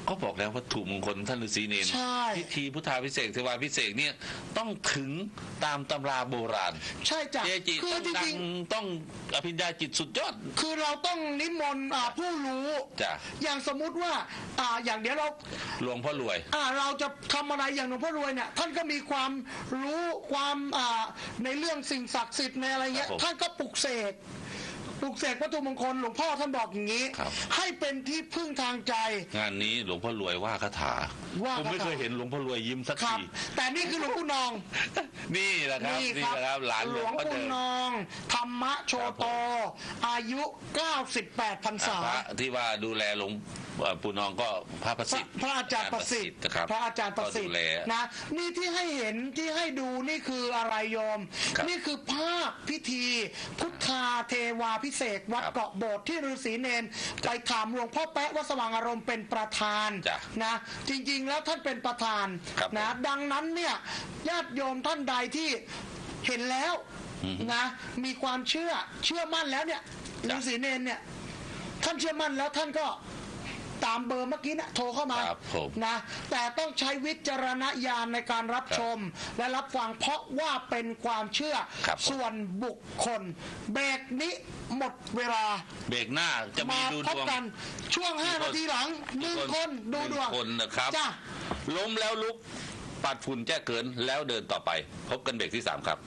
ก็บอกแล้ววัตถุมงคลท่านฤาษีเนรใช่พิธีพุทธาภิเษกเทวาภิเษกเนี่ยต้องถึงตามตำราโบราณใช่จ้ะเจจิคืต้อองจดัริงงต้องอภิญญาจิตสุดยอดๆคือเราต้องนิมนต์ผู้รู้จ้ะอย่างสมมุติว่าอย่างเดี๋ยวเราหลวงพ่อรวยเราจะทำอะไรอย่างหลวงพ่อรวยเนี่ยท่านก็มีความรู้ความในเรื่องสิ่งศักดิ์สิทธิ์ในอะไรเงี้ยครับผมท่านก็ปลุกเสกวัตถุมงคลหลวงพ่อท่านบอกอย่างนี้ครับให้เป็นที่พึ่งทางใจงานนี้หลวงพ่อรวยว่าคาถาว่าคาถาผมไม่เคยเห็นหลวงพ่อรวยยิ้มสักครับทีแต่นี่คือหลวงปู่นองนี่แหละครับนี่แหละครับหลานหหลลววงงพ่อปู่เดิมนองธรรมโชโต อายุ 98 พรรษาพระที่ว่าดูแลหลวงปู่นองก็พระประสิทธิ์พระอาจารย์ประสิทธิ์นะครับพระอาจารย์ประสิทก็ธิ์ดูแลนะนี่ที่ให้เห็นที่ให้ดูนี่คืออะไรโยมครับนี่คือภาพพิธี พุทธาเทวาพิเศษกวัดครับเกาะโบสถ์ที่ฤาษีเนนไปถามหลวงพ่อแป๊ะวัดสว่างอารมณ์เป็นประธานจ้ะนะจริงๆแล้วท่านเป็นประธานครับนะดังนั้นเนี่ยญาติโยมท่านใดที่เห็นแล้วนะมีความเชื่อมั่นแล้วเนี่ยฤาษีเนนเนี่ยท่านเชื่อมั่นแล้วท่านก็ตามเบอร์เมื่อกี้นะโทรเข้ามาครับผมนะแต่ต้องใช้วิจารณญาณในการรับชม และรับฟังเพราะว่าเป็นความเชื่อครับผมส่วนบุคคลเบรกนี้หมดเวลาเบรกหน้าจะมีมาดูพดบวงกันช่วง 5 นาทีหลังหนึ่งคนดูดวงหนึ่งคนนะครับจ้ะล้มแล้วลุกปัดฝุ่นแจ้เกินแล้วเดินต่อไป พบกันเบรกที่ 3 ครับ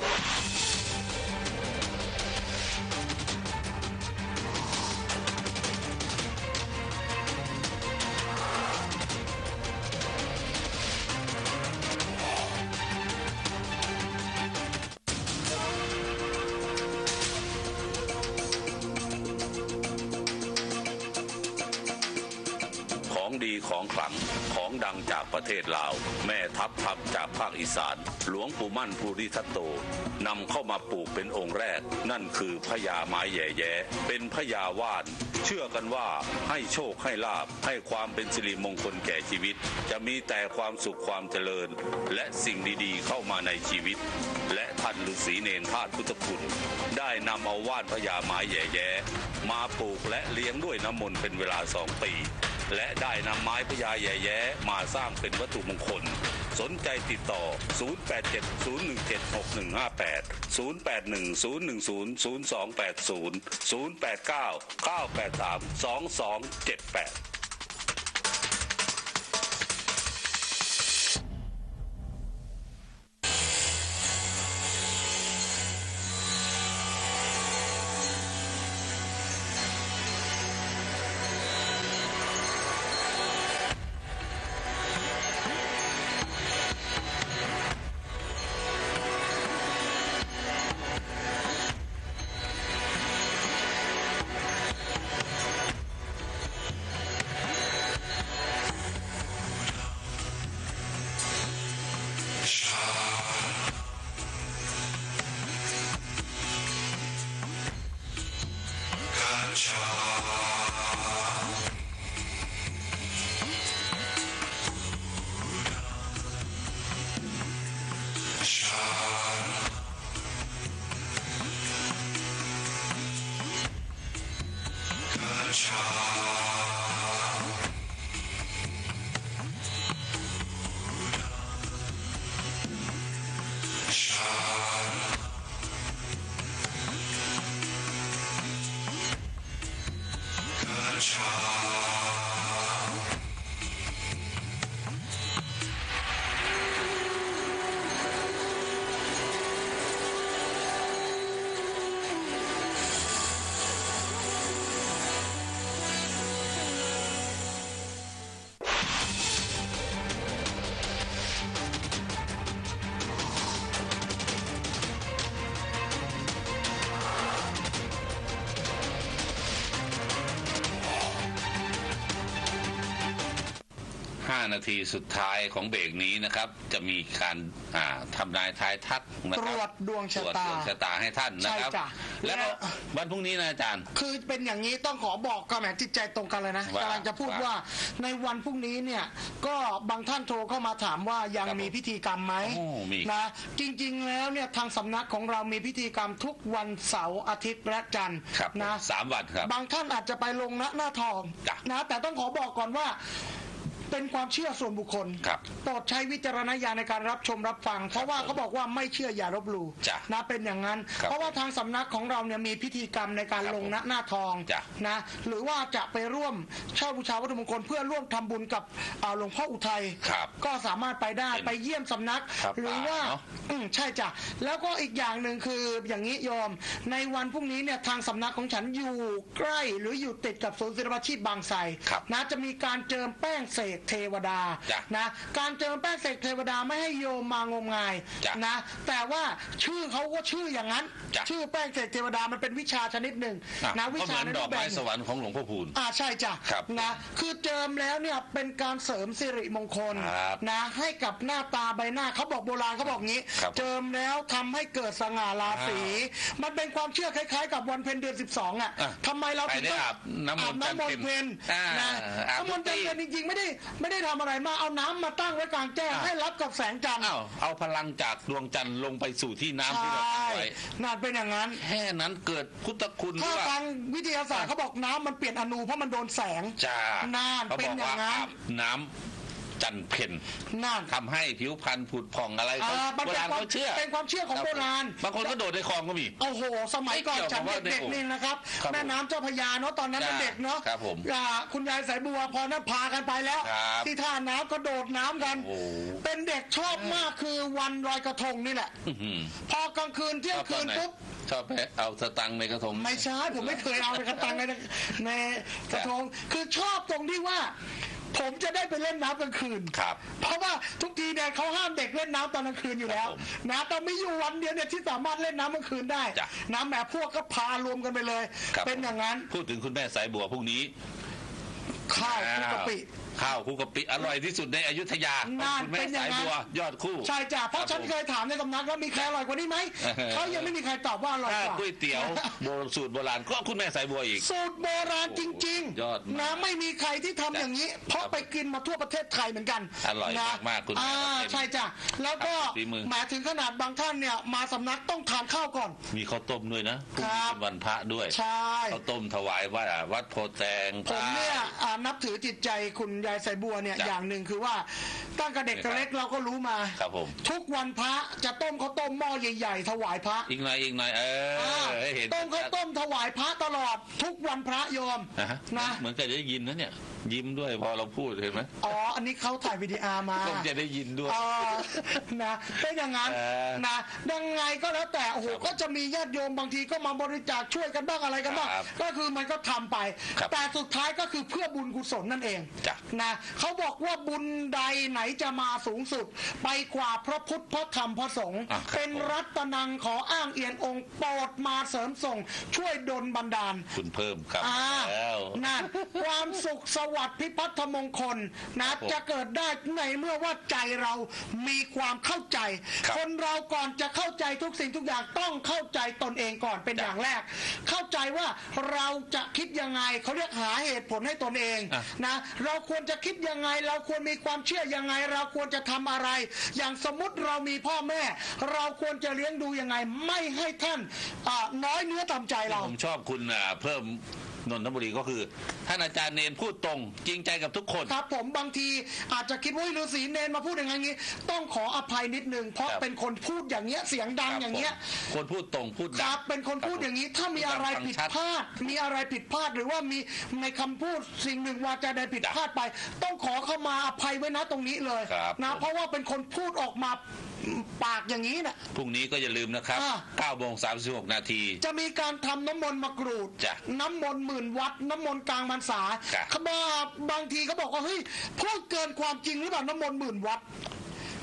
ของดีของขลังของดังจากประเทศลาว แม่ทัพทัพจากภาคอีสาน หลวงปู่มั่นภูริทัตโตนำเข้ามาปลูกเป็นองค์แรก นั่นคือพญาไม้แย่แย้เป็นพญาว่าน เชื่อกันว่าให้โชคให้ลาภให้ความเป็นสิริมงคลแก่ชีวิต จะมีแต่ความสุขความเจริญ และสิ่งดีๆเข้ามาในชีวิต และท่านฤาษีเนรธาตุพุทธคุณได้นำเอาว่านพญาไม้แย่แย้มาปลูกและเลี้ยงด้วยน้ำมนต์เป็นเวลา2 ปี และได้นำไม้พญาแย่แย้มาสร้างเป็นวัตถุมงคล สนใจติดต่อ 0871176158 08100280 089 983 2278 5 นาทีสุดท้ายของเบรกนี้นะครับ จะมีการทำนายทายทักนะครับตรวจดวงชะตาตรวจดวงชะตาให้ท่านนะครับใช่จ้ะแล้วก็วันพรุ่งนี้นะอาจารย์คือเป็นอย่างนี้ต้องขอบอกก็แหมจิตใจตรงกันเลยนะว่ากำลังจะพูดว่าในวันพรุ่งนี้เนี่ยก็บางท่านโทรเข้ามาถามว่ายังครับมีพิธีกรรมไหมโอ้มีนะจริงๆแล้วเนี่ยทางสำนักของเรามีพิธีกรรมทุกวันเสาร์อาทิตย์และจันทร์ครับนะ 3 วันครับบางท่านอาจจะไปลงหน้าทองจ้ะนะแต่ต้องขอบอกก่อนว่าเป็นความเชื่อส่วนบุคคลครับโปรดใช้วิจารณญาณในการรับชมรับฟัง เพราะว่าเขาบอกว่าไม่เชื่ออย่าลบหลู่จ้ะนะเป็นอย่างนั้นครับเพราะว่าทางสำนักของเราเนี่ยมีพิธีกรรมในการครับลงหน้าทองจ้ะนะหรือว่าจะไปร่วมเช่าบูชาวัตถุมงคลเพื่อร่วมทำบุญกับหลวงพ่ออุทัยครับก็สามารถไปได้เป็นไปเยี่ยมสำนักครับหรือว่าเนอะใช่จ้ะแล้วก็อีกอย่างหนึ่งคืออย่างนี้โยมในวันพรุ่งนี้เนี่ยทางสำนักของฉันอยู่ใกล้หรืออยู่ติดกับศูนย์ศิลปาชีพบางไทรครับนะจะมีการเจิมแป้งเสกเทวดาจ้ะนะการเจิมแป้งเสกเทวดาไม่ให้โยมมางมงายจ้ะนะแต่ว่าชื่อเขาก็ชื่ออย่างนั้นจ้ะชื่อแป้งเสกเทวดามันเป็นวิชาชนิดหนึ่งอ่ะนะวิก็เหชามือนในดรูอกปแบไม้บสวรรค์ของหลวงพ่อพูนใช่จ้ะครับนะคือเจิมแล้วเนี่ยเป็นการเสริมสิริมงคลครับนะให้กับหน้าตาใบหน้าเขาบอกโบราณเขาบอกงี้ครับเจิมแล้วทำให้เกิดสง่าราศีมันเป็นความเชื่อคล้ายๆ กับวันเพ็ญเดือน 12อ่ะอ่ะทำไมเราถึงใครได้ต้องอาบน้ำมนต์จันทร์เพ็ญเพ็ญอ่านะอาบน้ำมนต์จันทร์ทุกปีเพ็ญจริงๆไม่ได้ทำอะไรมากเอาน้ำมาตั้งไว้กลางแจ้งอ่ะให้รับกับแสงจันทร์อ้าวเอาพลังจากดวงจันทร์ลงไปสู่ที่น้ำที่เราใช่ทำไว้นั่นเป็นอย่างนั้นแค่นั้นเกิดพุทธคุณถ้าว่าทางวิทยาศาสตร์เขาบอกน้ำมันเปลี่ยนอนูเพราะมันโดนแสงจ้าน่านเขาเป็บนอกอย่าว่างนั้นอาบน้ำจันทร์เพ็ญนั่นทำให้ผิวพรรณผุดผ่องอะไรเขามันโบเป็นราณความเขาเชื่อเป็นความเชื่อของโบราณบางคนก็โดดในคลองก็มีโอ้โห สมัยก่อนไม่เกี่ยวฉันกับว่าเด็กในๆนี่นะครับครับแม่น้ำเจ้าพระยาเนาะตอนนั้นเป็นเด็กเนาะครับผมคุณยายสายบัวพอนั้นพากันไปแล้วครับที่ท่าน้ำก็โดดน้ำกันโอ้โหเป็นเด็กชอบมากคือวันลอยกระทงนี่แหละอื้อหือพอกลางคืนเที่ยงคืนปุ๊บชอบแพ้เอาสตังค์ในกระทงไม่ใช่ผมไม่เคยเอาในกระตังในกระทงคือชอบตรงที่ว่า ผมจะได้ไปเล่นน้ำกลางคืนครับเพราะว่าทุกทีเนี่ยเขาห้ามเด็กเล่นน้ำตอนกลางคืนอยู่แล้วครับผมนะแต่ไม่อยู่วันเดียวเนี่ยที่สามารถเล่นน้ำกลางคืนได้จ้ะน้ำแหมพวกก็พารวมกันไปเลยครับเป็นอย่างนั้นพูดถึงคุณแม่สายบัวพรุ่งนี้ข้าวคลุกกะปิข้าวคลุกกะปิอร่อยที่สุดในอยุธยานั่นคุณแม่เป็นอย่าสาง ยนั้นบัวยอดคู่ใช่จ้ะเพราะฉันผมเคยถามในสำนักว่ามีใครอร่อยกว่านี้ไหม เขายังไม่มีใครตอบว่าอร่อยถ้ากว่าก๋วยเตี๋ยวสูตรโบราณก็คุณแม่สายบัวอีกสูตรโบราณจริงยอดมากนะไม่มีใครที่ทำอย่างนี้ เพราะไปกินมาทั่วประเทศไทยเหมือนกันอร่อยนะมากๆคุณแม่ใช่จ้ะแล้วก็ฝีมือหมายถึงขนาดบางท่านเนี่ยมาสำนักต้องทานข้าวก่อนมีข้าวต้มด้วยนะพรุ่งครันี้บเป็นวันพระด้วยใช่ข้าวต้มถวายวัดโพแตงผมเนี่ยนับถือจิตใจคุณยายสายบัวเนี่ยจ้ะอย่างหนึ่งคือว่าตั้งแต่เด็กแต่เล็กเราก็รู้มาครับผมทุกวันพระจะต้มข้าวต้มหม้อใหญ่ๆถวายพระอีกหน่อยให้เห็นต้มข้าวต้มถวายพระตลอด ทุกวันพระโยมนะฮะนะเหมือนกับได้ยินนะเนี่ย ยิ้มด้วยพอเราพูดเห็นไหมอ๋ออันนี้เขาถ่ายวิดีอาร์มาต้องจะได้ยินด้วยอ๋อนะเป็นอย่างนั้น นะยังไงก็แล้วแต่โอ้โหครับก็จะมีญาติโยมบางทีก็มาบริจาคช่วยกันบ้างอะไรกันบ้างครับก็คือมันก็ทำไปครับแต่สุดท้ายก็คือเพื่อบุญกุศลนั่นเองจ้ะนะเขาบอกว่าบุญใดไหนจะมาสูงสุด ไปกว่าพระพุทธพระธรรมพระสงฆ์อ่ะครับเป็นรัตนังขออ้างเอียนองค์โปรดมาเสริมส่ง ช่วยดลบันดาลคุณเพิ่มครับ แล้วนั่นความสุขสวัสดิ์พิพัฒนมงคลนะครับผมจะเกิดได้ในเมื่อว่าใจเรามีความเข้าใจครับคนเราก่อนจะเข้าใจทุกสิ่งทุกอย่างต้องเข้าใจตนเองก่อนเป็นจ้ะอย่างแรก เข้าใจว่าเราจะคิดยังไงเขาเรียกหาเหตุผลให้ตนเองอ่ะนะเราควรจะคิดยังไง เราควรมีความเชื่อยังไง เราควรจะทำอะไร อย่างสมมุติเรามีพ่อแม่ เราควรจะเลี้ยงดูยังไง ไม่ให้ท่านน้อยเนื้อต่ำใจเราผมชอบคุณเพิ่มนนทบุรีก็คือท่านอาจารย์เนนพูดตรงจริงใจกับทุกคนครับผมบางทีอาจจะคิดว่าฤาษีเนนมาพูดอย่างนี้ ต้องขออภัยนิดนึงเพราะครับเป็นคนพูดอย่างเงี้ยเสียงดังอย่างเงี้ยผมคนพูดตรงพูดคดัรังบเป็นคนพูดอย่างนี้ถ้ามีอะไรผิดพลาดมีอะไรผิดพลาดหรือว่ามีในคำพูดสิ่งหนึ่งวาจาใดผิดพลาดไป ต้องขอเข้ามาอภัยไว้นะตรงนี้เลยครับนะเพราะว่าเป็นคนพูดออกมาปากอย่างนี้นะพรุ่งนี้ก็อย่าลืมนะครับ 9:36 นาทีจะมีการทำน้ำมนต์มะกรูดจ้ะน้ำมนต์หมื่นวัด น้ำมนต์กลางพรรษาจ้ะเขาบอกบางทีเขาบอกว่าเฮ้ยพูดเกินความจริงหรือเปล่าน้ำมนต์หมื่นวัด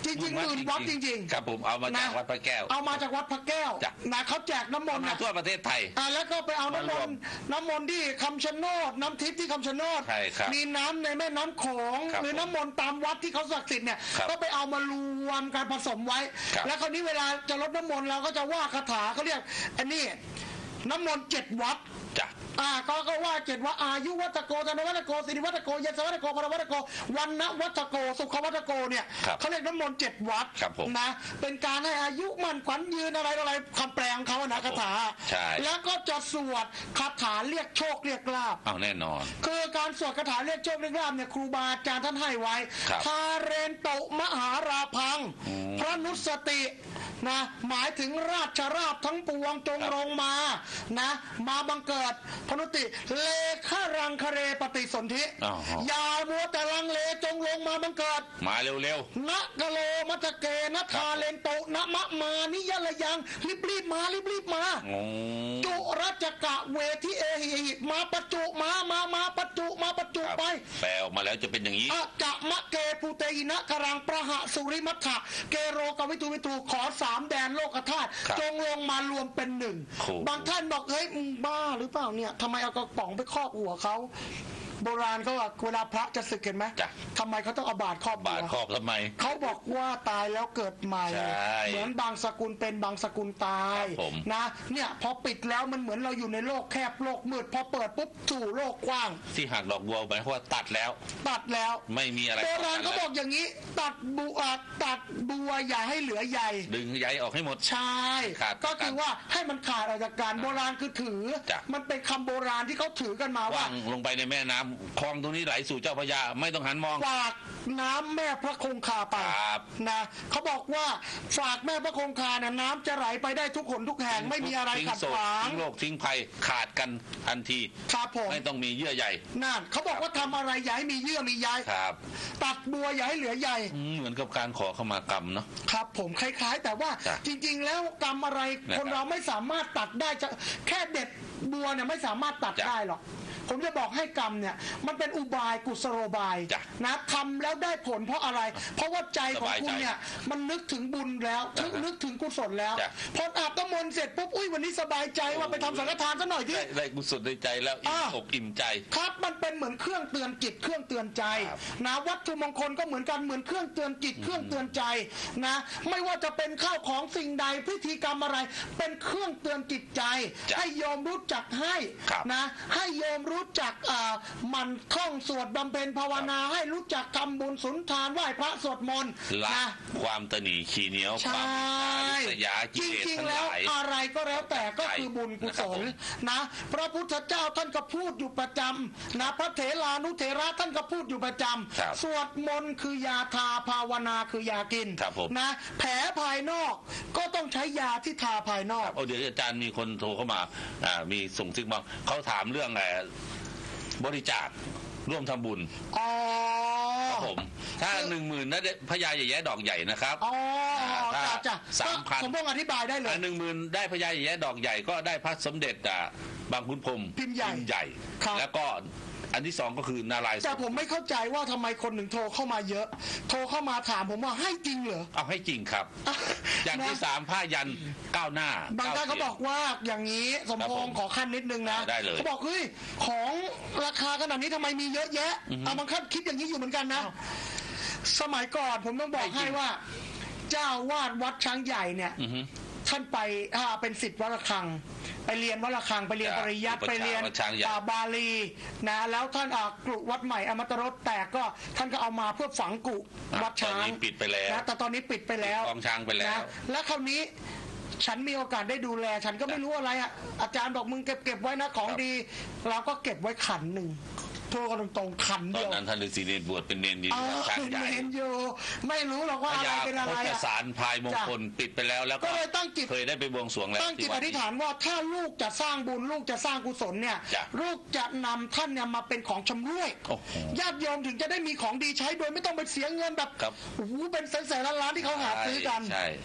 จริงๆ10,000 วัดจริงๆครับผมเอามาจากวัดพระแก้วเอามาจากวัดพระแก้วนะเขาแจกน้ำมนต์มาทั่วประเทศไทยแล้วก็ไปเอาน้ำมนต์ที่คำชะโนดน้ำทิพย์ที่คำชะโนดมีน้ำในแม่น้ำโขงหรือน้ำมนต์ตามวัดที่เขาศักดิ์สิทธิ์เนี่ยก็ไปเอามารวมกันผสมไว้แล้วคราวนี้เวลาจะลดน้ำมนต์เราก็จะว่าคาถาเขาเรียกอันนี้น้ำมนต์7 วัดก็ว่า7 วัดอายุวัตโกธนวัตโกสิริวัตโกเยสวัตโกพรวัตโกวันณวัตโกสุขวัตโกเนี่ยเขาเรียกน้ำมนต์7 วัดนะเป็นการให้อายุมั่นขวัญยืนอะไรคำแปลของเขานะคาถาแล้วก็จะสวดคาถาเรียกโชคเรียกลาภแน่นอนคือการสวดคาถาเรียกโชคเรียกลาภเนี่ยครูบาอาจารย์ท่านให้ไว้ทาเรนโตมหาราพังพระนุสตินะหมายถึงราชราภทั้งปวงจงลงมานะมาบังเกิดพนุติเลขรังคเรปฏิสนธิอย่ามัวแต่ลังเลจงลงมาบังเกิดมาเร็วๆนะกะโลมัจเกนะทาเลนโตนะมะมานิยะละยังรีบมาจุรัจกะเวทิเอหิมาปัจจุมาปัจจุไปแปลออกมาแล้วจะเป็นอย่างนี้จะมะเกภูเตยินะกรังประหะสุริมัทถะเกโรกวิตูขอ3 แดนโลกธาตุจงลงมารวมเป็น1บางท่านบอกเฮ้ยมึงบ้าหรือเปล่าเนี่ยทำไมเอากระป๋องไปครอบหัวเขาโบราณเขาว่าเวลาพระจะศึกเห็นไหมทำไมเขาต้องเอาบาตรครอบบาตรครอบทำไมเขาบอกว่าตายแล้วเกิดใหม่เหมือนบางสกุลเป็นบางสกุลตายนะเนี่ยพอปิดแล้วมันเหมือนเราอยู่ในโลกแคบโลกมืดพอเปิดปุ๊บสู่โลกกว้างที่หักดอกบัวหมายความว่าตัดแล้วไม่มีอะไรโบราณเขาบอกอย่างนี้ตัดบัวอย่าให้เหลือใยดึงใยออกให้หมดใช่ก็คือว่าให้มันขาดออกจากการโบราณคือถือมันเป็นคำโบราณที่เขาถือกันมาว่าลงไปในแม่น้ำคลองตรงนี้ไหลสู่เจ้าพระยาไม่ต้องหันมองฝากน้ำแม่พระคงคาไปนะเขาบอกว่าฝากแม่พระคงคานะน้ำจะไหลไปได้ทุกหนทุกแห่งไม่มีอะไรขัดขวางทิ้งโลกทิ้งภัยขาดกันทันทีครับผมไม่ต้องมีเยื่อใยนั่นเขาบอกว่าทำอะไรอย่าให้มีเยื่อมีใยตัดบัวอย่าให้เหลือใยเหมือนกับการขอขมากรรมเนาะครับผมคล้ายๆแต่ว่าจริงๆแล้วกรรมอะไรคนเราไม่สามารถตัดได้แค่เด็ดบัวเนี่ยไม่สามารถตัดได้หรอกผมจะบอกให้กรรมเนี่ยมันเป็นอุบายกุศโลบายนะทำแล้วได้ผลเพราะอะไรเพราะว่าใจของคุณเนี่ยมันนึกถึงบุญแล้วนึกถึงกุศลแล้วพออาบน้ำมนต์เสร็จปุ๊บวันนี้สบายใจว่าไปทำสังฆทานซะหน่อยที่ได้กุศลในใจแล้วอิ่มอกอิ่มใจครับมันเป็นเหมือนเครื่องเตือนจิตเครื่องเตือนใจนะวัตถุมงคลก็เหมือนกันเหมือนเครื่องเตือนจิตเครื่องเตือนใจนะไม่ว่าจะเป็นข้าวของสิ่งใดพิธีกรรมอะไรเป็นเครื่องเตือนจิตใจให้โยมรู้จักให้นะให้โยมรู้จักมันท่องสวดบำเพ็ญภาวนาให้รู้จักทำบุญสุนทานไหว้พระสวดมนต์ละความตนีขี้เหนียวความริษยากิเลสทั้งหลายอะไรก็แล้วแต่ก็คือบุญกุศลนะพระพุทธเจ้าท่านก็พูดอยู่ประจำนะพระเถรานุเถระท่านก็พูดอยู่ประจำสวดมนต์คือยาทาภาวนาคือยากินนะแผลภายนอกก็ต้องใช้ยาที่ทาภายนอกเดี๋ยวอาจารย์มีคนโทรเข้ามามีส่งซิกมาเขาถามเรื่องบริจาคร่วมทำบุญครับผมถ้า10,000ได้พญาใหญ่ๆดอกใหญ่นะครับถ้า3,000ผมต้องอธิบายได้เลย 10,000ได้พญาใหญ่ๆดอกใหญ่ก็ได้พระสมเด็จบางขุนพรหมพิมพ์ใหญ่แล้วก็อันที่2ก็คือนารายณ์แต่ผมไม่เข้าใจว่าทำไมคนหนึ่งโทรเข้ามาเยอะโทรเข้ามาถามผมว่าให้จริงเหรอเอาให้จริงครับอย่างที่3ผ้ายันก้าวหน้าบางท่านเขาบอกว่าอย่างนี้สมพงษ์ขอขั้นนิดนึงนะเขาบอกเฮ้ยของราคาขนาดนี้ทำไมมีเยอะแยะบางท่านคิดอย่างนี้อยู่เหมือนกันนะสมัยก่อนผมต้องบอกให้ว่าเจ้าวาดวัดช้างใหญ่เนี่ยท่านไปเป็นศิษย์วัดระฆังไปเรียนวัดระฆังไปเรียนปริยัติไปเรียนบาลีนะแล้วท่านกรุวัดใหม่อมตรสแต่ก็ท่านก็เอามาเพื่อฝังกุวัดช้างปิดไปแล้วนะแต่ตอนนี้ปิดไปแล้วกองช้างไปแล้วแล้วคราวนี้ฉันมีโอกาสได้ดูแลฉันก็ไม่รู้อะไรอาจารย์บอกมึงเก็บไว้นะของดีเราก็เก็บไว้ขันหนึ่งโทรกันตรงๆขันเดียวตอนนั้นท่านฤาษีเนรบวชเป็นเนรดีช้างใหญ่ไม่รู้หรอกว่าอะไรเป็นอะไรพระสารพายมงคลปิดไปแล้วแล้วก็เลยตั้งจิตเคยได้ไปบวงสรวงแล้วตั้งจิตอธิษฐานว่าถ้าลูกจะสร้างบุญลูกจะสร้างกุศลเนี่ยลูกจะนำท่านเนี่ยมาเป็นของชำร่วยญาติโยมถึงจะได้มีของดีใช้โดยไม่ต้องไปเสียเงินแบบโอ้โหเป็นแสนล้านที่เขาหาซื้อกัน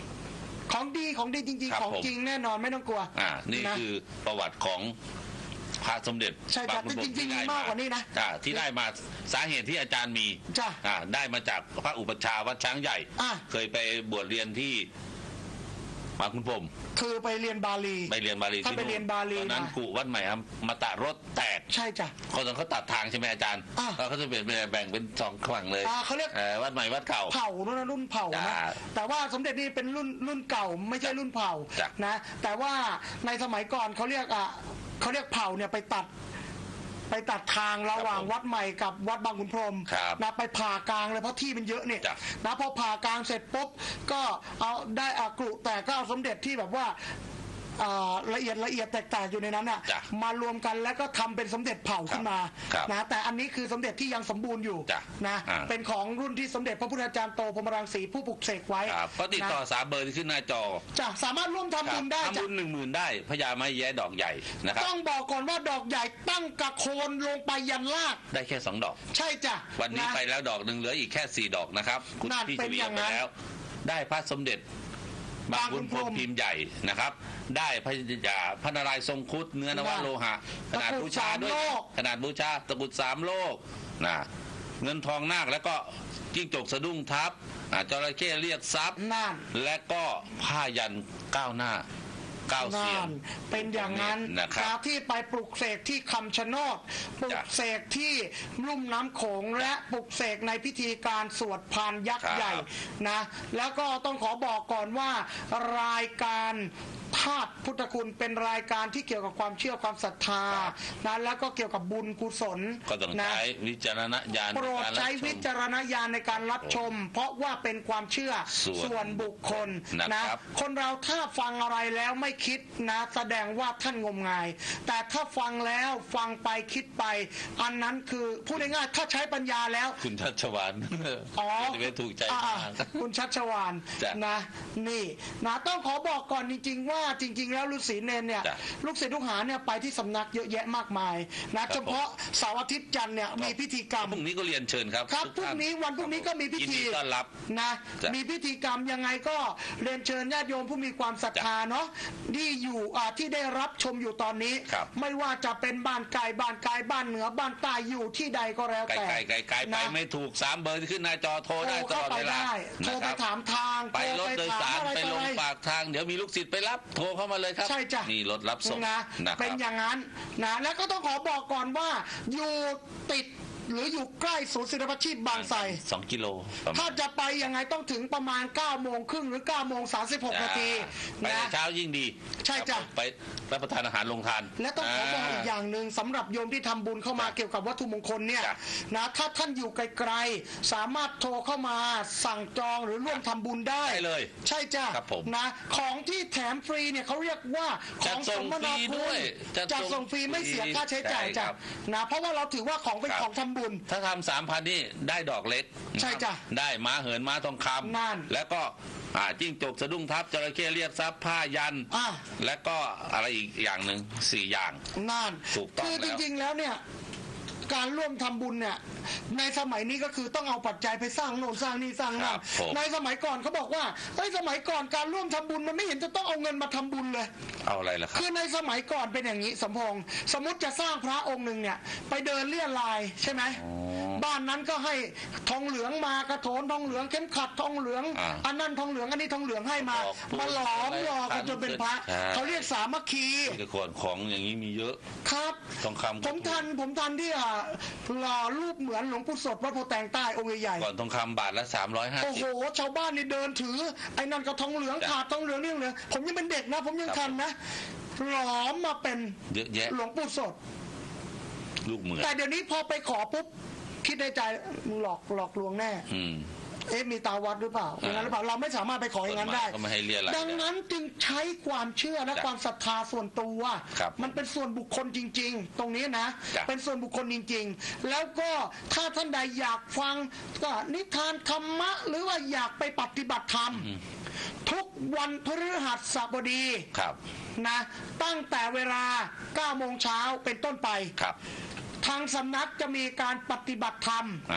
ของดีจริงๆของจริงแน่นอนไม่ต้องกลัวนี่คือประวัติของพระสมเด็จใช่จ้ะบางขุนพรหจริงๆมีมากกว่านี้นะที่ได้มาสาเหตุที่อาจารย์มีจ้ะได้มาจากพระอุปัชฌาย์วัดช้างใหญ่ เคยไปบวชเรียนที่บางขุนพรหมคือไปเรียนบาลีถ้าไปเรียนบาลีตอนนั้นกุวัดใหม่มาตะรถแตกใช่จ้ะเขาตัดทางใช่ไหมอาจารย์เขาจะแบ่งเป็น2ฝั่งเลยเขาเรียกวัดใหม่วัดเก่าเผ่ารุ่นเผ่านะแต่ว่าสมเด็จนี่เป็นรุ่นเก่าไม่ใช่รุ่นเผ่านะแต่ว่าในสมัยก่อนเขาเรียกเผ่าเนี่ยไปตัดทางระหว่างวัดใหม่กับวัดบางขุนพรหมนะไปผ่ากลางเลยเพราะที่มันเยอะเนี่ยนะพอผ่ากลางเสร็จปุ๊บก็เอาได้กรุแต่ก็เอาสมเด็จที่แบบว่าละเอียดแตกๆอยู่ในนั้นน่ะมารวมกันแล้วก็ทำเป็นสมเด็จเผ่าขึ้นมานะแต่อันนี้คือสมเด็จที่ยังสมบูรณ์อยู่นะเป็นของรุ่นที่สมเด็จพระพุทธาจารย์โตพรหมรังสีผู้ปลุกเสกไว้ก็ติดต่อ3เบอร์ที่ขึ้นหน้าจอจะสามารถร่วมทำบุญได้ทำบุญ10,000ได้พญาไม้แย้ดอกใหญ่นะครับต้องบอกก่อนว่าดอกใหญ่ตั้งกระโคนลงไปยันรากได้แค่2 ดอกใช่จ้ะวันนี้ไปแล้วดอกหนึ่งเหลืออีกแค่4 ดอกนะครับคุณพี่ชวีไปแล้วได้พระสมเด็จบางขุนพรหมพิมพ์ใหญ่นะครับได้พระนารายณ์ทรงครุฑเนื้อนวโลหะขนาดบูชาด้วยขนาดบูชาตะกุด3 โลกนะเงินทองนาคแล้วก็จิ้งจกสะดุ้งทับจระเข้เรียกทรัพย์และก็ผ้ายันก้าวหน้า9 เสียงเป็นอย่างนั้นนะครับที่ไปปลุกเสกที่คำชะโนดปลุกเสกที่ลุ่มน้ำโขงและปลุกเสกในพิธีการสวดพานยักษ์ใหญ่นะแล้วก็ต้องขอบอกก่อนว่ารายการธาตุพุทธคุณเป็นรายการที่เกี่ยวกับความเชื่อความศรัทธานะแล้วก็เกี่ยวกับบุญกุศลก็ต้องใช้วิจารณญาณโปรดใช้วิจารณญาณในการรับชมเพราะว่าเป็นความเชื่อส่วนบุคคลนะคนเราถ้าฟังอะไรแล้วไม่คิดนะแสดงว่าท่านงมงายแต่ถ้าฟังแล้วฟังไปคิดไปอันนั้นคือพูดง่ายๆถ้าใช้ปัญญาแล้วคุณชัชวาลจะถูกใจคุณชัชวาลนะนี่นะต้องขอบอกก่อนจริงๆว่าจริงๆแล้วฤาษีเนรเนี่ยลูกศิษย์ลูกหาเนี่ยไปที่สำนักเยอะแยะมากมายนะเฉพาะเสาร์อาทิตย์จันทร์เนี่ยมีพิธีกรรมพรุ่งนี้ก็เรียนเชิญครับครับพรุ่งนี้วันพรุ่งนี้ก็มีพิธีต้อนรับนะมีพิธีกรรมยังไงก็เรียนเชิญญาติโยมผู้มีความศรัทธาเนาะที่อยู่ที่ได้รับชมอยู่ตอนนี้ไม่ว่าจะเป็นบ้านไกลบ้านเหนือบ้านใต้อยู่ที่ใดก็แล้วแต่ไกลไปไม่ถูก3 เบอร์ที่ขึ้นหน้าจอโทรได้ตลอดเวลาโทรไปถามทางไปรถโดยสารไปลงปากทางเดี๋ยวมีลูกศิษย์ไปรับโทรเข้ามาเลยครับใช่จ้ะนี่รถรับส่งนะเป็นอย่างนั้นนะแล้วก็ต้องขอบอกก่อนว่าอยู่ติดหรืออยู่ใกล้ศูนย์ศิลปาชีพบางไทร 2 กิโลถ้าจะไปยังไงต้องถึงประมาณ 9:30 หรือ 9:36 นาทีไปเช้ายิ่งดีใช่จ้ะไปรับประทานอาหารลงทานและต้องขอบอกอีกอย่างหนึ่งสำหรับโยมที่ทำบุญเข้ามาเกี่ยวกับวัตถุมงคลเนี่ยนะถ้าท่านอยู่ไกลๆสามารถโทรเข้ามาสั่งจองหรือร่วมทำบุญได้เลยใช่จ้ะนะของที่แถมฟรีเนี่ยเขาเรียกว่าของสมนาคุณจะส่งฟรีไม่เสียค่าใช้จ่ายจ้ะนะเพราะว่าเราถือว่าของเป็นของทำบุญถ้าทำ3,000นี่ได้ดอกเล็กใช่จ้ะได้ม้าเหินม้าทองคำแล้วก็จิ้งจกสะดุ้งทับจระเข้เรียกทรัพย์ผ้ายันและก็อะไรอีกอย่างหนึ่ง4 อย่างนั่นคือจริงๆแล้วเนี่ยการร่วมทำบุญเนี่ยในสมัยนี้ก็คือต้องเอาปัจจัยไปสร้างโน่นสร้างนี่สร้างนั่นในสมัยก่อนเขาบอกว่าสมัยก่อนการร่วมทำบุญมันไม่เห็นจะต้องเอาเงินมาทำบุญเลยเอาอะไรล่ะครับคือในสมัยก่อนเป็นอย่างนี้สมพงษ์สมมติจะสร้างพระองค์หนึ่งเนี่ยไปเดินเลี่ยรายใช่ไหมบ้านนั้นก็ให้ทองเหลืองมากระโถนทองเหลืองเข็มขัดทองเหลืองอันนั้นทองเหลืองอันนี้ทองเหลืองให้มาหลอมหล่อกันจนเป็นพระเขาเรียกสามัคคีแต่ก่อนของอย่างนี้มีเยอะครับทองคำผมทันที่หล่อรูปเหมือนหลวงปู่สดวัดโพแตงใต้องค์ใหญ่ก่อนทองคำบาทละ350 โอ้โหชาวบ้านนี่เดินถือไอ้นั่นก็ทองเหลืองขาดทองเหลืองนี่เหลืองผมยังเป็นเด็กนะผมยังทันนะหลอมมาเป็นเยอะแยะหลวงปู่สดลูกเหมือนแต่เดี๋ยวนี้พอไปขอปุ๊บคิดในใจหลอกลวงแน่มีตาวัดหรือเปล่าอย่างนั้นหรือเปล่าเราไม่สามารถไปขออย่างนั้นได้ดังนั้นจึงใช้ความเชื่อและความศรัทธาส่วนตัวมันเป็นส่วนบุคคลจริงๆตรงนี้นะเป็นส่วนบุคคลจริงๆแล้วก็ถ้าท่านใดอยากฟังก็นิทานธรรมะหรือว่าอยากไปปฏิบัติธรรมทุกวันพฤหัสบดีนะตั้งแต่เวลา 9 โมงเช้าเป็นต้นไปทางสำนักจะมีการปฏิบัติธรรม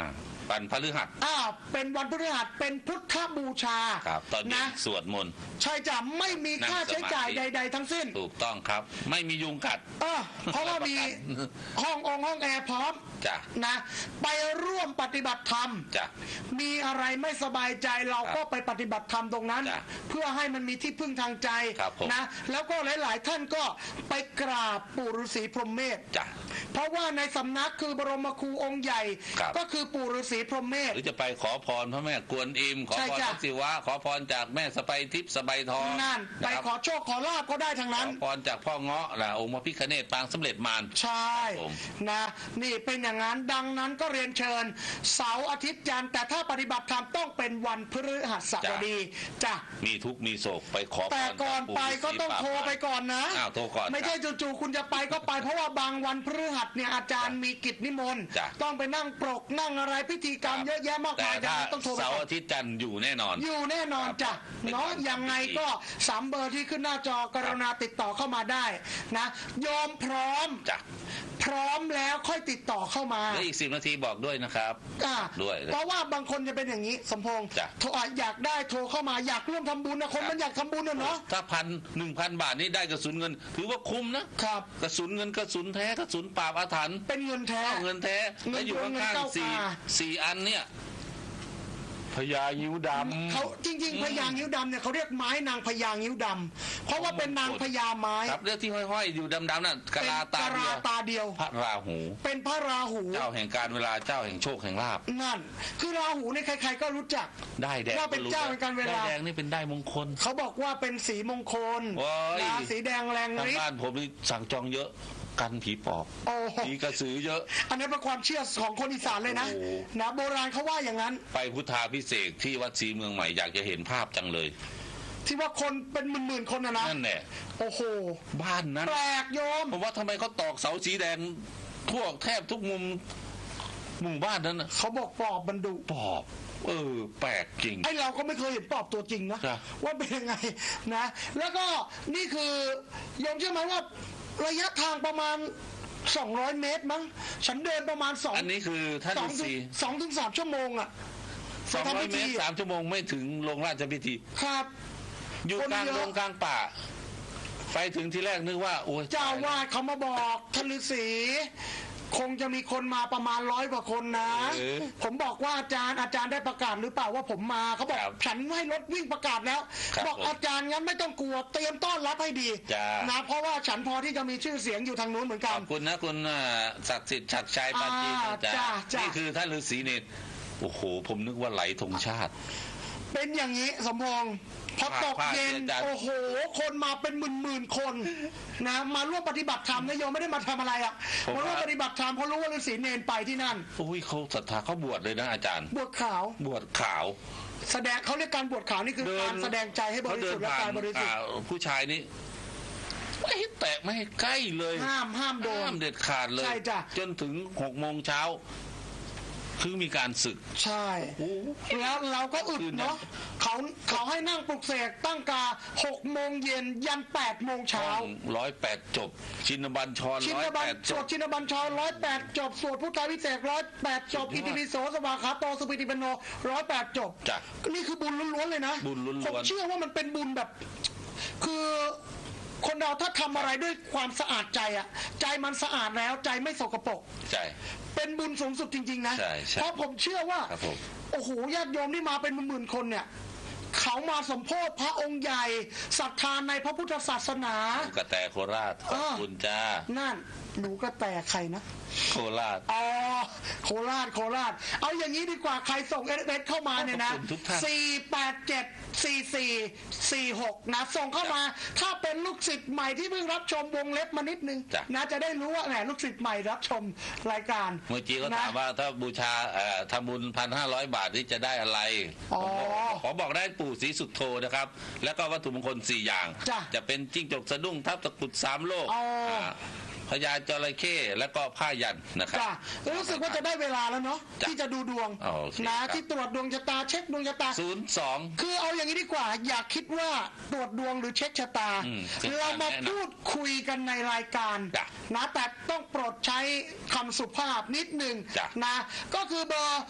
วันพฤหัสเป็นวันพฤหัสเป็นพุทธบูชาครับตอนนี้สวดมนต์ใช่จ้ะไม่มีค่าใช้จ่ายใดๆทั้งสิ้นถูกต้องครับไม่มียุงกัดเพราะว่ามีห้องแอร์พร้อมนะไปร่วมปฏิบัติธรรมมีอะไรไม่สบายใจเราก็ไปปฏิบัติธรรมตรงนั้นเพื่อให้มันมีที่พึ่งทางใจนะแล้วก็หลายๆท่านก็ไปกราบปู่ฤาษีพรหมเมธเพราะว่าในสำนักคือบรมครูองค์ใหญ่ก็คือปู่ฤาษีพรหมเมธหรือจะไปขอพรพระแม่กวนอิมขอพรพระศิวะขอพรจากแม่สไปทิพย์สบายทองนั่นไปขอโชคขอลาภก็ได้ทั้งนั้นขอพรจากพ่อเงาะองค์พระพิฆเนศปางสำเร็จมารใช่นะนี่เป็นอย่างนั้นดังนั้นก็เรียนเชิญเสาร์อาทิตย์จันทร์แต่ถ้าปฏิบัติธรรมต้องเป็นวันพฤหัสบดีจ้ะมีทุกข์มีโศกไปขอพรแต่ก่อนไปก็ต้องโทรไปก่อนนะโทรก่อนไม่ใช่จู่ๆคุณจะไปก็ไปเพราะว่าบางวันพฤหัสเนี่ยอาจารย์มีกิจนิมนต์ต้องไปนั่งปรกนั่งอะไรพิธีกรรมเยอะแยะมากมายแต่ถ้าเสาร์อาทิตย์จันทร์อยู่แน่นอนจ้ะเนาะยังไงก็3 เบอร์ที่ขึ้นหน้าจอกรุณาติดต่อเข้ามาได้นะโยมพร้อมพร้อมแล้วค่อยติดต่อเข้ามาและอีก10 นาทีบอกด้วยนะครับด้วยเพราะว่าบางคนจะเป็นอย่างนี้สมพงษ์อยากได้โทรเข้ามาอยากร่วมทำบุญนะคนมันอยากทำบุญเนาะถ้า1,000 บาทนี่ได้กระสุนเงินถือว่าคุ้มนะครับกระสุนเงินกระสุนแท้กระสุนปราบอาถรรพ์เป็นเงินแท้และอยู่ข้างๆ4 อันเนี่ยพญางิ้วดำเขาจริงๆพญางิ้วดำเนี่ยเขาเรียกไม้นางพญางิ้วดำเพราะว่าเป็นนางพญาไม้ครับเรื่องที่ห้อยๆอยู่ดำๆนั่นกะลาตาเดียวพระราหูเป็นพระราหูเจ้าแห่งการเวลาเจ้าแห่งโชคแห่งลาภนั่นคือราหูในใครๆก็รู้จักได้แดงว่าเป็นเจ้าแห่งการเวลาได้แดงนี่เป็นได้มงคลเขาบอกว่าเป็นสีมงคลสีแดงแรงฤทธิ์บ้านผมนี่สั่งจองเยอะกันผีปอบผีกระสือเยอะอันนี้เป็นความเชื่อของคนอีสานเลยนะโบราณเขาว่าอย่างนั้นไปพุทธาภิเษกที่วัดศรีเมืองใหม่อยากจะเห็นภาพจังเลยที่ว่าคนเป็นหมื่นๆคนนะนั่นแหละโอ้โหบ้านนั้นแปลกโยมผมว่าทำไมเขาตอกเสาสีแดงทั่วแทบทุกมุมหมู่บ้านนั้นเขาบอกปอบมันดุปอบแปลกจริงไอเราก็ไม่เคยเห็นปอบตัวจริงนะว่าเป็นยังไงนะแล้วก็นี่คือโยมเชื่อไหมว่าระยะทางประมาณ200 เมตรมั้งฉันเดินประมาณ2 อันนี้คือท่านฤาษี 2 ถึง 3 ชั่วโมง 200 เมตร3 ชั่วโมงไม่ถึงลงราชพิธีครับอยู่กลางกลางป่าไปถึงที่แรกนึกว่าโอ้ยเจ้าวาดเขามาบอกท่านฤาษีคงจะมีคนมาประมาณ100 กว่าคนนะผมบอกว่าอาจารย์ได้ประกาศหรือเปล่าว่าผมมาเขาบอกฉันให้รถวิ่งประกาศแล้วบอกอาจารย์งั้นไม่ต้องกลัวเตรียมต้อนรับให้ดีนะเพราะว่าฉันพอที่จะมีชื่อเสียงอยู่ทางนู้นเหมือนกันขอบคุณนะคุณศักดิ์สิทธิ์ฉัตรชัยปาจีนนี่คือท่านฤาษีเนี่ยโอ้โหผมนึกว่าไหลธงชาติเป็นอย่างนี้สมพงษ์พอตกเย็นโอ้โหคนมาเป็นหมื่นคนนะมาร่วมปฏิบัติธรรมนะโยมไม่ได้มาทำอะไรมาร่วมปฏิบัติธรรมเพราะรู้ว่าฤาษีเนรไปที่นั่นเขาศรัทธาเขาบวชเลยนะอาจารย์บวชขาวแสดงเขาเรียกการบวชขาวนี่คือการแสดงใจให้บริสุทธิ์และกายบริสุทธิ์ผู้ชายนี่ไม่ให้แตะไม่ให้ใกล้เลยห้ามโดนห้ามเด็ดขาดเลยจนถึง6 โมงเช้าคือมีการศึกใช่แล้วเราก็อึดเนาะเขาให้นั่งปลุกเสกตั้งกา6 โมงเย็นยัน8 โมงเช้า 108 จบชินบัญชร108 จบชินบัญชร108 จบสวดพุทธาภิเษก108 จบอิติปิโสสวากขาโตสุปฏิปันโน108 จบนี่คือบุญล้วนๆเลยนะผมเชื่อว่ามันเป็นบุญแบบคือคนเราถ้าทำอะไรด้วยความสะอาดใจมันสะอาดแล้วใจไม่สกปรกใช่เป็นบุญสูงสุดจริงๆนะเพราะผมเชื่อว่าโอ้โหญาติโยมที่มาเป็นหมื่นคนเนี่ยเขามาสมโภชพระองค์ใหญ่ศรัทธาในพระพุทธศาสนาหนูกระแตโคราชขอบคุณจ้านั่นหนูกระแตใครนะโคราชโคราชเอาอย่างนี้ดีกว่าใครส่งSMSเข้ามาเนี่ยนะ4874446นะส่งเข้ามาถ้าเป็นลูกศิษย์ใหม่ที่เพิ่งรับชมวงเล็บมานิดนึงนะจะได้รู้ว่าแหมลูกศิษย์ใหม่รับชมรายการเมื่อกี้ก็ถามว่าถ้าบูชาทำบุญ 1,500 บาทนี่จะได้อะไรขอบอกได้ปู่ศรีสุโธนะครับแล้วก็วัตถุมงคล4 อย่างจะเป็นจิ้งจกสะดุ้งทับตะกุด3 โลกพญาจระเข้แล้วก็ผ้ายันนะครับจ้ะรู้สึกว่าจะได้เวลาแล้วเนาะที่จะดูดวงนะที่ตรวจดวงชะตาเช็คดวงชะตา 02 คือเอาอย่างนี้ดีกว่าอยากคิดว่าตรวจดวงหรือเช็คชะตาเรามาพูดคุยกันในรายการนะแต่ต้องโปรดใช้คำสุภาพนิดหนึ่งนะก็คือเบอร์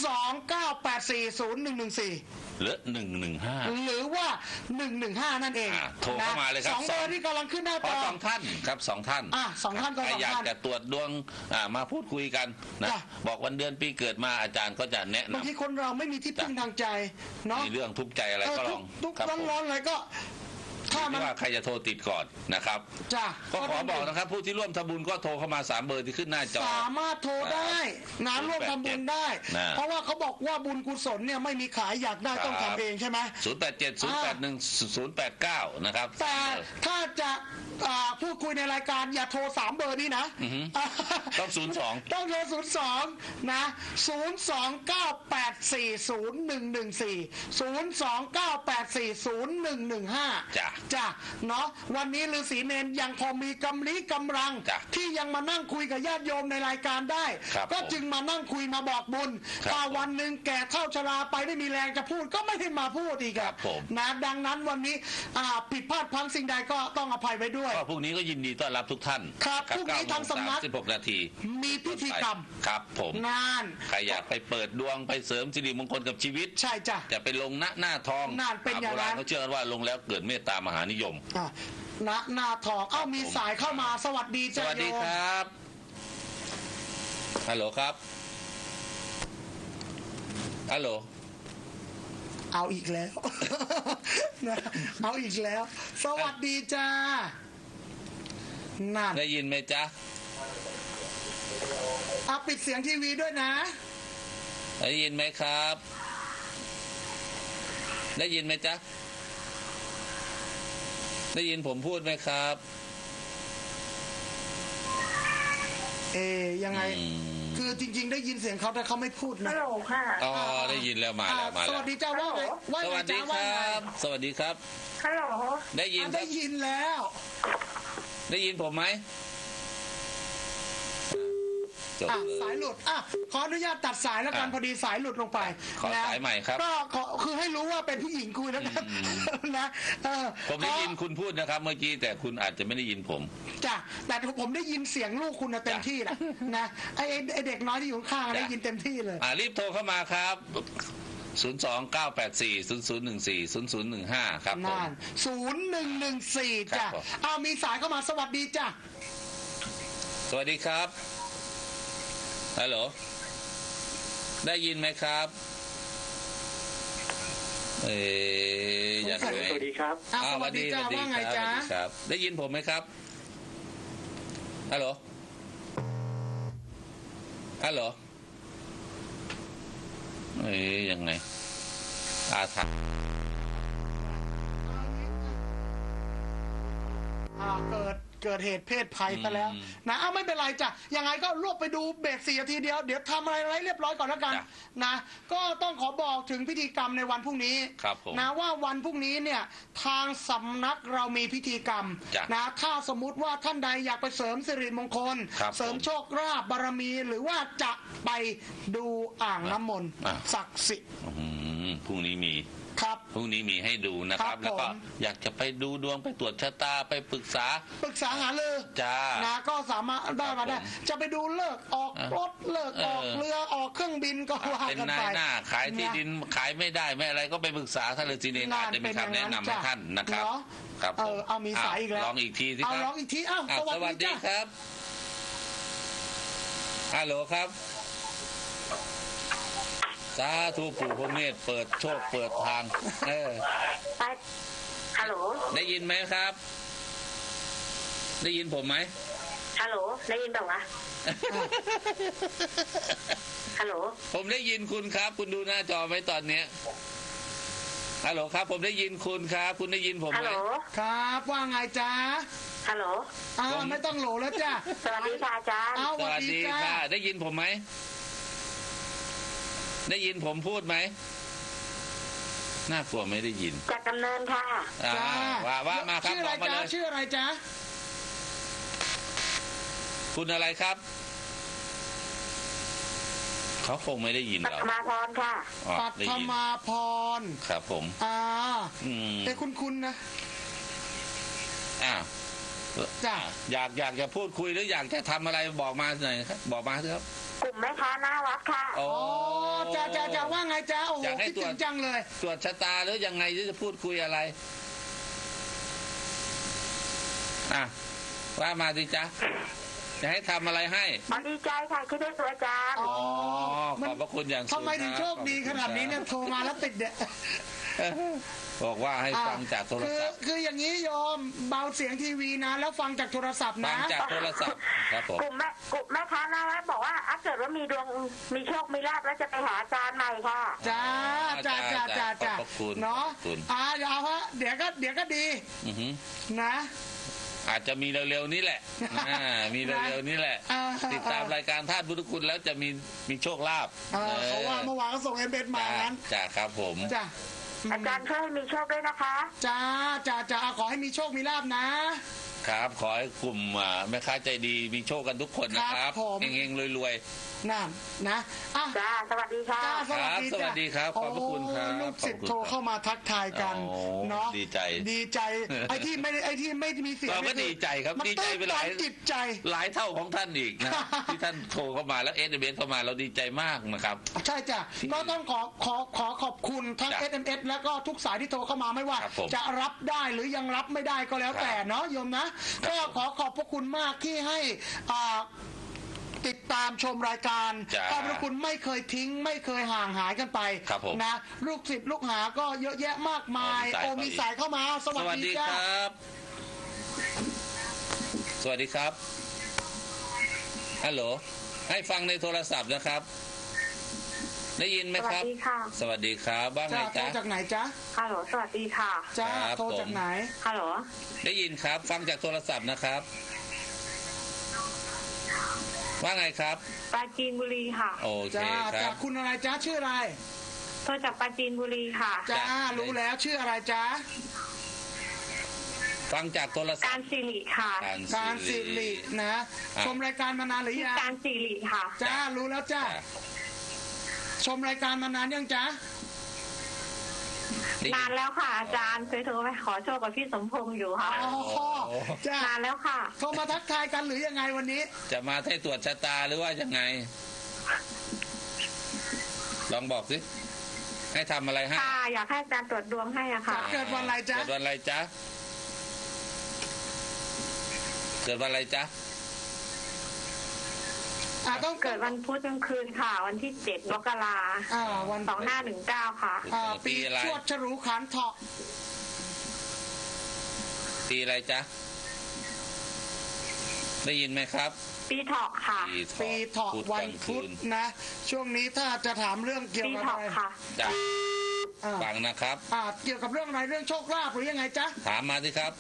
029840114 หรือ115 หรือว่า115นั่นเองโทรเข้ามาเลยครับ 2เบอร์ที่กำลังขึ้นหน้าจอ 2ท่านครับ2ท่าน 2ท่านก็ใครอยากจะตรวจดวงมาพูดคุยกันนะบอกวันเดือนปีเกิดมาอาจารย์ก็จะแนะนำบางทีคนเราไม่มีที่พึ่งทางใจเนาะมีเรื่องทุกข์ใจอะไรก็ลองทุกร้อนๆอะไรก็ถ้ามันว่าใครจะโทรติดก่อนนะครับก็ขอบอกนะครับผู้ที่ร่วมทำบุญก็โทรเข้ามา3เบอร์ที่ขึ้นหน้าจอสามารถโทรได้นะร่วมทำบุญได้เพราะว่าเขาบอกว่าบุญกุศลเนี่ยไม่มีขายอยากได้ต้องทำเองใช่ไหม 087-081-089นะครับแต่ถ้าจะพูดคุยในรายการอย่าโทร3เบอร์นี้นะต้อง02 ต้องโทร02นะ029840114 จ้ะเนาะวันนี้ฤาษีเนนยังพอมีกำลังที่ยังมานั่งคุยกับญาติโยมในรายการได้ก็จึงมานั่งคุยมาบอกบุญถ้าวันหนึ่งแก่เท่าชราไปไม่มีแรงจะพูดก็ไม่ให้มาพูดอีกนะดังนั้นวันนี้ผิดพลาดพลั้งสิ่งใดก็ต้องอภัยไว้ด้วยพรุ่งนี้ก็ยินดีต้อนรับทุกท่านครับพรุ่งนี้ทางสำนัก 16 นาทีมีพิธีกรรมครับผมงานใครอยากไปเปิดดวงไปเสริมสิริมงคลกับชีวิตใช่จ้ะจะไปลงหน้าทองเป็นอย่างนั้นเขาเชื่อกันว่าลงแล้วเกิดเมตตามหานิยมหน้าทองมีสายเข้ามาสวัสดีจ้ะสวัสดีครับฮัลโหลครับฮัลโหลเอาอีกแล้วเอาอีกแล้วสวัสดีจ้านั่นได้ยินไหมจ๊ะปิดเสียงทีวีด้วยนะได้ยินไหมครับได้ยินไหมจ๊ะได้ยินผมพูดไหมครับยังไงคือจริงๆได้ยินเสียงเขาแต่เขาไม่พูดนะฮัลโหลค่ะอ๋อได้ยินแล้วมาแล้วสวัสดีจ้าว่าไงสวัสดีครับสวัสดีครับฮัลโหลได้ยินแล้วได้ยินผมไหมสายหลุดขออนุญาตตัดสายแล้วกันพอดีสายหลุดลงไปขอสายใหม่ครับก็คือให้รู้ว่าเป็นผู้หญิงคุยแล้วกันนะผมได้ยินคุณพูดนะครับเมื่อกี้แต่คุณอาจจะไม่ได้ยินผมจ้ะแต่ผมได้ยินเสียงลูกคุณเต็มที่แหละนะไอเด็กน้อยที่อยู่ข้างได้ยินเต็มที่เลยรีบโทรเข้ามาครับ0298400140015ครับผม 0114จ้ะมีสายเข้ามาสวัสดีจ้ะสวัสดีครับฮัลโหลได้ยินไหมครับยังไงสวัสดีครับสวัสดีจ้าว่าไงจ๊ะได้ยินผมไหมครับฮัลโหลฮัลโหลยังไงถามเกิดเหตุเพศภัยซะแล้วนะไม่เป็นไรจ้ะยังไงก็รวบไปดูเบรก4 นาทีเดียวเดี๋ยวทำอะไรเรียบร้อยก่อนแล้วกันนะก็ต้องขอบอกถึงพิธีกรรมในวันพรุ่งนี้นะว่าวันพรุ่งนี้เนี่ยทางสำนักเรามีพิธีกรรมนะถ้าสมมุติว่าท่านใดอยากไปเสริมสิริมงคลเสริมโชคลาภบารมีหรือว่าจะไปดูอ่างน้ำมนต์ศักดิ์สิทธิ์พรุ่งนี้มีพรุ่งนี้มีให้ดูนะครับแล้วก็อยากจะไปดูดวงไปตรวจชะตาไปปรึกษาหาเลยนะก็สามารถได้มาได้จะไปดูเลิกออกรถเลิกออกเรือออกเครื่องบินก็ว่ากันไปเป็นนายหน้าขายที่ดินขายไม่ได้ไม่อะไรก็ไปปรึกษาท่านฤาษีเนรอาจจะมีคำแนะนำให้ท่านนะครับครับเอามีสายอีกแล้วลองอีกทีสิครับลองอีกทีสวัสดีครับฮัลโหลครับสาธุปู่พระเมธเปิดโชคเปิดทางฮัลโหลได้ยินไหมครับได้ยินผมไหมฮัลโหลได้ยินเปล่าวะฮัลโหลผมได้ยินคุณครับคุณดูหน้าจอไหมตอนเนี้ยฮัลโหลครับผมได้ยินคุณครับคุณได้ยินผมไหมครับว่าไงจ๊ะฮัลโหลไม่ต้องโหลแล้วจ้ะสวัสดีค่ะอาจารย์สวัสดีค่ะได้ยินผมไหมได้ยินผมพูดไหมน่ากลัวไม่ได้ยินจากดำเนินค่ะว่ามาครับบอกมาเลยชื่ออะไรจ๊ะคุณอะไรครับเขาคงไม่ได้ยินปัเราทมาพรค่ะอ๋อปัได้ทยินมาพรครับผมแต่คุณนะอ่าจ้ะอยากจะพูดคุยหรืออยากจะทำอะไรบอกมาหน่อยครับบอกมาเถอะครับกลุ่มแม่ค้าหน้าวัดค่ะโอ้อ๋อจะว่าไงจ๊ะโอ้โหอยากให้คิดตรถึวจงจังเลยตรวจชะตาหรือยังไงหรือจะพูดคุยอะไรอ่ะว่ามาดิจ๊ะจะให้ทำอะไรให้ดีใจค่ะที่ได้ตัวอาจารย์อ๋อขอบพระคุณอย่างสูงทำไมถึงโชคดีขนาดนี้เนี่ยโทรมาแล้วติดเนี่ยบอกว่าให้ฟังจากโทรศัพท์คืออย่างนี้โยมเบาเสียงทีวีนะแล้วฟังจากโทรศัพท์ฟันะงจากโทรศัพท์ครับผมกลุ่มแม่ค้าหน้าวัดบอกว่าถ้าเกิดว่ามีดวงมีโชคมีลาภแล้วจะไปหาอาจารย์ใหม่ค่ะจ้าขอบพระคุณเนาะขอบคุณเดี๋ยวฮะเดี๋ยวก็ดีอือหือนะอาจจะมีเร็วๆนี้แหละมีเร็วๆนี้แหละ ติดตามรายการธาตุพุทธคุณแล้วจะมีโชคลาภเขาว่าเมื่อวานก็ส่งเอมางั้นจ้าครับผมจ้าอาจารย์ช่วยให้มีโชคด้วยนะคะจ้าขอให้มีโชคมีลาภนะครับขอให้กลุ่มแม่ค้าใจดีมีโชคกันทุกคนนะครับครับผมเฮงๆรวยนั่นนะอ่ะจ้า สวัสดีค่ะจ้าสวัสดีสวัสดีครับจ้าขอบพระคุณครับโอ้ลูกศิษย์ขอบคุณโทรเข้ามาทักทายกันโอ้เนาะดีใจไอ้ที่ไม่มีเสียงเราก็ดีใจครับมันดีใจตื้นไปหตัลายนจิตใจหลายเท่าของท่านอีกนะ ที่ท่านโทรเข้ามาแล้วSMS เข้ามาเราดีใจมากนะครับใช่จ้ะก็ต้องขอขอบคุณทั้งจ้ะ SMS แล้วก็ทุกสายที่โทรเข้ามาไม่ว่าครับผมจะรับได้หรือยังรับไม่ได้ก็แล้วครับแต่เนาะโยมนะก็ขอขอบพระคุณมากที่ให้ติดตามชมรายการจ้ะขอบพระคุณไม่เคยทิ้ง ไม่เคยห่างหายกันไปครับผมนะลูกศิษย์ลูกหาก็เยอะแยะมากมายโอ้มีมีสาสาย ยเข้ามาสสวัวัสสดีดีจ้าครับ สวัสดีครับฮัลโหลให้ฟังในโทรศัพท์นะครับ ได้ยินไหมครับสวัสดีค่ะสวัสดีครับว่าไงจ้าโทรจ๊ะจากไหนจ๊ะฮัลโหล สวัสดีค่ะจ้าครับโทรจากไหนฮัลโหลได้ยินครับ ฟังจากโทรศัพท์นะครับ ว่าไงครับปราจีนบุรีค่ะโอเคจ้าครัจาบกคุณอะไรจ้าชื่ออะไรโทรจากปราจีนบุรีค่ะจ้าจ้ะรู้แล้วชื่ออะไรจ้าฟังจากโทรศักาพรท์สิริค่ะการสิรินะอ่ะชมรายการมานานหรือยังการสิริค่ะจ้ารู้แล้วจ้าจ้ะชมรายการมานานยังจ้าได้ยินานแล้วค่ะ อาจารย์เคยโทรไปขอโชคกับพี่สมพงษ์อยู่ค่ะอ๋อจ้านานแล้วค่ะโทรมาทักทายกันหรือยังไงวันนี้จะมาให้ตรวจชะตาหรือว่ายังไง ลองบอกสิ ให้ทำอะไรให้ค่ะ อยากให้อาจารย์ตรวจดวงให้อะค่ะเกิดวันอะไรจ๊ะเกิดวันอะไรจ๊ะ เกิดวันอะไรจ๊ะต้องเกิดวันพุธกลางคืนค่ะ วันที่7 มกราวัน 2519 ค่ะปีชวดฉลูขันเถาะปีอะไรจ๊ะ ได้ยินไหมครับปีเถาะค่ะปีเถาะวันพุธนะ ช่วงนี้ถ้าจะถามเรื่องเกี่ยวปีกับเถาะอะไรค่ะจ้ะอ่าฟังนะครับเกี่ยวกับเรื่องอะไรเรื่องโชคลาภหรือยังไงจ๊ะถามมาสิครับ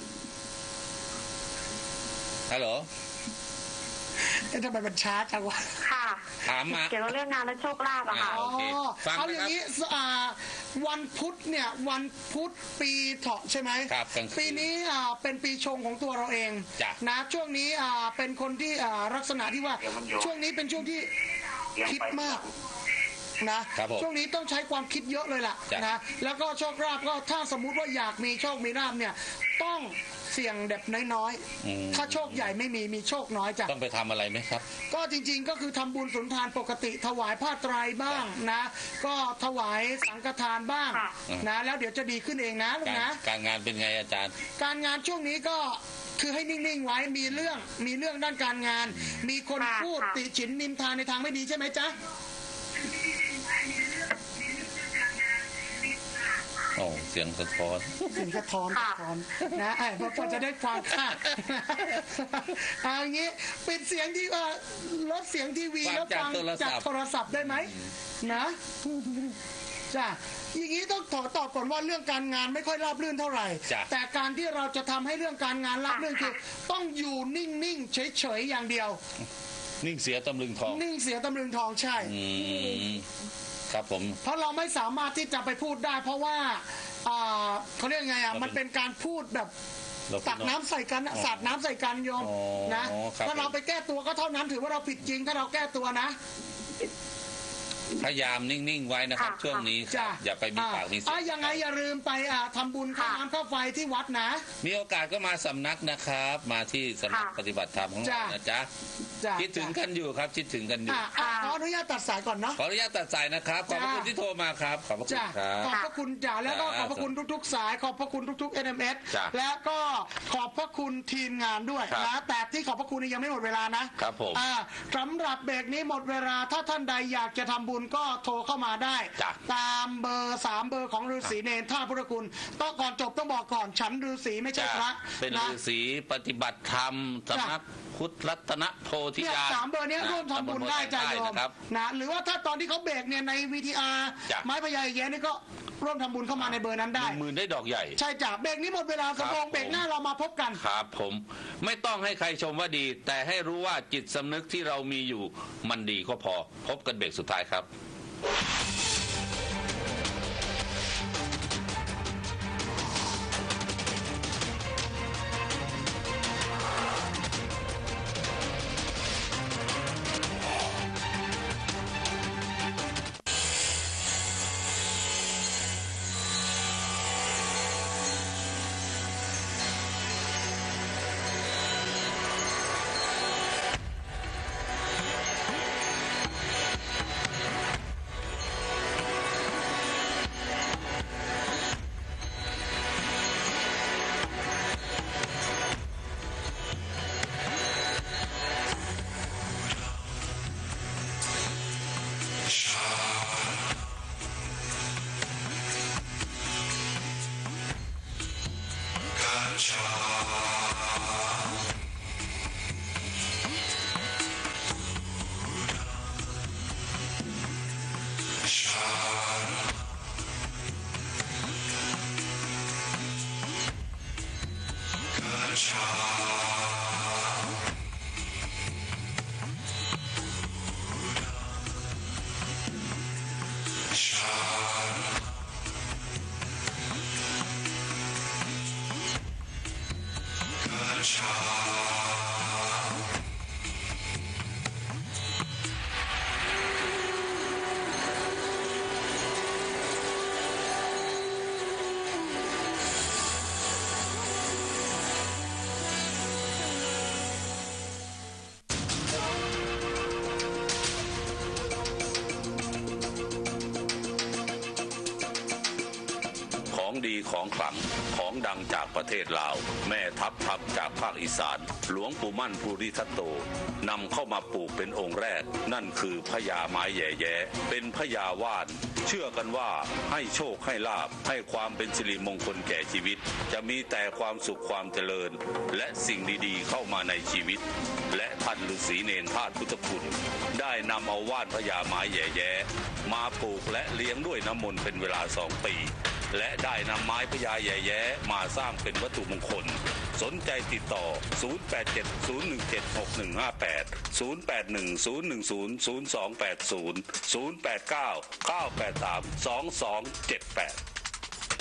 ฮัลโหลทำไมมันช้าจังวะค่ะถามมาเกี่ยวกับเรื่องงานและโชคลาภอะค่ะโอเคฟังเอานะอย่างครับนี้วันพุธเนี่ยวันพุธปีเถาะใช่ไหมครับกลางคืนปีนี้เป็นปีชงของตัวเราเองจ้ะนะช่วงนี้เป็นคนที่ลักษณะที่ว่าช่วงนี้เป็นช่วงที่คิดมากนะครับผมช่วงนี้ต้องใช้ความคิดเยอะเลยล่ะจ้ะนะแล้วก็โชคลาภก็ถ้าสมมุติว่าอยากมีโชคมีลาภเนี่ยต้องเสี่ยงแบบน้อยๆถ้าโชคใหญ่ไม่มีโชคน้อยจ้ะต้องไปทำอะไรไหมครับก็จริงๆก็คือทำบุญสุนทานปกติถวายผ้าไตรบ้างนะ ก็ถวายสังฆทานบ้างค่ะนะแล้วเดี๋ยวจะดีขึ้นเองนะลูกการนะการงานเป็นไงอาจารย์การงานช่วงนี้ก็คือให้นิ่งๆไว้มีเรื่องด้านการงาน มีคนค่ะพูดค่ะติฉินนินทาในทางไม่ดีใช่ไหมจ๊ะโอ้เสียงสะท้อนเสียงสะท้อนค่ะนะพอจะได้ฟังค่ะ เอาอย่างนี้ปิดเสียงที่ลดเสียงทีวีฟังแล้วฟังจากโทรศัพท์จากโทรศัพท์ได้ไหมนะจ้ะอย่างนี้ต้องขอตอบก่อนว่าเรื่องการงานไม่ค่อยราบรื่นเท่าไหร่จ้ะแต่การที่เราจะทำให้เรื่องการงานราบรื่นคือ ต้องอยู่นิ่งๆเฉยๆอย่างเดียวนิ่งเสียตำลึงทองนิ่งเสียตำลึงทองใช่อืมครับผมเพราะเราไม่สามารถที่จะไปพูดได้ เพราะว่าเขาเรียกไงมันเป็นการพูดแบบตักน้ำใส่กันสาดน้ำใส่กันโยมนะถ้าเราไปแก้ตัวก็เท่านั้นถือว่าเราผิดจริงถ้าเราแก้ตัวนะพยายามนิ่งๆไว้นะครับช่วงนี้อย่าไปมีปากมีเสียงยังไงอย่าลืมไปทำบุญค่าน้ำค่าไฟที่วัดนะมีโอกาสก็มาสำนักนะครับมาที่สำนักปฏิบัติธรรมของเรานะจ๊ะคิดถึงกันอยู่ครับคิดถึงกันอยู่ขออนุญาตตัดสายก่อนเนาะขออนุญาตตัดสายนะครับขอบพระคุณที่โทรมาครับขอบพระคุณครับขอบพระคุณจ่าแล้วก็ขอบพระคุณทุกๆสายขอบพระคุณทุกๆ SMS และก็ขอบพระคุณทีมงานด้วยนะแต่ที่ขอบพระคุณยังไม่หมดเวลานะครับผมสำหรับเบรกนี้หมดเวลาถ้าท่านใดอยากจะทำบุญก็โทรเข้ามาได้ตามเบอร์3 เบอร์ของฤาษีเนรท่าพุทธคุณต้องก่อนจบต้องบอกก่อนฉันฤาษีไม่ใช่พระเป็นฤาษีปฏิบัติธรรมสำนักพุทธรัตนโพธิญาณ 3 เบอร์นี้ร่วมทำบุญได้ใจโยมนะหรือว่าถ้าตอนที่เขาเบรกเนี่ยใน VTR ไม้พญาแย้นี่ก็ร่วมทำบุญเข้ามาในเบอร์นั้นได้ 10,000ได้ดอกใหญ่ใช่จ้ะเบรกนี้หมดเวลาสมองเบรกหน้าเรามาพบกันครับผมไม่ต้องให้ใครชมว่าดีแต่ให้รู้ว่าจิตสำนึกที่เรามีอยู่มันดีก็พอพบกันเบรกสุดท้ายครับดีของขลังของดังจากประเทศลาวแม่ทัพจากภาคอีสานหลวงปู่มั่นภูริทัตโตนำเข้ามาปลูกเป็นองค์แรกนั่นคือพญาไม้แย่แย้เป็นพญาว่านเชื่อกันว่าให้โชคให้ลาภให้ความเป็นสิริมงคลแก่ชีวิตจะมีแต่ความสุขความเจริญและสิ่งดีๆเข้ามาในชีวิตและท่านฤาษีเนรธาตุพุทธคุณได้นำเอาว่านพญาไม้แย่แย้มาปลูกและเลี้ยงด้วยน้ำมนต์เป็นเวลา2 ปีและได้นำไม้พญาแย่แย้มาสร้างเป็นวัตถุมงคลสนใจติดต่อ 0871176180 0810002280 089-983-2278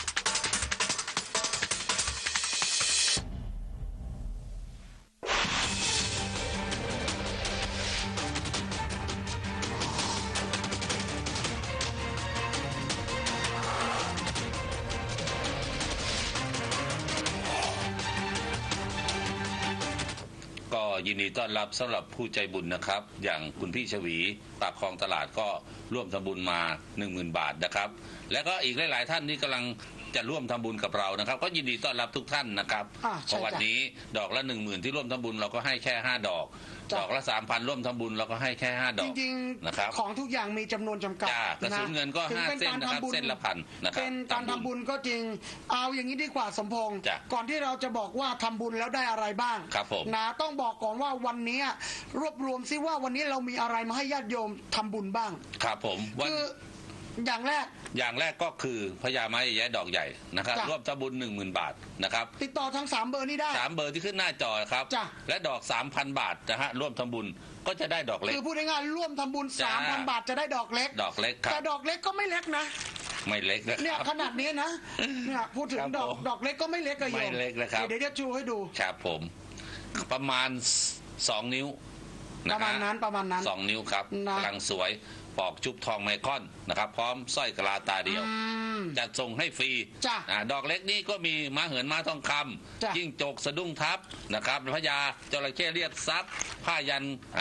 ยินดีต้อนรับสำหรับผู้ใจบุญนะครับอย่างคุณพี่ชวีปากคลองตลาดก็ร่วมทำบุญมา 10,000 บาทนะครับและก็อีกหลายๆท่านที่กำลังจะร่วมทำบุญกับเรานะครับก็ยินดีต้อนรับทุกท่านนะครับเพราะวันนี้ดอกละ 10,000 ที่ร่วมทำบุญเราก็ให้แค่5 ดอกดอกละ 3,000 ร่วมทำบุญเราก็ให้แค่5 ดอกจริงๆนะครับของทุกอย่างมีจำนวนจำกัดกระสุนเงินก็5 เส้นนะครับเส้นละ1,000นะครับเป็นการทำบุญก็จริงเอาอย่างนี้ดีกว่าสมพงษ์ก่อนที่เราจะบอกว่าทำบุญแล้วได้อะไรบ้างนะต้องบอกก่อนว่าวันนี้รวบรวมซิว่าวันนี้เรามีอะไรมาให้ญาติโยมทำบุญบ้างครับผมคืออย่างแรกก็คือพญาไม้แย่ดอกใหญ่นะครับร่วมทำบุญ 10,000 บาทนะครับติดต่อทั้ง3 เบอร์นี้ได้ 3 เบอร์ที่ขึ้นหน้าจอครับและดอก 3,000 บาทนะฮะร่วมทำบุญก็จะได้ดอกเล็กคือพูดง่ายๆร่วมทำบุญ 3,000 บาทจะได้ดอกเล็กครับแต่ดอกเล็กก็ไม่เล็กนะไม่เล็กนะเนี่ยครับขนาดนี้นะเนี่ยพูดถึงครับดอกผมดอกเล็กก็ไม่เล็กอะโยมไม่เล็กนะครับเดี๋ยวจะชูให้ดูครับผมประมาณ2 นิ้วประมาณนั้นประมาณนั้น 2 นิ้วครับนะกำลังสวยปอกชุบทองไมคอนนะครับพร้อมสร้อยกะลาตาเดียว จัดส่งให้ฟรีจ้ะดอกเล็กนี้ก็มีม้าเหินม้าทองคจ้ะำจิ้งจกสะดุ้งทับนะครับพญาจระเข้เรียกทรัพย์ผ้ายัน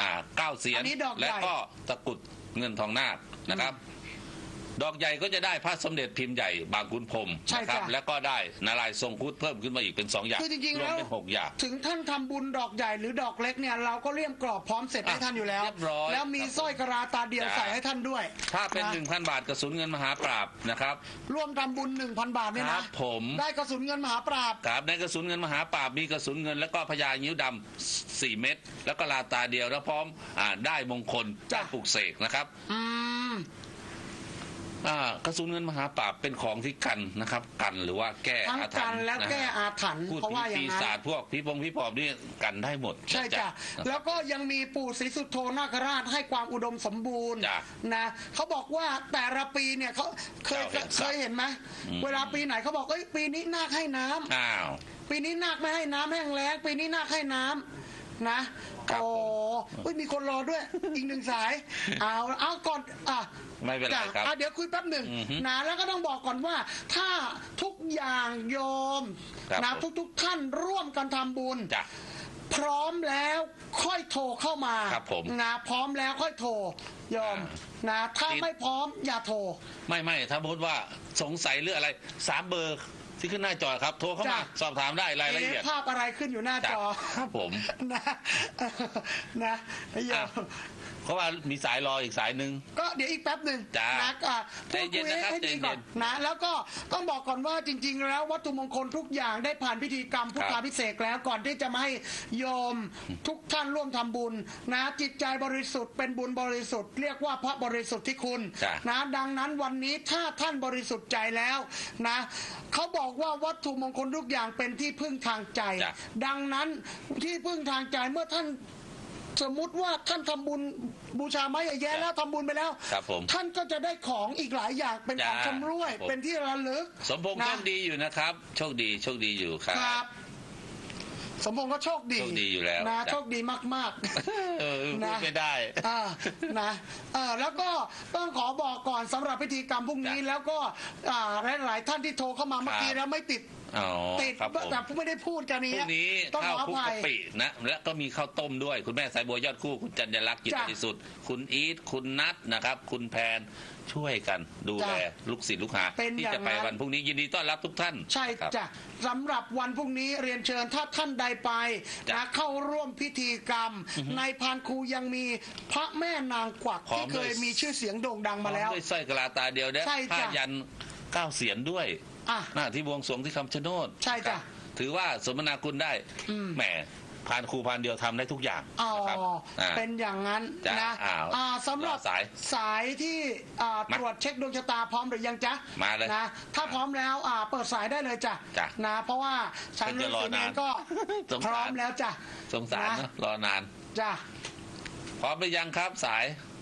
9 เสียนอันนี้ดอกใหญ่และก็ตะกรุดเงินทองนาคนะครับ ดอกใหญ่ก็จะได้พระสมเด็จพิมพ์ใหญ่บางขุนพรหมใช่นะครับจ้ะแล้วก็ได้นารายณ์ทรงครุฑเพิ่มขึ้นมาอีกเป็น2 อย่างคือจริงๆรวมแล้วเป็น6 อย่างถึงท่านทำบุญดอกใหญ่หรือดอกเล็กเนี่ยเราก็เลี่ยมกรอบพร้อมเสร็จให้ท่านอยู่แล้วเรียบร้อยแล้วมีสร้อยกระลาตาเดียวจ้ะใส่ให้ท่านด้วยถ้าเป็นนะ 1,000 บาทกระสุนเงินมหาปราบนะครับร่วมทำบุญ 1,000 บาทเนี่ยครันะบผมได้กระสุนเงินมหาปราบครับในกระสุนเงินมหาปราบมีกระสุนเงินแล้วก็พญางิ้วดำ4 เม็ดแล้วก็ลาตาเดียวแล้วพร้อมได้มงคลจ้ะการปลุกเสกนะครับอืมกระสุนเงินมหาปราบเป็นของที่กันนะครับ กันหรือว่าแก้ทั้งอาถรกัรนพ์และนะแก้ฮะอาถรรพ์พูดเพราะผีว่าอย่าปีงนั้นศาจพวกผีผีปอบนี่กันได้หมดใช่จ้ะ แล้วก็ยังมีปู่ศรีสุโธนาคราชให้ความอุดมสมบูรณ์จ้ะนะเขาบอกว่าแต่ละปีเนี่ยเขาเคยเจ้าเห็นสัตว์เคยเห็นไหมเวลาปีไหนเขาบอกเอ้ยปีนี้นาคให้น้ำอ้าวปีนี้นาคไม่ให้น้ำแห้งแล้งปีนี้นาคให้น้ำนะครับ โอ้ยมีคนรอด้วย อีกหนึ่งสายเอาก่อนไม่เป็นไรจ้ะครับเดี๋ยวคุยแป๊บหนึ่งอือฮึนะแล้วก็ต้องบอกก่อนว่า ถ้าทุกอย่างโยมครับนะผมทุกท่านร่วมกันทำบุญจ้ะพร้อมแล้วค่อยโทรเข้ามาครับผมนะพร้อมแล้วค่อยโทรโยมนะถ้าไม่พร้อมอย่าโทรไม่ถ้าพูดว่าสงสัยเรื่องอะไร3 เบอร์ที่ขึ้นหน้าจอครับ โทรเข้ามาจ้ะสอบถามได้รายละเอียดภาพอะไรขึ้นอยู่หน้าจ้ะจอครับผมนะนะโยมเพราะว่ามีสายรออีกสายหนึ่งก็เดี๋ยวอีกแป๊บหนึ่งจ้ะนะพูดใจเย็คุนยนะครับให้ดีใจเย็นก่อนนะแล้วก็ต้องบอกก่อนว่าจริง ๆ แล้ววัตถุมงคลทุกอย่างได้ผ่านพิธีกรรมพุทธาพิเศษกแล้วก่อนที่จะมาให้โยมทุกท่านร่วมทำบุญนะจิตใจบริสุทธิ์เป็นบุญบริสุทธิ์เรียกว่าพระบริสุทธิ์ที่คุณจ้ะนะดังนั้นวันนี้ถ้าท่านบริสุทธิ์ใจแล้วนะเขาบอกว่าวัตถุมงคลทุกอย่างเป็นที่พึ่งทางใจจ้ะดังนั้นที่พึ่งทางใจเมื่อท่านสมมุติว่าท่านทำบุญบูชาไม้แย่แล้วทำบุญไปแล้วครับผมท่านก็จะได้ของอีกหลายอย่างเป็นของจ้ะชำร่วยครับผมเป็นที่ระลึกสมพงษ์นะโชคดีอยู่นะครับ โชคดีอยู่ครัครับ บ สมพงษ์ก็โชคดีโชคดีอยู่แล้วนะจ้ะโชคดีมากๆพูดนะไม่ได้นะแล้วก็ต้องขอบอกก่อนสำหรับพิธีกรรมพรุ่งนี้จ้ะแล้วก็หลายๆท่านที่โทรเข้ามาเมื่อกี้ครับแล้วไม่ติดอ๋อติดครับผมแต่ไม่ได้พูดกันพนี้รุ่งนี้ต้องข้าขวอคลุกอภักะยปินะและก็มีข้าวต้มด้วย คุณแม่สายบัวยอดคู่คุณจัญญลักษณ์กิจจ้ะบริสุทธิ์คุณอีทคุณนัทนะครับ คุณแพนช่วยกันดูแลจ้ะลูกศิษย์ลูกหาเป็นที่อย่างจะไปนั้นวันพรุ่งนี้ยินดีต้อนรับทุกท่านใช่ครับจ้ะสำหรับวันพรุ่งนี้เรียนเชิญถ้าท่านใดไปจ้ะนะเข้าร่วมพิธีกรรม ในพานครูยังมีพระแม่นางกวักพร้อที่มเคด้วยยมีชื่อเสียงโด่งดังมาแล้วด้วยสร้อยกะลาตาเดียวเนี่ยใช่จ้ะผ้ายัน9 เสียนด้วยอ่ะหน้าที่บวงสรวงที่คำชะโนดใช่จ้ะครับถือว่าสมนาคุณได้อืมแหมพานครูพานเดียวทำได้ทุกอย่างอ๋อนะครับอ่าเป็นอย่างนั้นจ้ะนะอ้าวสำหรับรอสายสายที่ตรวจเช็คดวงชะตาพร้อมหรือยังจ๊ะมาเลยนะถ้าพร้อมแล้วเปิดสายได้เลยจ้ะจ้ะนะเพราะว่าฉันเดี๋เรื่ยอวงจะรอสีเนนานก็สงสารพร้อมแล้วจ้ะสงสารนะรอนานจ้ะพร้อมหรือยังครับสาย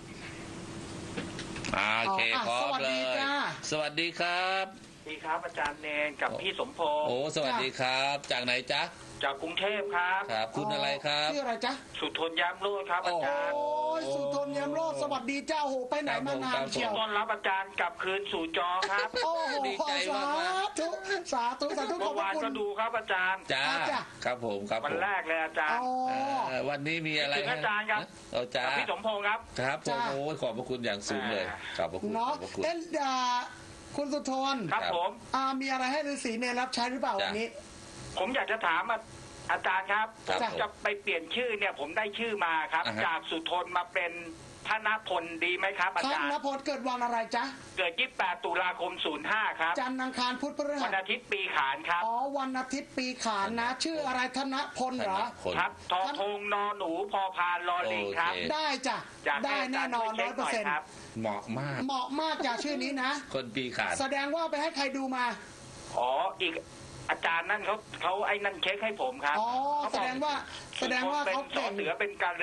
โอเค พร้อมสวัสเลดียจ้าสวัสดีครับสวัสดีครับอาจารย์เนนกับพี่สมพงษ์โอ้สวัสดีครับ จากไหนจ๊ะจากกรุงเทพครับครับ คุณอะไรครับชื่ออะไรจ๊ะสุทนย้ำโลดครับอาจารย์โอ้ยสุทนเยี่ยมโลดสวัสดีเจ้าโหไปไหนมานานเชียวต้อนรับอาจารย์กลับคืนสู่จอครับโอ้โหดีใจสามากธุสาธุสาธุขอเมื่บอพระวานคุณก็ดูครับอาจารย์จ้าจ้ะครับผมครับวันแรกเลยอาจารย์อ๋อวันนี้มีอะไรถึงอาจารย์ครับเอาจ้ากับพี่สมพงษ์ครับครับผมจ้าโอ้ขอบพระคุณอย่างสูงเลยขอบพระคุณขเนาะอบพระคุณคุณสุทนครับครับผมมีอะไรให้ฤาษีเนรรับใช้หรือเปล่าจ้ะวันนี้ผมอยากจะถามอาจารย์ครับครับผมจะไปเปลี่ยนชื่อเนี่ย ผมได้ชื่อมาครับอ่าฮะจากสุทนมาเป็นธนพลดีไหมครับ อาท่านจารย์นพลเกิดวันอะไรจ๊ะเกิด 28 ตุลาคม 05 ครับจันทร์อังคารพุธพฤหัวัสนอาทิตย์ปีขานครับอ๋อวันอาทิตย์ปีขานนะ ชื่ออะไรธนพลเหรอคนครับทอทงนอหนูพอพานลอลิงครับโอเคได้จ้ะอยากให้ได้อาจาแน่รย์นอช่วน ยเช็คหน่อย 100% ครับเหมาะมากเหมาะมากจากชื่อนี้นะคนปีขาดแสดงว่าไปให้ใครดูมาอ๋ออีกอาจารย์นั่นเขาไอ้นั่นเช็คให้ผมครับอ๋อเขบอกแสดงว่าเป็นเขาสเก่อง เสือเป็นการ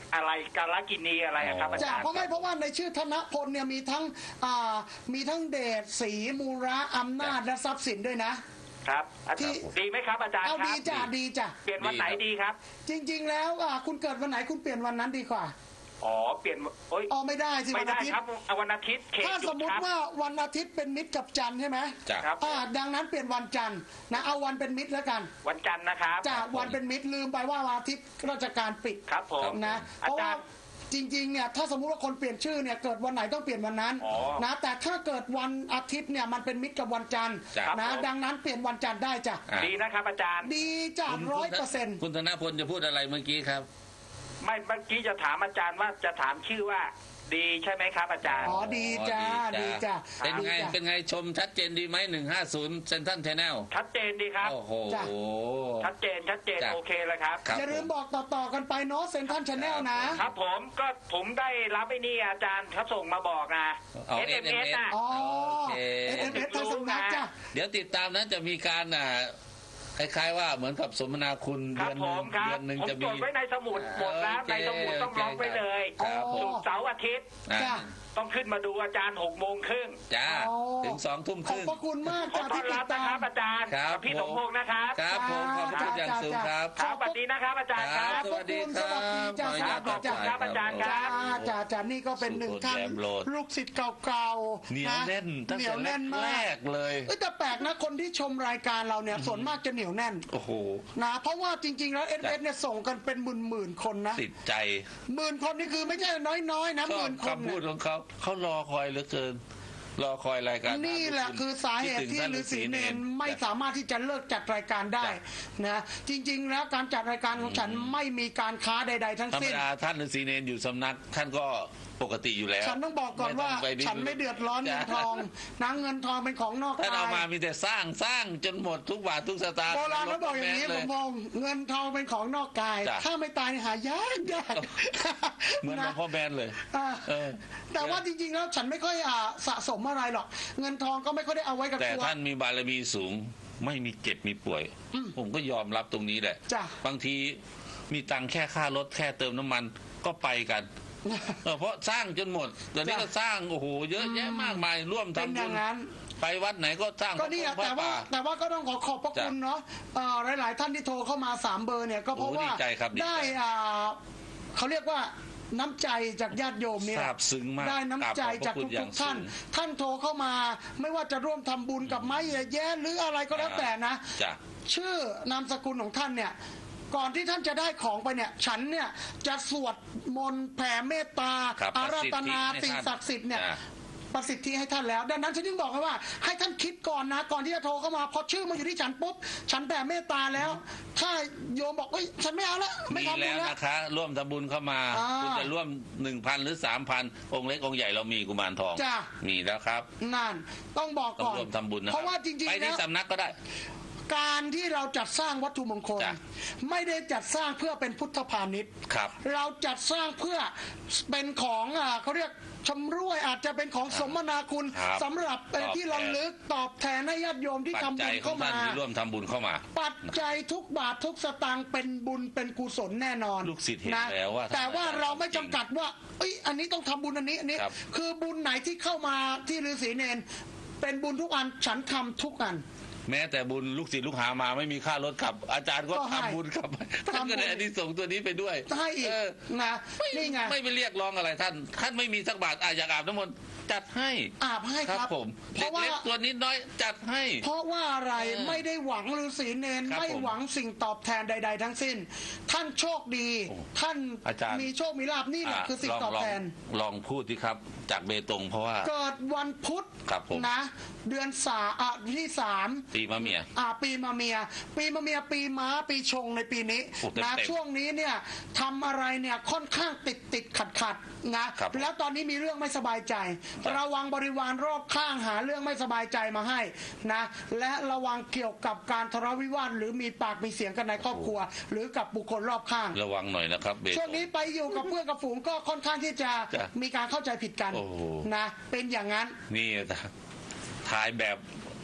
อะไรกาลกินีอะไรอะครับอาจ้ะจารย์เพราะว่าในชื่อธนพลเนี่ยมีทั้งเดชศรีมูระอำนาจและทรัพย์สินด้วยนะครับ ที่ดีไหมครับอาจารย์เอาครัดีบจ้ะดีจ้ะเปลี่ยนวันไหนดีครับจริงๆแล้วคุณเกิดวันไหนคุณเปลี่ยนวันนั้นดีกว่าอ๋อเปลี่ยนโอ้ยไม่ได้สิไม่วันได้อาทิตครับย์เอาวันอาทิตย์เขตถ้าหยุสดมมคติรับว่าวันอาทิตย์เป็นมิตรกับจันทร์ใช่ไหมจ้ะครับดังนั้นเปลี่ยนวันจันทร์นะเอาวันเป็นมิตรแล้วกันวันจันทร์นะครับจ้ะวันเป็นมิตรลืมไปว่าวันอาทิตย์ราชการปิดครับผมนะอาเพราะจาว่ารย์จริงๆเนี่ยถ้าสมมุติว่าคนเปลี่ยนชื่อเนี่ยเกิดวันไหนต้องเปลี่ยนวันนั้นอ๋อนะแต่ถ้าเกิดวันอาทิตย์เนี่ยมันเป็นมิตรกับวันจันทร์จ้ะนะดังนั้นเปลี่ยนวันจันทร์ได้จ้ะอ่ะดีนะครับอาจารย์ดีจ้ะ100% คุณธนพลจะพูดอะไรเมื่อกี้ครับไม่เมื่อกี้จะถามอาจารย์ว่าจะถามชื่อว่าดีใช่ไหมครับอาจารย์อ๋อดีจ้าดีจ้ะเป็นไงดีจ้ะเป็นไงชมชัดเจนดีไหม150เซนทันแชนแนลชัดเจนดีครับโอ้โหจ้ะชัดเจนจ้ะโอเคเลยครับครับอย่าลืมบอกต่อๆกันไปเนาะเซนทันชาแนลนะครับผมได้รับไอ้นี่อาจารย์เขาส่งมาบอกนะอ๋อ SMS น่ะอ๋อโอเค SMS ทางสำนักจ้ะเดี๋ยวติดตามนะจะมีการคล้ายๆว่าเหมือนกับสมนาคุณครัเดืบอนผหนึ่งมครับเดือนหนึ่งผมจะจมีดไว้ในสมุดหมดแล้วโอเคในสมุดต้องล็อกไว้เลยครับผมศุกร์เสาร์อาทิตย์อ่ะจ้ะต้องขึ้นมาดูอาจารย์6:30 จ้าอ๋อถึง2 ทุ่มขคอบรึ่งพระคุณมากขอจ้ะต้อที่นติรัดบนะตาครัมบอาจารย์ครับกับพี่ผมสมพงษ์นะครับครับผมขอบคุณอย่างสูงครับครับสวัสดีนะครับอาจารย์ครับสวัสดีครับจ้ะขออนุญาตขอบคุณครับอาจารย์ครับจ้านี่ก็เป็นหนึ่งท่านแยมโลดลูกศิษย์เก่าๆเหนียวแน่นตั้งเหนีแต่ยวแน่นมาแรกกเลยแต่แปลกนะคนที่ชมรายการเราเนี่ยส่วนมากจะเหนียวแน่นโอ้โหนะเพราะว่าจริงๆแล้วเอสเนี่ยส่งกันเป็นหมื่นๆคนนะติดใจหมื่นคนนี่คือไม่ใช่น้อยๆนะชหอบมื่นคนคำพูดเนี่ยของเขารอคอยเหลือเกิน รอคอยรายการนี่แหละคือสาเหตุที่ฤาษีเนรไม่สามารถที่จะเลิกจัดรายการได้นะจริงๆแล้วการจัดรายการของฉันไม่มีการค้าใดๆทั้งธรรมสิ้นดาท่านฤาษีเนรอยู่สำนักท่านก็ปกติอยู่แล้วฉันต้องบอกก่อนว่าไม่ต้องปฉันไม่เดือดร้อนเงินทองนะเงินทองเป็นของนอกท่านกาเอายมามีแต่สร้างจนหมดทุกบาททุกสตางค์โบราณเขาบอกอย่างนี้เลผมมองเงินทองเป็นของนอกกายจ้ะถ้าไม่ตายหายากยากเหมือนหลวงพ่อแบนเลยอ่าเออแต่ว่าจริงๆแล้วฉันไม่ค่อยสะสมอะไรหรอกเงินทองก็ไม่ค่อยได้เอาไว้กับแต่ตัวท่านมีบารมีสูงไม่มีเจ็บมีป่วย ผมก็ยอมรับตรงนี้แหละจ้ะบางทีมีตังค์แค่ค่ารถแค่เติมน้ำมันก็ไปกันเพราะสร้างจนหมดตอนนี้ก็สร้างโอ้โหเยอะแยะมากมายร่วมเป็นทำอบุย่าญงนั้นไปวัดไหนก็สร้างก็นี่พระแต่ว่าป่าก็ต้องขอบพระคุณเนาะหลายๆท่านที่โทรเข้ามา3เบอร์เนี่ยก็เพราะโอ้ว่าดีใจครับดีใจได้เขาเรียกว่าน้ำใจจากญาติโยมเนี่ยซาบซึ้งมากได้น้ำใจจากกราบขอบพระคุณอย่าทุงกๆท่านสูงท่านโทรเข้ามาไม่ว่าจะร่วมทำบุญกับไม้แย่หรืออะไรก็แล้วแต่นะจ้ะชื่อนามสกุลของท่านเนี่ยก่อนที่ท่านจะได้ของไปเนี่ยฉันเนี่ยจะสวดมนต์แผ่เมตตาครับอาราธนาประสิทธิให้สิ่งท่านศักดิ์สิทธิ์เนี่ยจ้ะประสิทธิให้ท่านแล้วดังนั้นฉันจึงบอกว่าให้ท่านคิดก่อนนะก่อนที่จะโทรเข้ามาพอชื่อมาอยู่ที่ฉันปุ๊บฉันแผ่เมตตาแล้ว ถ้าโยมบอกเอ้ยฉันไม่เอาละไม่มีทำบุแล้ญวแล้วนะคะ ร่วมทำบุญเข้ามาอ่าคุณจะร่วม 1,000 หรือ 3,000 องค์เล็กองค์ใหญ่เรามีกุมารทองจ้ะมีแล้วครับนั่นต้องบอกต้องก่อนร่วมทำบุญนะคบเพราะว่าจริงไปๆที่แล้วสำนักก็ได้การที่เราจัดสร้างวัตถุมงคลจ้ะไม่ได้จัดสร้างเพื่อเป็นพุทธพาณิชย์ครับเราจัดสร้างเพื่อเป็นของเขาเรียกชำร่วยอาจจะเป็นของสมนาคุณครับสำหรับเป็นที่ระลึกตอบแทนให้ญาติโยมที่ปัจทำจับุยญขอเข้างท่านมาที่ร่วมทำบุญเข้ามาปัจจัยทุกบาททุกสตางค์เป็นบุญเป็นกุศลแน่นอนลูกศิษย์เห็นนะแล้วว่าแต่ว่าท่านอาจารย์เราไม่จริงจำกัดว่าเอ้ยอันนี้ต้องทำบุญอันนี้ครับคือบุญไหนที่เข้ามาที่ฤาษีเนรเป็นบุญทุกอันฉันทำทุกอันแม้แต่บุญลูกศิษย์ลูกหามาไม่มีค่ารถขับ อาจารย์ก็ก็ให้ทำบุญขับท่านก็ได้อานิสงส์ตัวนี้ไปด้วยให้อีกเออนะนี่ไงไม่ไปเรียกร้องอะไรท่านไม่มีสักบาทอยากอาบน้ำมนต์จัดให้อาบให้ครับผมเพราะว่าเล็กๆตัวนิดน้อยจัดให้เพราะว่าอะไรเออไม่ได้หวังฤาษีเนรครับไม่หวังสิ่งตอบแทนใด ๆ ทั้งสิ้น ท่านโชคดีโอ้ท่านอาจารย์มีโชคมีลาภนี่แหละคือสิ่งตอบแทนลองพูดสิครับ จากเบตงเพราะว่าเกิดวันพุธครับผมนะ เดือนที่สามปีมะเมียปีมะเมีย ปีม้าปีชงในปีนี้โอ้เต็มนะๆช่วงนี้เนี่ยทำอะไรเนี่ยค่อนข้างติดขัดนะครับ แล้วตอนนี้มีเรื่องไม่สบายใจ ระวังบริวารรอบข้างหาเรื่องไม่สบายใจมาให้นะและระวังเกี่ยวกับการทะเลาะวิวาทหรือมีปากมีเสียงกันในครอบครัว หรือกับบุคคลรอบข้างระวังหน่อยนะครับเบตงช่วงนี้ไปอยู่กับเพื่อนกับฝูงก็ค่อนข้างที่จะจ้ะมีการเข้าใจผิดกันโอ้โหนะเป็นอย่างนั้นนี่ถ่ายแบบ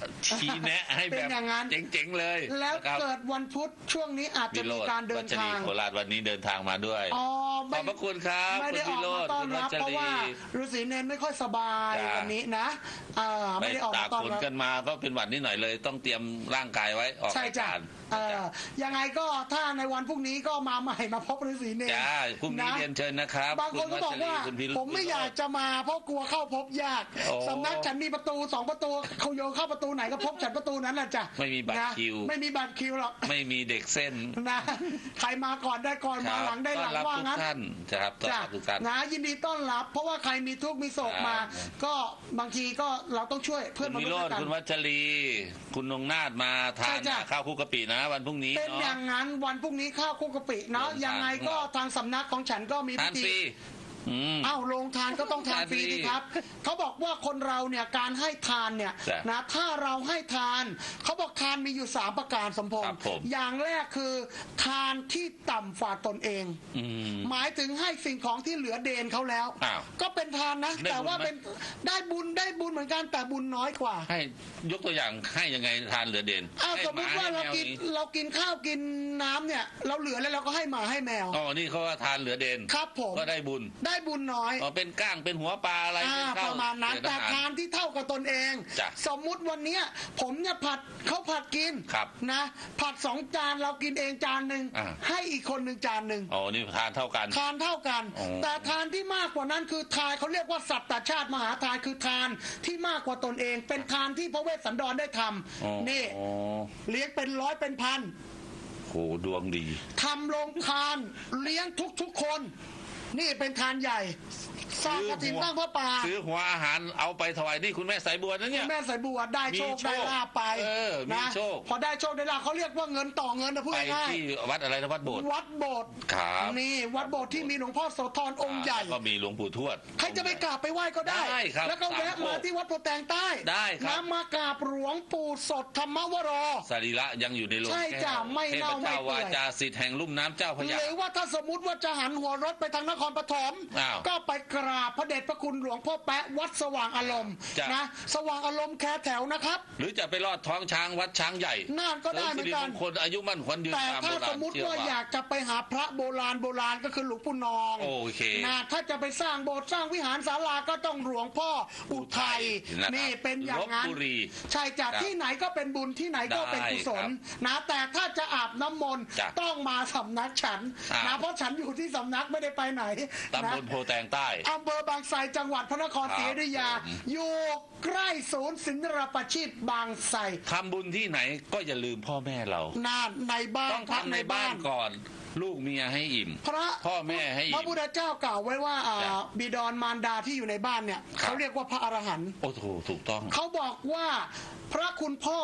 ชี้แนะให้เป็แบนบอย่างนั้นเจ๋งๆเลยแล้วนะครับเกิดวันพุธช่วงนี้อาจจะมีการเดินทางโคราชวันนี้เดินทางมาด้วยอ๋อขอบพระคุณครับไม่ได้คุณอวิอกโรมาจน์ต้อคุนณรับวัชเพราะรีว่าฤาษีเนนไม่ค่อยสบายจ้าวันนี้นะไม่ได้ออกตามาต้อนฝนรับกันมาก็เป็นหวัดนิดหน่อยเลย ต้องเตรียมร่างกายไว้ออกใช่รายจ้ะการยังไงก็ถ้าในวันพรุ่งนี้ก็มาใหม่มาพบฤาษีเนนจ้าพรุ่งนี้นะเรียนเชิญนะครับบางคนก็บอกว่าคุณวัชรีผมไม่อยากจะมาเพราะกลัวเข้าพบยากโอ้สำนักฉันมีประตู2ประตูเขาโยเข้าประตูไหนก็พบฉันประตูนั้นแหละจ้ะไม่มีบัตรนะคิวไม่มีบัตรคิวหรอกไม่มีเด็กเส้นนะใครมาก่อนได้ก่อนมาหลังได้หลังต้อนรับว่าทุกงั้นท่านนะครับต้อนจ้ะรับทุกท่านนะยินดีต้อนรับ เพราะว่าใครมีทุกข์มีโศกมาครับก็บางทีก็เราต้องช่วยเพื่คุอนณมวินุษโรย์จน์ด้วยกันคุณวัชรี คุณนงนาฏมาทาใช่นจ้ะข้าวคุกกะปินะ วันพรุ่งนี้เป็นอเนาะย่างนั้นวันพรุ่งนี้ข้าวคุกกะปิเนาะเดินทางยังไงก็ทางสำนักของฉันก็มีทาพินธีฟรีมอ้าวโรงทานก็ต้องทานฟรีทานฟรีดีครับ เขาบอกว่าคนเราเนี่ยการให้ทานเนี่ยจ้ะนะถ้าเราให้ทานเขาบอกทานมีอยู่3ประการสมพงครัษ์บผมอย่างแรกคือทานที่ต่ำฝ่าตนเองอืมหมายถึงให้สิ่งของที่เหลือเดนเขาแล้วอ้าวก็เป็นทานนะได้บุญแต่ว่าไหมเป็นได้บุญเหมือนกันแต่บุญน้อยกว่าให้ยกตัวอย่างให้ยังไงทานเหลือเด่นอ้าวให้สมมติว่าหเราให้แมกินนี้เรากินข้าวกินน้ำเนี่ยเราเหลือแล้วเราก็ให้หมาให้แมวอ๋อนี่เขาว่าทานเหลือเด่นครับผมก็ได้บุญได้บุญน้อยอ๋อเป็นก้างเป็นหัวปลาอะไรเป็นปข้าวระมาณนั้นเศษแต่อาหารทานที่เท่ากับตนเองจ้ะสมมุติวันเนี้ยผมเนี่ยเขาผัดกินครับนะผัด2 จานเรากินเองจานหนึ่งอ่าให้อีกคนหนึ่งจานหนึ่งอ๋อนี่ทานเท่ากันทานเท่ากันอ๋อแต่ทานที่มากกว่านั้นคือทานเขาเรียกว่าสัตตชาติมหาทานคือทานที่มากกว่าตนเอง เป็นทานที่พระเวสสันดรได้ทอ๋อำนี่อ๋อเลี้ยงเป็นร้อยเป็นพันโหดวงดีทำโรงทานเลี้ยงทุกๆคน นี่เป็นทานใหญ่สร้างกฐินสร้างพระป่าซื้อหัวอาหารเอาไปถวายนี่คุณแม่สายบัวนะเนี่ยแม่สายบัวได้โชคมีโชคได้ลาภไปมีนะโชคพอได้โชคได้ลาภเขาเรียกว่าเงินต่อเงินนะพูดไปง่ายที่วัดอะไรนะวัดโบสถ์ๆวัดโบสถ์ครับนี่วัดโบสถ์ที่มีหลวงพ่อโสธรองค์ใหญ่แล้วก็มีหลวงปู่ทวดใครจะไปกราบไปไหว้ก็ได้ได้ครับแล้วก็แวะสามโคกมาที่วัดโพธิ์แตงใต้ได้ครับนะมากราบหลวงปู่สดธรรมวโรสรีระยังอยู่ในโรงใช่แก้จ้ะวไม่เทพเน่าไม่เจ้าเปื่วาอยจาสิทธิ์แห่งลุ่มน้ำเจ้าพระยาหรือว่าถ้าสมมุติว่าจะหันหัวรถไปทางนครปฐมอ้าวก็ไปกราบพระเดชพระคุณหลวงพ่อแป๊ะวัดสว่างอารมณ์จ้ะนะสว่างอารมณ์แค่แถวนะครับหรือจะไปลอดท้องช้างวัดช้างใหญ่น่านก็ได้เหมือนกันสริมงคลอายุมั่นขวัญยืนแต่ตามโบถ้าราสณมมติเชื่อว่าอยากจะไปหาพระโบราณก็คือหลวงปู่นองโอเคนะถ้าจะไปสร้างโบสถ์สร้างวิหารศาลาก็ต้องหลวงพ่ออุทัยนะครับนี่เป็นอย่างนั้นลพบุรีใช่จ้ะครับที่ไหนก็เป็นบุญที่ไหนก็เป็นกุศลได้ครับนะแต่ถ้าจะอาบน้ำมนต์จ้ะต้องมาสำนักฉันอ่านะเพราะฉันอยู่ที่สำนักไม่ได้ไปไหนตำบลนะโพแตงใต้อำเภอบางไทรจังหวัดพระนครศรีอยุธยาครับผมอยู่ใกล้ศูนย์ศิลปาชีพบางไทรทำบุญที่ไหนก็อย่าลืมพ่อแม่เรานานในบ้านต้องพักทำในบ้านก่อน ลูกเมียให้อิ่มพระพ่อแม่ให้อิ่มพระพุทธเจ้ากล่าวไว้ว่าจ้ะบิดรมารดาที่อยู่ในบ้านเนี่ยครับเขาเรียกว่าพระอรหันต์โอ้โหถูกต้องเขาบอกว่าพระคุณพ่อ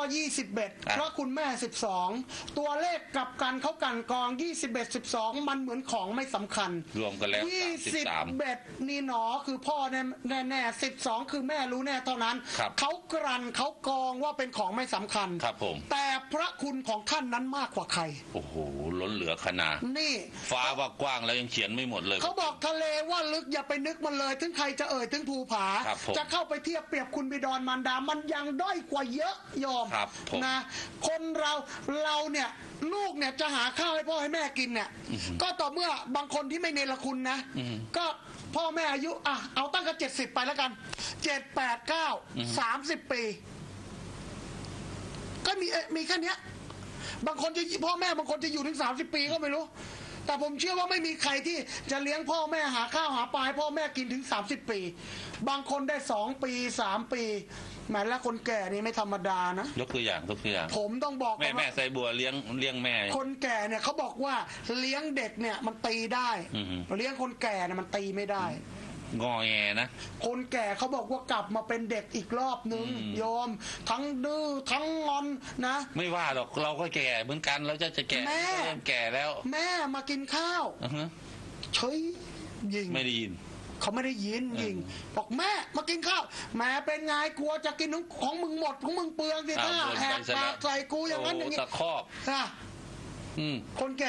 21 พระคุณแม่ 12 ตัวเลขกลับกันเขากันกอง 21 12 มันเหมือนของไม่สำคัญรวมกันแล้ว33 21นี่หนอคือพ่อแน่ๆ12 คือแม่รู้แน่เท่านั้นครับเขากลั่นเขากองว่าเป็นของไม่สำคัญครับผมแต่พระคุณของท่านนั้นมากกว่าใครโอ้โหล้นเหลือขนาดนี่ฟ้าว่ากว้างแล้วยังเขียนไม่หมดเลยเขาบอกทะเลว่าลึกอย่าไปนึกมันเลย ถึงใครจะเอ่ยถึงภูผาครับผมจะเข้าไปเทียบเปรียบคุณบิดรมารดา มันยังด้อยกว่าเยอะยอมครับผมนะคนเราเนี่ยลูกเนี่ยจะหาข้าวให้พ่อให้แม่กินเนี่ยก็ต่อเมื่อบางคนที่ไม่เนรคุณนะ ก็พ่อแม่อายุเอาตั้งแต่70 ไปแล้วกัน7 8 9 30 ปี ก็มีแค่เนี้ยบางคนจะพ่อแม่บางคนจะอยู่ถึง30 ปีก็ไม่รู้ แต่ผมเชื่อว่าไม่มีใครที่จะเลี้ยงพ่อแม่หาข้าวหาปลาให้พ่อแม่กินถึง30 ปี บางคนได้2 ปี3 ปีแม้แล้วคนแก่นี่ไม่ธรรมดานะยกตัวอย่างผมต้องบอกแม่ก่อนแม่ว่าใส่บัวเลี้ยงแม่คนแก่เนี่ยเขาบอกว่าเลี้ยงเด็กเนี่ยมันตีได้อือฮึเลี้ยงคนแก่เนี่ยมันตีไม่ได้งอแงนะคนแก่เขาบอกว่ากลับมาเป็นเด็กอีกรอบนึงโยม ทั้งดื้อทั้งงอนนะไม่ว่าหรอกเราก็แก่เหมือนกันเราจะแก่แม่เริ่มแก่แล้วแม่มากินข้าวอือฮึเฉยยิงไม่ได้ยินเขาไม่ได้ยินยิงบอกแม่มากินข้าวแม่เป็นไงกลัวจะกินของมึงหมดของมึงเปลืองสิอ้าวถ้าโดนแหกไปซะปากแล้วใส่กูอย่างนั้นอย่างนี้โตะครอบนะอืมคนแก่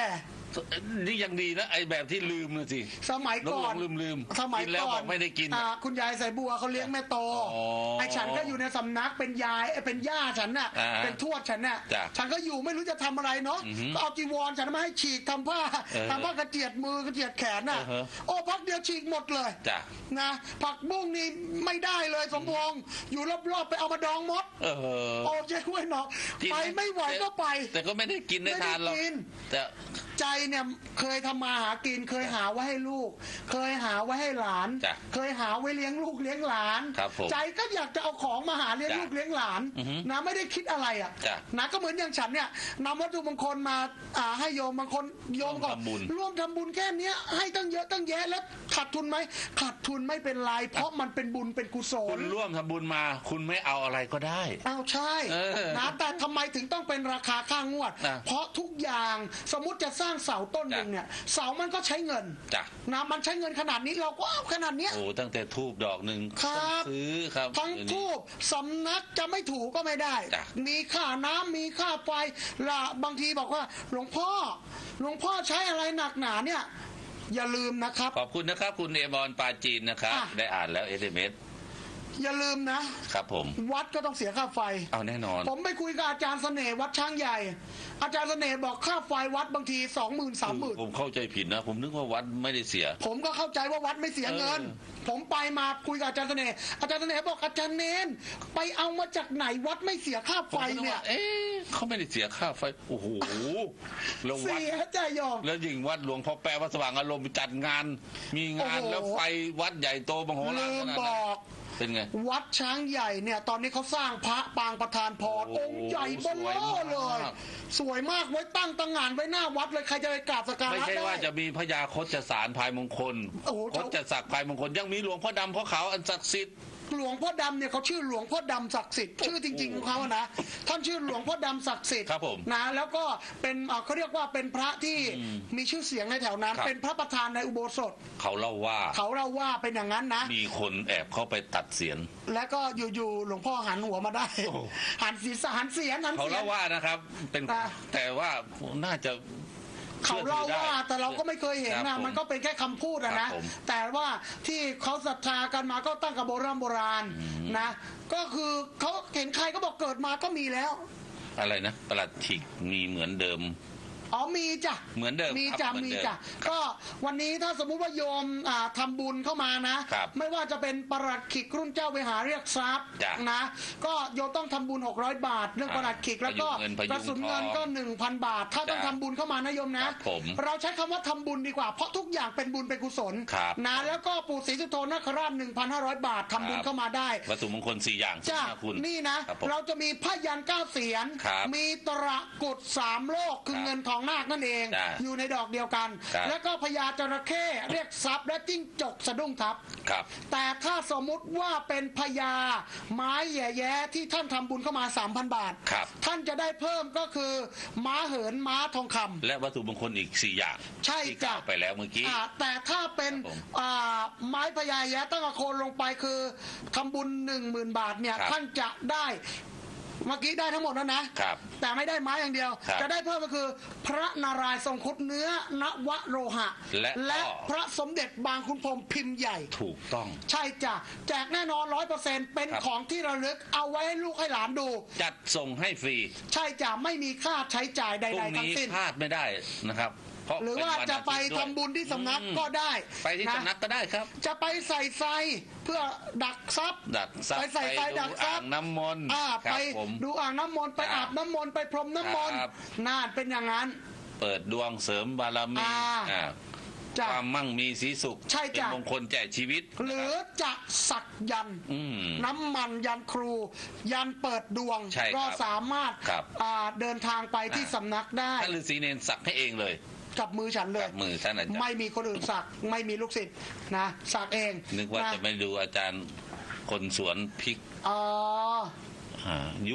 นี่ยังดีนะไอ้แบบที่ลืมนะสิสมัยก่อนลืมสมัยแล้วก่อบอน กไม่ได้กินคุณยายใส่บัวเขาเลี้ยงแม่โตอ๋อไอ้ฉันก็อยู่ในสำนักเป็นยายเป็นย่าฉันน่ะอ่าเป็นทวดฉันน่ะจ้ะฉันก็อยู่ไม่รู้จะทำอะไรเนาะอือฮึก็เอาจีวรฉันมาให้ฉีกทำผ้ากระเจียดมือกระเจียดแขนน่ะอือฮะโอ้พักเดียวฉีกหมดเลยจ้ะนะผักบุ้งนี่ไม่ได้เลยสมพงษ์อยู่รอบๆไปเอามาดองมด โอ้เจ๊ห้วยหนองจริงไปไม่ไหวก็ไปแต่ก็ไม่ได้กินได้ทานหรอกไม่ได้กินแต่ใจเนี่ยเคยทำมาหากินเคยหาไว้ให้ลูก เคยหาไว้ให้หลานจ้ะเคยหาไว้เลี้ยงลูกเลี้ยงหลานครับผมใจก็อยากจะเอาของมาหาเลี้ยงจ้ะลูกเลี้ยงหลานอือฮึนะไม่ได้คิดอะไรอ่ะจ้ะนะก็เหมือนอย่างฉันเนี่ยนำวัตถุมงคลมาให้โยมบางคนโยมก็ร่วมทำบุญร่วมทำบุญแค่เนี้ยให้ตั้งเยอะตั้งแยะแล้วขาดทุนไหมขาดทุนไม่เป็นไรเพราะมันเป็นบุญเป็นกุศคุลณร่วมทำบุญมาคุณไม่เอาอะไรก็ได้อ้าวใช่เออนะแต่ทำไมถึงต้องเป็นราคาค่างวดนะเพราะทุกอย่างสมมุติจะสร้างเสาต้นหนึ่งเนี่ยเสามันก็ใช้เงินจ้ะนะมันใช้เงินขนาดนี้เราก็เอาขนาดเนี้ยโอ้ตั้งแต่ทูบดอกหนึ่งครับต้องซื้อครับทั้งเดี๋ยวนี้ทูบสำนักจะไม่ถูกก็ไม่ได้จ้ะมีค่าน้ำมีค่าไฟละบางทีบอกว่าหลวงพ่อใช้อะไรหนักหนาเนี่ยอย่าลืมนะครับขอบคุณนะครับ คุณเอมอนปาจีนนะครับอ่ะได้อ่านแล้ว SMS อย่าลืมนะครับผมวัดก็ต้องเสียค่าไฟเอาแน่นอนผมไปคุยกับอาจารย์เสน่ห์วัดช้างใหญ่ อาจารย์เสน่ห์บอกค่าไฟวัดบางที 20,000 30,000 ผมเข้าใจผิดนะ ผมนึกว่าวัดไม่ได้เสียผมก็เข้าใจว่าวัดไม่เสียเงิน ผมไปมาคุยกับอาจารย์เสน่ห์อาจารย์เสน่ห์บอกอาจารย์เนนไปเอามาจากไหนวัดไม่เสียค่าผมไฟก็นึกเนี่ยว่าเขาไม่ได้เสียค่าไฟ โอ้โห แล้ววัดเสียใจยอมแล้วยิ่งวัดหลวงพ่อแปะวัดสว่างอารมณ์จัดงาน มีงานโอ้โหแล้วไฟวัดใหญ่โตมโหฬารลืมขนาดบนั้นอกเป็นไงวัดช้างใหญ่เนี่ยตอนนี้เขาสร้างพระปางประธานพรโอ้องค์ใหญ่เบลสวยอมากเลย สวยมากไว้ตั้งงานไว้หน้าวัดเลยใครจะไปกราบสักการะไม่ใช่ได้ว่าจะมีพญาคชสารพายมงคลโอ้โหคชศักดิ์พายมงคลยังมีหลวงพ่อดำพ่อขาวอันศักดิ์สิทธิ์หลวงพ่อดำเนี่ยเขาชื่อหลวงพ่อดำศักดิ์สิทธิ์ชื่อจริงๆของเขาอะนะท่านชื่อหลวงพ่อดำศักดิ์สิทธิ์ครับผมนะแล้วก็เป็นเขาเรียกว่าเป็นพระที่มีชื่อเสียงในแถวนั้นครับเป็นพระประธานในอุโบสถเขาเล่าว่าเขาเล่าว่าเป็นอย่างนั้นนะมีคนแอบเข้าไปตัดเสียนแล้วก็อยู่ๆหลวงพ่อหันหัวมาได้โอ้หันศีรษะหันเสียงหันเขาเสียงเล่าว่านะครับ เป็นอ่ะแต่ว่าน่าจะเขาเล่าว่าแต่เราก็ไม่เคยเห็นครันะบผมมันก็เป็นแค่คำพูดอะครันะบผมแต่ว่าที่เขาศรัทธากันมาก็ตั้งกับโบราณนะ ก็คือเขาเห็นใครก็บอกเกิดมาก็มีแล้วอะไรนะประหลัดขิกมีเหมือนเดิมอ๋อมีจ้ะเหมือนเดิมมีครับจ้ะเหมือนมีเดิมจ้ะก็วันนี้ถ้าสมมุติว่าโยมทำบุญเข้ามานะครับไม่ว่าจะเป็นประหลัดขิกรุ่นเจ้าไปหาเรียกทรัพย์จ้ะนะก็โยมต้องทำบุญ600 บาท เรื่องประหลัดขิกแล้วก็พยุงเงินพยุงกระสุนเงินก็ 1,000 บาท ถ้าต้องจ้ะทำบุญเข้ามานะโยมนะครับผมเราใช้คำว่าทำบุญดีกว่าเพราะทุกอย่างเป็นบุญเป็นกุศลครับนะแล้วก็ปู่ศรีสุโธนคราช 1,500 บาททำบุญเข้ามาได้วัตถุมงคล4อย่างจ้านะคุณนี่นะครับผมเราจะมีพยัญชนะ9เสียนครับมีตระกุด3โลกคือครับเงินทองนาคนั่นเองจ้ะอยู่ในดอกเดียวกันครับแล้วก็พญาจระเข้เรียกทรัพย์และจิ้งจกสะดุ้งทับครับแต่ถ้าสมมุติว่าเป็นพญาไม้แย่ๆที่ท่านทำบุญเข้ามา 3,000 บาทครับท่านจะได้เพิ่มก็คือม้าเหินม้าทองคำและวัตถุมงคลอีก4อย่างใช่ที่กจ้ะล่าวไปแล้วเมื่อกี้แต่ถ้าเป็นครับผมไม้พญาแย้ตั้งโคนลงไปคือทำบุญ 10,000 บาทเนี่ยครับท่านจะได้เมื่อกี้ได้ทั้งหมดแล้วนะครับแต่ไม่ได้ไม้อย่างเดียวครับจะได้เพิ่มก็คือ พระนารายณ์ทรงครุฑเนื้อนวโรหะและพระสมเด็จบางขุนพรหมพิมพ์ใหญ่ถูกต้องใช่จ้ะแจกแน่นอน 100%เป็นครับของที่ระลึกเอาไว้ให้ลูกให้หลานดูจัดส่งให้ฟรีใช่จ้ะไม่มีค่าใช้จ่ายใดพรุ่งๆทั้งนี้สิ้นพลาดไม่ได้นะครับเพราะหรือเป็นว่าวันจะไปอาทิตย์ด้วยทำบุญที่สำนักก็ได้ไปที่สำนักก็ได้ครับจะไปใส่ไฟเพื่อดักทรัพย์ดักซับไปใส่ไฟดักทรัอ่าพงย์น้ำมนต์ไปครับผมดูอ่างน้ำมนต์ไปอาบน้ำมนต์ไปพรมน้ำมนต์ครับน่าเป็นอย่างนั้นเปิดดวงเสริมบารมีอ่าคจะวามมั่งมีสีสุขใช่เป็นจ้ะมงคลแก่ชีวิตหรือจะสักยันต์อืมน้ำมันยันครู ยันเปิดดวงใช่ครับก็สามารถครับเดินทางไปที่สำนักได้ท่านฤาษีเนนสักให้เองเลยกับมือฉันเลยกับมือท่านอาจารย์ไม่มีคนอื่นสักไม่มีลูกศิษย์นะสักเองนึกว่านะจะไม่ดูอาจารย์คนสวนพริกอ๋อยุ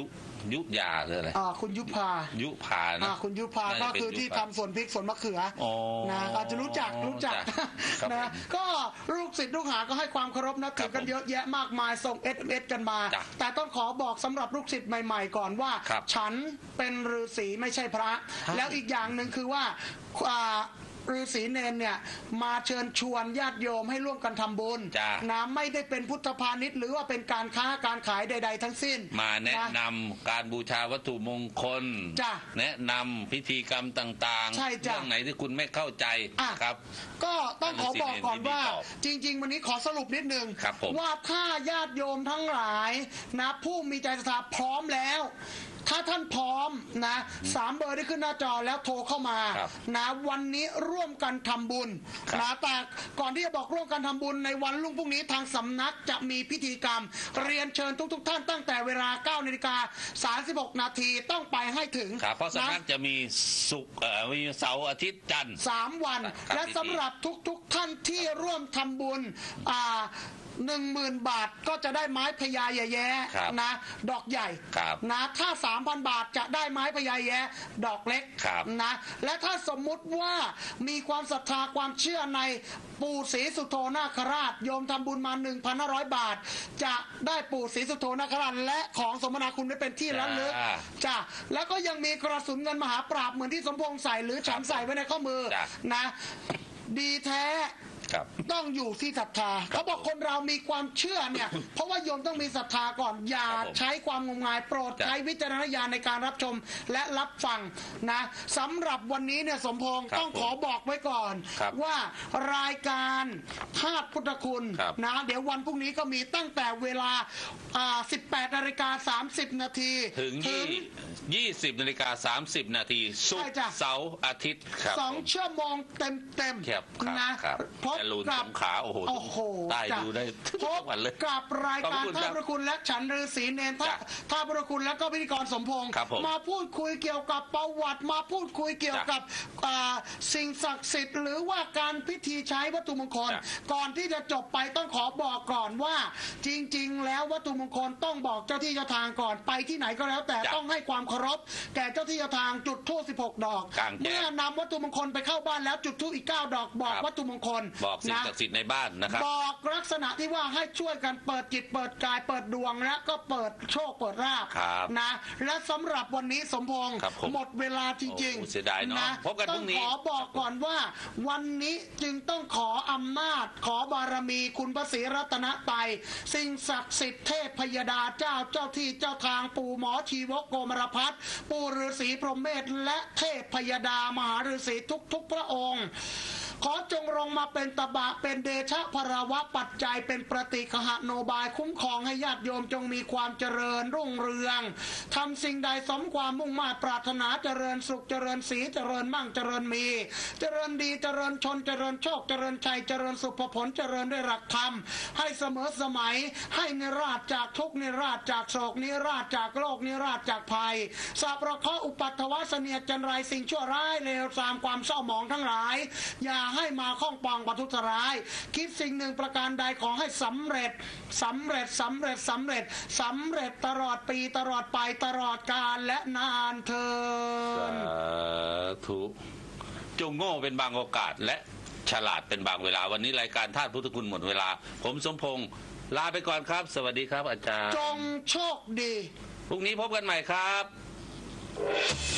ยุยาหรืออะไรคุณยุพานะคุณยุพาก็คือที่ทำสวนพริกสวนมะเขือนะอาจจะรู้จักนะก็ลูกศิษย์ลูกหาก็ให้ความเคารพนับถือกันเยอะแยะมากมายส่ง SMS กันมาแต่ต้องขอบอกสำหรับลูกศิษย์ใหม่ๆก่อนว่าฉันเป็นฤาษีไม่ใช่พระแล้วอีกอย่างหนึ่งคือว่าฤาษีเนรเนี่ยมาเชิญชวนญาติโยมให้ร่วมกันทำบุญนะไม่ได้เป็นพุทธพาณิชย์หรือว่าเป็นการค้าการขายใดๆทั้งสิ้นมาแนะนำการบูชาวัตถุมงคลแนะนำพิธีกรรมต่างๆเรื่องไหนที่คุณไม่เข้าใจครับก็ต้องขอบอกก่อนว่าจริงๆวันนี้ขอสรุปนิดนึงว่าถ้าญาติโยมทั้งหลายนะผู้มีใจศรัทธาพร้อมแล้วถ้าท่านพร้อมนะ3 เบอร์ที่ขึ้นหน้าจอแล้วโทรเข้ามานะวันนี้ร่วมกันทำบุญนะแต่ก่อนที่จะบอกร่วมกันทำบุญในวันรุ่งพรุ่งนี้ทางสำนักจะมีพิธีกรรมเรียนเชิญทุกท่านตั้งแต่เวลา 9:36 นาทีต้องไปให้ถึงเพราะสำนักจะมีศุกร์มีเสาร์อาทิตย์จันทร์ 3 วันและสำหรับทุกท่านที่ร่วมทำบุญ10,000 บาทก็จะได้ไม้พญาแย้นะดอกใหญ่นะถ้า 3,000 บาทจะได้ไม้พญาแย้ดอกเล็กนะและถ้าสมมุติว่ามีความศรัทธาความเชื่อในปู่ศรีสุโธนาคราชโยมทำบุญมา 1,500 บาทจะได้ปู่ศรีสุโธนาคราชและของสมนาคุณได้เป็นที่ระลึกจ้ะแล้วก็ยังมีกระสุนเงินมหาปราบเหมือนที่สมพงษ์ใส่หรือฉันใส่ไว้ในข้อมือนะดีแท้ต้องอยู่ที่ศรัทธาเขาบอกคนเรามีความเชื่อเนี่ยเพราะว่าโยมต้องมีศรัทธาก่อนอย่าใช้ความงมงายโปรดใช้วิจารณญาณในการรับชมและรับฟังนะสำหรับวันนี้เนี่ยสมพงษ์ต้องขอบอกไว้ก่อนว่ารายการธาตุพุทธคุณนะเดี๋ยววันพรุ่งนี้ก็มีตั้งแต่เวลา18:30 นาทีถึง20:30 นาทีศุกร์เสาร์อาทิตย์ 2 ชั่วโมงเต็มๆนะพบกับขาโอ้โหได้ดูได้ทุกวันเลยกับรายการท่าพระคุณและฉันฤาษีเนรท่าพระคุณและก็พิธีกรสมพงษ์มาพูดคุยเกี่ยวกับประวัติมาพูดคุยเกี่ยวกับสิ่งศักดิ์สิทธิ์หรือว่าการพิธีใช้วัตถุมงคลก่อนที่จะจบไปต้องขอบอกก่อนว่าจริงๆแล้ววัตถุมงคลต้องบอกเจ้าที่เจ้าทางก่อนไปที่ไหนก็แล้วแต่ต้องให้ความเคารพแก่เจ้าที่เจ้าทางจุดธูป16 ดอกเมื่อนำวัตถุมงคลไปเข้าบ้านแล้วจุดธูปอีก9 ดอกบอกวัตถุมงคลบอกสิ่งศักดิ์สิทธิ์ในบ้านนะครับบอกลักษณะที่ว่าให้ช่วยกันเปิดจิตเปิดกายเปิดดวงและก็เปิดโชคเปิดราภนะและสำหรับวันนี้สมพงษ์หมดเวลาจริงๆนะต้องขอบอกก่อนว่าวันนี้จึงต้องขออำนาจขอบารมีคุณพระศรีรัตนตรัยสิ่งศักดิ์สิทธิ์เทพพยดาเจ้าที่เจ้าทางปู่หมอชีวกโกมารพัฒน์ปู่ฤาษีพรหมเมธและเทพพยดามหาฤาษีทุกพระองค์ขอจงลงมาเป็นตบะเป็นเดชะพรวะปัจจัยเป็นปฏิฆะโนบายคุ้มครองให้ญาติโยมจงมีความเจริญรุ่งเรืองทำสิ่งใดสมความมุ่งมา่ปรารถนาเจริญสุขเจริญสีเจริญมั่งเจริญมีเจริญดีเจริญชนเจริญโชคเจริญชัยเจริญสุภผลเจริญด้วยหลักธรรมให้เสมอสมัยให้นิราชจากทุกนิราชจากโศกนิราชจากโลกนิราชจากภัยสัพพะเคราะห์อุปัตถวะเสนียดจันไรสิ่งชั่วร้ายเลวทรามความเศร้าหมองทั้งหลายอย่าให้มาข้องปองประทุษร้ายคิดสิ่งหนึ่งประการใดขอให้สำเร็จตลอดปีตลอดไปตลอดกาลและนานเทินสาธุจงโง่เป็นบางโอกาสและฉลาดเป็นบางเวลาวันนี้รายการธาตุพุทธคุณหมดเวลาผมสมพงษ์ลาไปก่อนครับสวัสดีครับอาจารย์จงโชคดีพรุ่งนี้พบกันใหม่ครับ